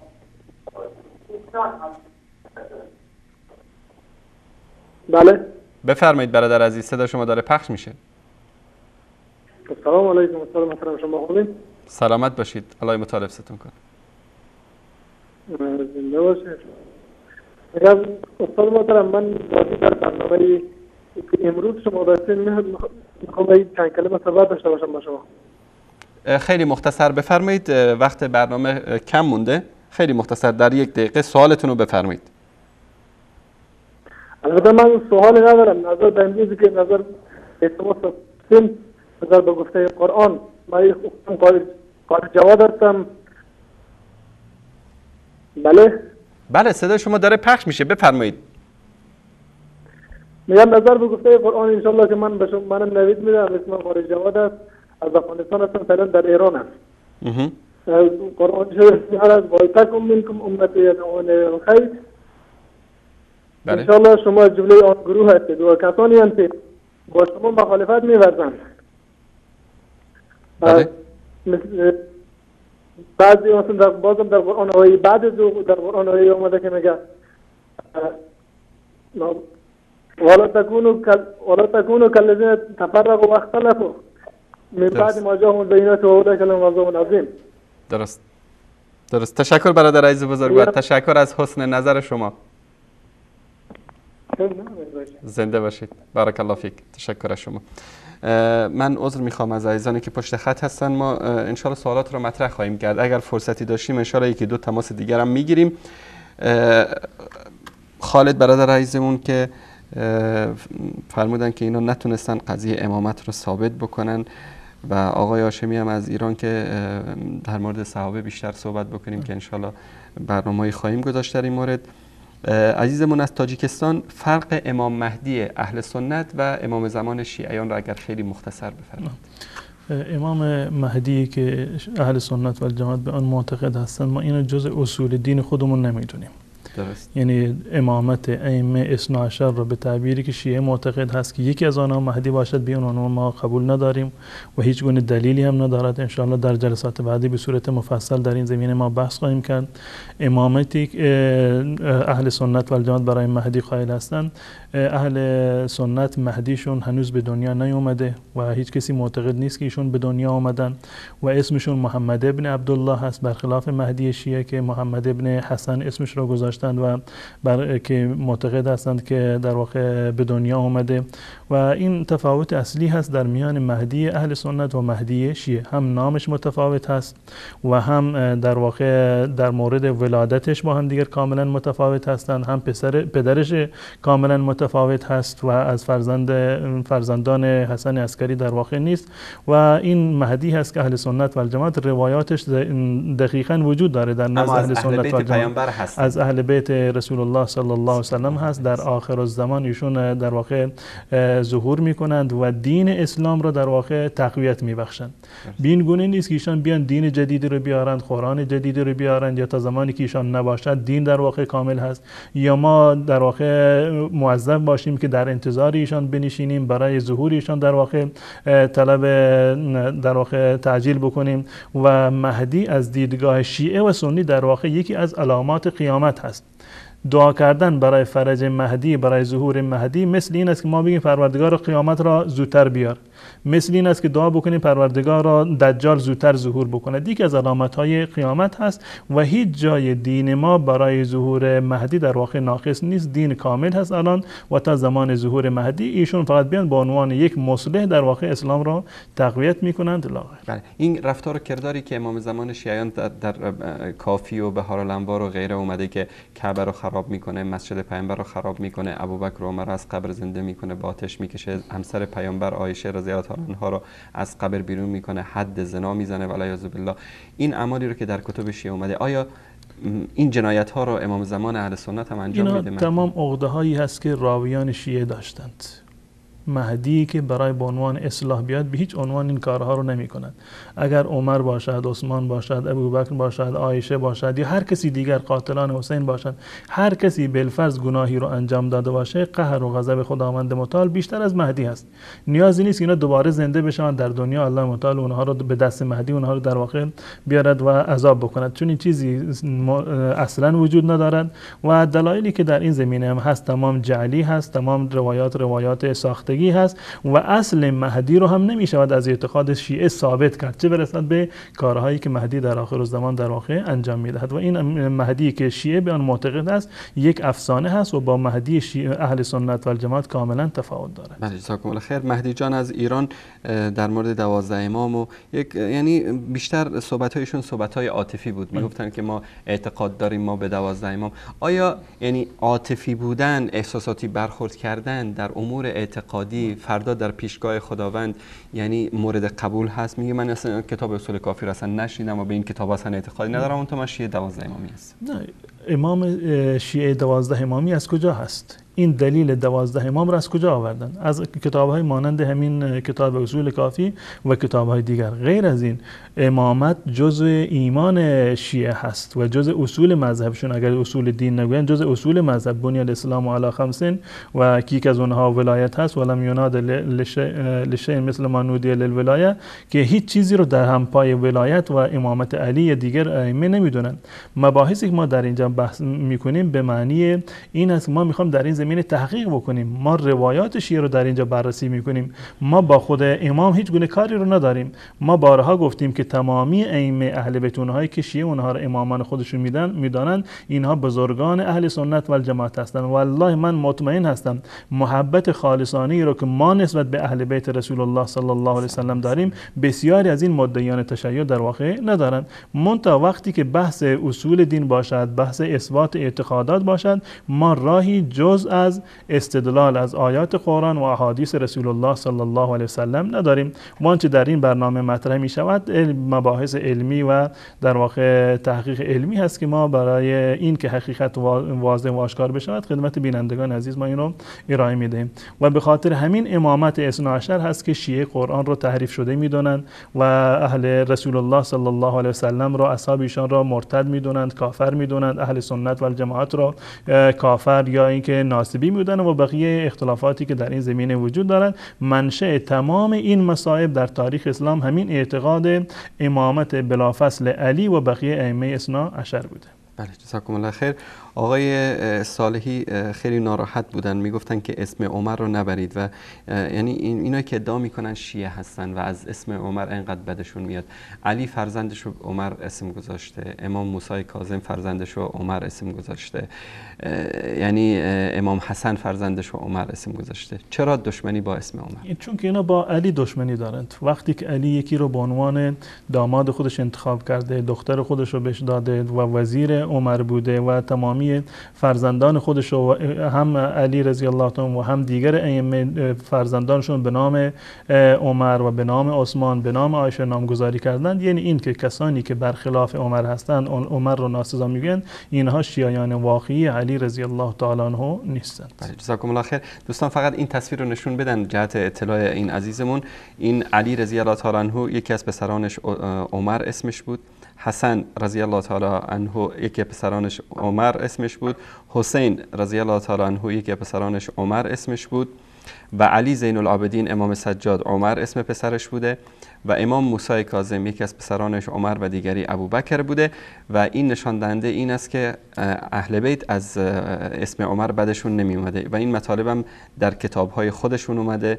بله بفرمایید برادر عزیز، صدا شما داره پخش میشه. سلام علیکم. استاد محترم شما خوبید؟ سلامت باشید. الله مطالب ستون کنه. زنده باشید. میگم استاد محترم، من واقعا در برنامه امروز شما داشتین میخوام چند کلمه صحبت داشته باشم با شما. خیلی مختصر بفرمایید، وقت برنامه کم مونده. خیلی مختصر در 1 دقیقه سوالتون رو بفرمایید. البته من سوالی ندارم، نظر به این که نظر اعتماد سن نظر به گفته قرآن من قاری جواد هستم. بله صدای شما داره پخش میشه، بفرمایید. میگم نظر به گفته قرآن انشالله که من به شما منم نوید میدم، اسمم قاری جواد است، از افغانستان هستم، فعلا در ایران است. قرآن شریف میگه از والتکم منکم امتی یدعون الی الخیر. انشالله شما جمله آن گروه هستید و کسانی هستید که با شما مخالفت می‌ورزند. بعضی مثلا بازم در قرآن آیه بعد از در قرآن آیه اومده که میگه ولا تکونوا کالذین تفرقوا واختلفوا من بعد ما جاءهم البینات و اولئک لهم عذاب عظیم. درست. تشکر برادر عزیز بزرگوار، تشکر از حسن نظر شما. زنده باشید. بارک الله فیک. تشکر از شما. من عذر میخوام از عزیزانی که پشت خط هستن. ما انشالله سوالات رو مطرح خواهیم کرد، اگر فرصتی داشتیم انشالله 1-2 تماس دیگر هم میگیریم. خالد برادر عزیزمون که فرمودن که اینا نتونستن قضیه امامت رو ثابت بکنن و آقای هاشمی هم از ایران که در مورد صحابه بیشتر صحبت بکنیم که انشالله برنامه‌ای خواهیم گذاشت در این مورد. عزیزمون از تاجیکستان، فرق امام مهدی اهل سنت و امام زمان شیعیان را اگر خیلی مختصر بفرمایید. امام مهدی که اهل سنت و جماعت به آن معتقد هستند، ما اینو جز اصول دین خودمون نمیدونیم. یعنی امامت ائمه اثنا عشر رو به تعبیری که شیعه معتقد هست که یکی از آنها مهدی باشد، بیان آنها ما قبول نداریم و هیچ گونه دلیلی هم ندارد. ان شاء الله در جلسات بعدی به صورت مفصل در این زمینه ما بحث خواهیم کرد. امامتی اهل سنت و الجماعت برای مهدی قائل هستند، اهل سنت مهدیشون هنوز به دنیا نیومده و هیچ کسی معتقد نیست که ایشون به دنیا آمدن و اسمشون محمد ابن عبدالله هست، برخلاف مهدی شیعه که محمد ابن حسن اسمش رو گذاشتند و که معتقد هستند که در واقع به دنیا آمده. و این تفاوت اصلی هست در میان مهدی اهل سنت و مهدی شیعه، هم نامش متفاوت هست و هم در واقع در مورد ولادتش با هم دیگر کاملا متفاوت هستند، هم پدرش کاملا متفاوت هست و از فرزندان حسن عسکری در واقع نیست. و این مهدی هست که اهل سنت و الجماعت روایاتش دقیقاً وجود داره در نزد اهل سنت و الجماعت، از اهل بیت رسول الله صلی الله علیه و سلم هست. در آخر الزمان ایشون در واقع ظهور میکنند و دین اسلام را در واقع تقویت میبخشند. بین گونه نیست که ایشان بیان دین جدیدی رو بیارند، قرآن جدیدی رو بیارند، یا تا زمانی که ایشان نباشد دین در واقع کامل هست، یا ما در واقع موظف باشیم که در انتظار ایشان بنشینیم برای ظهور ایشان در واقع طلب در واقع تعجیل بکنیم. و مهدی از دیدگاه شیعه و سنی در واقع یکی از علامات قیامت هست. دعا کردن برای فرج مهدی، برای ظهور مهدی، مثل این است که ما بگیم پروردگار قیامت را زودتر بیار، مثل این است که دعا بکنیم پروردگار را دجال زودتر ظهور بکنه. یکی از علامت‌های قیامت هست و هیچ جای دین ما برای ظهور مهدی در واقع ناقص نیست، دین کامل هست الان و تا زمان ظهور مهدی ایشون فقط بیان به عنوان یک مصلح در واقع اسلام را تقویت میکنند. بله، این رفتار و کرداری که امام زمان شیعیان در کافی و بهار الانوار و غیره اومده که کعبه رو خراب میکنه، مسجد پیامبر رو خراب میکنه، ابوبکر و عمر از قبر زنده میکنه، با آتش میکشه، همسر پیامبر عایشه رضی الله عنها رو از قبر بیرون میکنه، حد زنا میزنه والعیاذ بالله. این اعمالی رو که در کتب شیعه اومده، آیا این جنایت ها رو امام زمان اهل سنت هم انجام میده؟ تمام عقده هایی هست که راویان شیعه داشتند. مهدی که برای به عنوان اصلاح بیاد به هیچ عنوان این کارها رو نمی کند. اگر عمر باشد، عثمان باشد، ابوبکر باشد، عایشه باشد یا هر کسی دیگر، قاتلان حسین باشد، هر کسی بالفرض گناهی رو انجام داده باشه، قهر و غضب خداوند متعال بیشتر از مهدی هست. نیازی نیست که اینا دوباره زنده بشن در دنیا، الله متعال اونها رو به دست مهدی اونها رو در واقع بیارد و عذاب بکند، چون این چیزی اصلا وجود ندارد. و دلایلی که در این زمینه هم هست تمام جعلی هست، تمام روایات ساخته هست و اصل مهدی رو هم نمی شود از اعتقاد شیعه ثابت کرد، چه برسد به کارهایی که مهدی در آخر الزمان در واقع انجام میدهد. و این مهدی که شیعه به آن معتقد است یک افسانه هست و با مهدی شیعه اهل سنت و الجماعت کاملا تفاوت دارد. بله، جزاکم الله خیر. مهدی جان از ایران در مورد 12 امام و یعنی بیشتر صحبت‌هایشون صحبت‌های عاطفی بود، میگفتن که ما اعتقاد داریم ما به 12 امام. آیا یعنی عاطفی بودن، احساساتی برخورد کردن در امور اعتقادی فردا در پیشگاه خداوند یعنی مورد قبول هست؟ میگه من اصلا کتاب اصول کافی را اصلا نشیدم و به این کتاب اصلا اعتقادی ندارم، اون تو من شیعه 12 امامی هست. نه، امام شیعه 12 امامی از کجا هست؟ این دلیل 12 امام را از کجا آوردن؟ از کتاب‌های مانند همین کتاب اصول کافی و کتاب‌های دیگر. غیر از این امامت جزء ایمان شیعه هست و جزء اصول مذهبشون. اگر اصول دین نگوین جزء اصول مذهب، بنی الاسلام علی 5 و کی از اونها ولایت هست، ولم یناد لشیء مثل ما نودی للولایه، که هیچ چیزی رو در هم پای ولایت و امامت علی یا دیگر ائمه نمیدونن. مباحثی که ما در اینجا بحث میکنیم به معنی این است ما میخوام در این زمینه تحقیق بکنیم. ما روایات شیعه رو در اینجا بررسی میکنیم. ما با خود امام هیچ گونه کاری رو نداریم. ما بارها گفتیم که تمامی ائمه اهل بیت اونهایی که شیعه اونها رو امامان خودشون میدانند، اینها بزرگان اهل سنت و الجماعت هستند. والله من مطمئن هستم محبت خالصانه رو که ما نسبت به اهل بیت رسول الله صلی الله علیه و سلم داریم، بسیاری از این مدعیان تشیع در واقع ندارند. منتها وقتی که بحث اصول دین باشد، بحث اثبات اعتقادات باشد، ما راهی جز از استدلال از آیات قرآن و احادیث رسول الله صلی الله علیه وسلم نداریم. وانچه در این برنامه مطرح می شود مباحث علمی و در واقع تحقیق علمی هست که ما برای این که حقیقت واضح و آشکار بشود خدمت بینندگان عزیز ما این رو ارائه می دهیم. و به خاطر همین امامت اثنا عشر هست که شیعه قرآن رو تحریف شده می دونند و اهل رسول الله صلی الله علیه وسلم را، اصحاب ایشان را مرتد می دونند، کافر می دونند، اهل سنت و الجماعت را کافر یا اینکه ناسبی می دونند و بقیه اختلافاتی که در این زمینه وجود دارد. منشأ تمام این مصائب در تاریخ اسلام همین اعتقاد امامت بلافصل علی و بقیه ائمه اثنا عشر بوده. بله، جزاکم الله خیر. آقای صالحی خیلی ناراحت بودن، میگفتن که اسم عمر رو نبرید و یعنی اینا که ادعا میکنن شیعه هستن و از اسم عمر انقدر بدشون میاد. علی فرزندش رو عمر اسم گذاشته، امام موسی کاظم فرزندش رو عمر اسم گذاشته، یعنی امام حسن فرزندش رو عمر اسم گذاشته. چرا دشمنی با اسم عمر؟ چون که اینا با علی دشمنی دارند. وقتی که علی یکی رو به عنوان داماد خودش انتخاب کرده، دختر خودش رو بهش داده و وزیر عمر بوده و تمامی فرزندان خودش رو هم علی رضی الله عنه و هم دیگر ائمه فرزندانشون به نام عمر و به نام عثمان به نام عایشه نامگذاری کردند، یعنی این که کسانی که برخلاف عمر هستند عمر رو ناسزا میگن، اینها شیعیان واقعی علی رضی الله تعالی عنه نیستند. بله، جزاکم الله خیر. دوستان فقط این تصویر رو نشون بدن جهت اطلاع این عزیزمون. این علی رضی الله تعالی عنه یکی از پسرانش عمر اسمش بود، حسن رضی الله تعالی عنه یکی پسرانش عمر اسمش بود، حسین رضی الله تعالی عنه یکی پسرانش عمر اسمش بود و علی زین العابدین امام سجاد عمر اسم پسرش بوده و امام موسی کاظم یکی از پسرانش عمر و دیگری ابوبکر بوده و این نشان دهنده این است که اهل بیت از اسم عمر بدشون نمی اومده و این مطالب هم در کتاب‌های خودشون اومده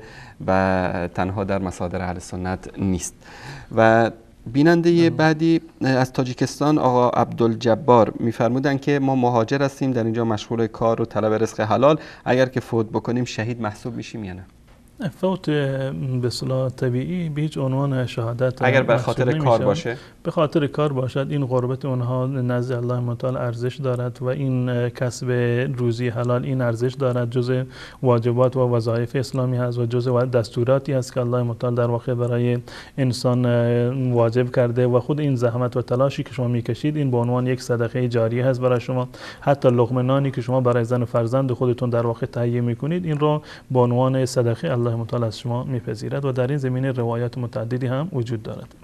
و تنها در مصادر اهل سنت نیست. و بیننده بعدی از تاجیکستان آقا عبدالجبار میفرمودن که ما مهاجر هستیم، در اینجا مشغول کار و طلب رزق حلال، اگر که فوت بکنیم شهید محسوب میشیم یا نه؟ فوت به اصطلاح طبیعی به هیچ عنوان شهادت اگر به خاطر کار باشه، به خاطر کار باشد، این قربت اونها نزد الله متعال ارزش دارد و این کسب روزی حلال این ارزش دارد، جزء واجبات و وظایف اسلامی هست و جزء دستوراتی است که الله متعال در واقع برای انسان واجب کرده و خود این زحمت و تلاشی که شما میکشید این به عنوان یک صدقه جاریه هست برای شما. حتی لقمه نانی که شما برای زن و فرزند خودتون در واقع تهیه میکنید این رو به عنوان صدقه الله متعال از شما میپذیرد و در این زمینه روایات متعددی هم وجود دارد.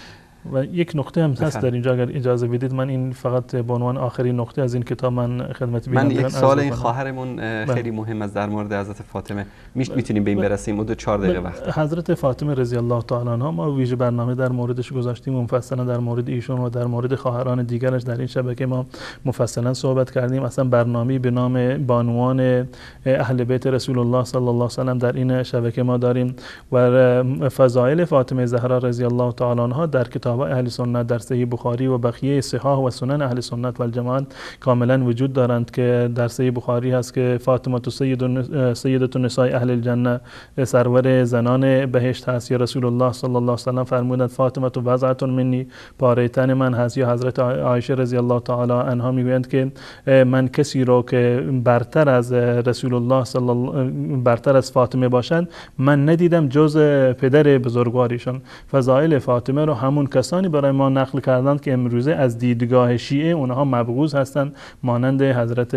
و یک نقطه هم هست در اینجا اگر اجازه بدید من این فقط به عنوان آخرین نقطه از این کتاب من خدمت من یک سوال این خواهرمون خیلی مهم است در مورد حضرت فاطمه، میتونیم به این برسیم؟ حدود 4 دقیقه وقت. حضرت فاطمه رضی الله تعالی عنها ما ویژه برنامه در موردش گذاشتیم، مفصلا در مورد ایشون و در مورد خواهران دیگرش در این شبکه ما مفصلا صحبت کردیم. اصلا برنامه به نام بانوان اهل بیت رسول الله صلی الله علیه و سلم در این شبکه ما داریم و فضائل فاطمه زهرا رضی الله تعالی عنها در کتاب اهل سنت در صحیح بخاری و بقیه صحاح و سنن اهل سنت و الجماعت کاملا وجود دارند که در صحیح بخاری هست که فاطمه سیدة نساء اهل الجنه، سرور زنان بهشت هست. یا رسول الله صلی الله علیه و سلم فرمودند فاطمه بضعة منی، پاره تن من هست. یا حضرت عایشه رضی الله تعالی عنها میگویند که من کسی رو که برتر از رسول الله برتر از فاطمه باشند من ندیدم جز پدر بزرگوارشان. فضائل فاطمه رو همون کسانی برای ما نقل کردند که امروزه از دیدگاه شیعه اونها مبغوض هستند، مانند حضرت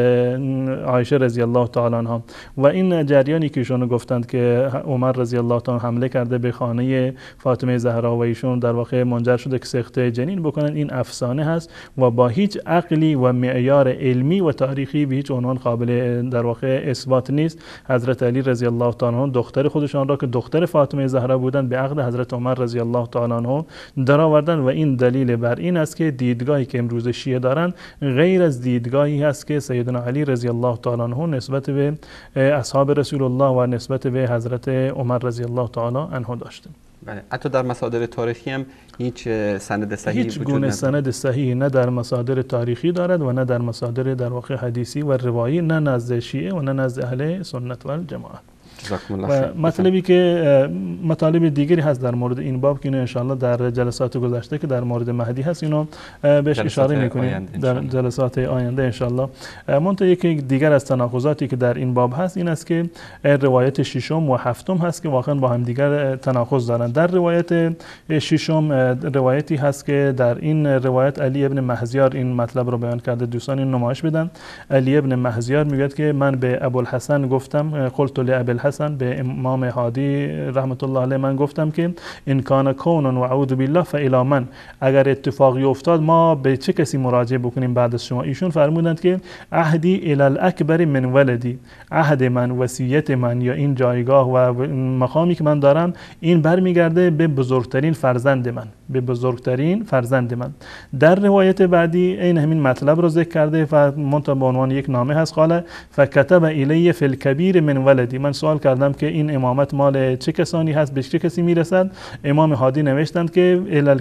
عایشه رضی الله تعالی عنها. و این جریانی که ایشون گفتند که عمر رضی الله تعالی حمله کرده به خانه فاطمه زهرا و ایشون در واقع منجر شده که سقط جنین بکنن، این افسانه هست و با هیچ عقلی و معیار علمی و تاریخی به هیچ عنوان قابل در واقع اثبات نیست. حضرت علی رضی الله تعالی عنه دختر خودشان را که دختر فاطمه زهرا بودند به عقد حضرت عمر رضی الله تعالی عنه درآوردن و این دلیل بر این است که دیدگاهی که امروز شیعه دارند غیر از دیدگاهی هست که سیدنا علی رضی الله تعالی عنه نسبت به اصحاب رسول الله و نسبت به حضرت عمر رضی الله تعالی عنه داشته. بله، حتی در مصادر تاریخی هم هیچ سند صحیحی هیچ گونه سند صحیحی نه در مصادر تاریخی دارد و نه در مصادر در واقع حدیثی و روایی، نه نزد شیعه و نه نزد اهل سنت و الجماعت. و مطلبی که مطالب دیگری هست در مورد این باب که اینو انشاءالله در جلسات گذشته که در مورد مهدی هست اینو بهش اشاره میکنیم در جلسات آینده انشاءالله. منتها یکی دیگر از تناقضاتی که در این باب هست این است که روایت ششم و هفتم هست که واقعا با هم دیگر تناقض دارند. در روایت ششم روایتی هست که در این روایت علی ابن مهزیار این مطلب رو بیان کرده، دوستان این نمایش بدن. علی ابن مهزیار میگه که من به ابوالحسن گفتم، قلت لابوالحسن، به امام هادی رحمت الله علیه من گفتم که ان کان کون و اعوذ بالله فالی من، اگر اتفاقی افتاد ما به چه کسی مراجعه بکنیم بعد از شما؟ ایشون فرمودند که عهدی الی الاکبر من ولدی، عهد من، وصیت من یا این جایگاه و مقامی که من دارم این برمیگرده به بزرگترین فرزند من، به بزرگترین فرزند من. در روایت بعدی این همین مطلب رو ذکر کرده و منتها به عنوان یک نامه هست. قال فكتب الی فی الکبیر من ولدی، من سوال کردم که این امامت مال چه کسانی هست، به چه کسی میرسد؟ امام هادی نوشتند که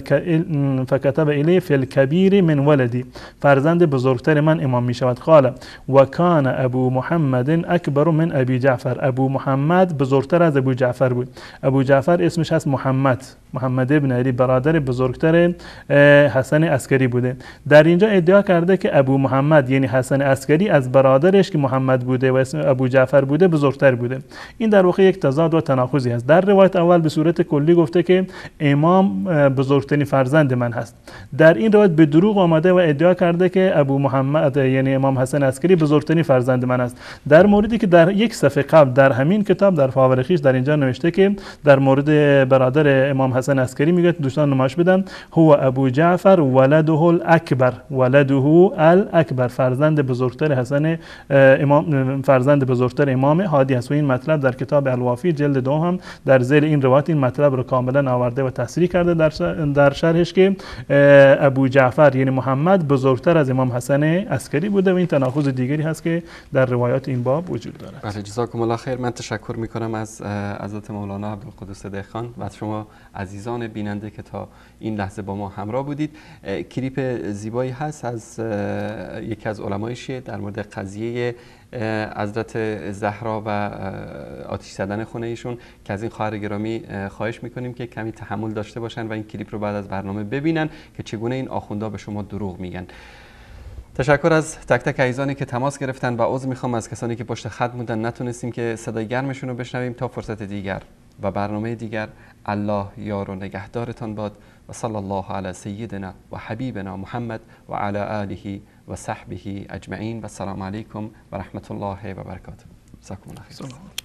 فكتب الی فی الکبیر من ولدی، فرزند بزرگتر من امام میشود. قال و کان ابو محمد اکبر من ابی جعفر، ابو محمد بزرگتر از ابو جعفر بود. ابو جعفر اسمش هست محمد ابن علی، برادر بزرگتر حسن عسکری بوده. در اینجا ادعا کرده که ابو محمد یعنی حسن عسکری از برادرش که محمد بوده و اسم ابو جعفر بوده بزرگتر بوده. این در واقع یک تضاد و تناقضی است. در روایت اول به صورت کلی گفته که امام بزرگترین فرزند من هست، در این روایت به دروغ آمده و ادعا کرده که ابو محمد یعنی امام حسن عسکری بزرگترین فرزند من است، در موردی که در یک صفحه قبل در همین کتاب در فاورخیش در اینجا نوشته که در مورد برادر امام حسن عسکری میگه، دوستان نمایش بدم، هو ابو جعفر ولده الاکبر، ولده الاکبر، فرزند بزرگتر حسن امام، فرزند بزرگتر امام هادی است. و این مطلب در کتاب الوافی جلد 2 هم در ذیل این روایت این مطلب رو کاملا آورده و تصریح کرده در شرحش که ابو جعفر یعنی محمد بزرگتر از امام حسن عسکری بوده. و این تناقض دیگری هست که در روایات این باب وجود دارد. بله، جزاکم الله خیر. من تشکر میکنم از حضرت مولانا عبدالقدوس دهقان و از شما عزیزان بیننده که تا این لحظه با ما همراه بودید. کلیپ زیبایی هست از یکی از علمای شیعه در مورد قضیه حضرت زهرا و آتش زدن خونه ایشون که از این خواهر گرامی خواهش میکنیم که کمی تحمل داشته باشن و این کلیپ رو بعد از برنامه ببینن که چگونه این آخوندا به شما دروغ میگن. تشکر از تک تک عزیزانی که تماس گرفتن و عذر میخوام از کسانی که پشت خط موندن نتونستیم که صدای گرمشون رو بشنویم. تا فرصت دیگر و برنامه دیگر، الله یار و نگهدارتان باد و صلی الله علی سیدنا و حبیبنا محمد و علی آله و صحبه اجمعین و السلام علیکم و رحمت الله و برکاته. جزاکم الله خیر.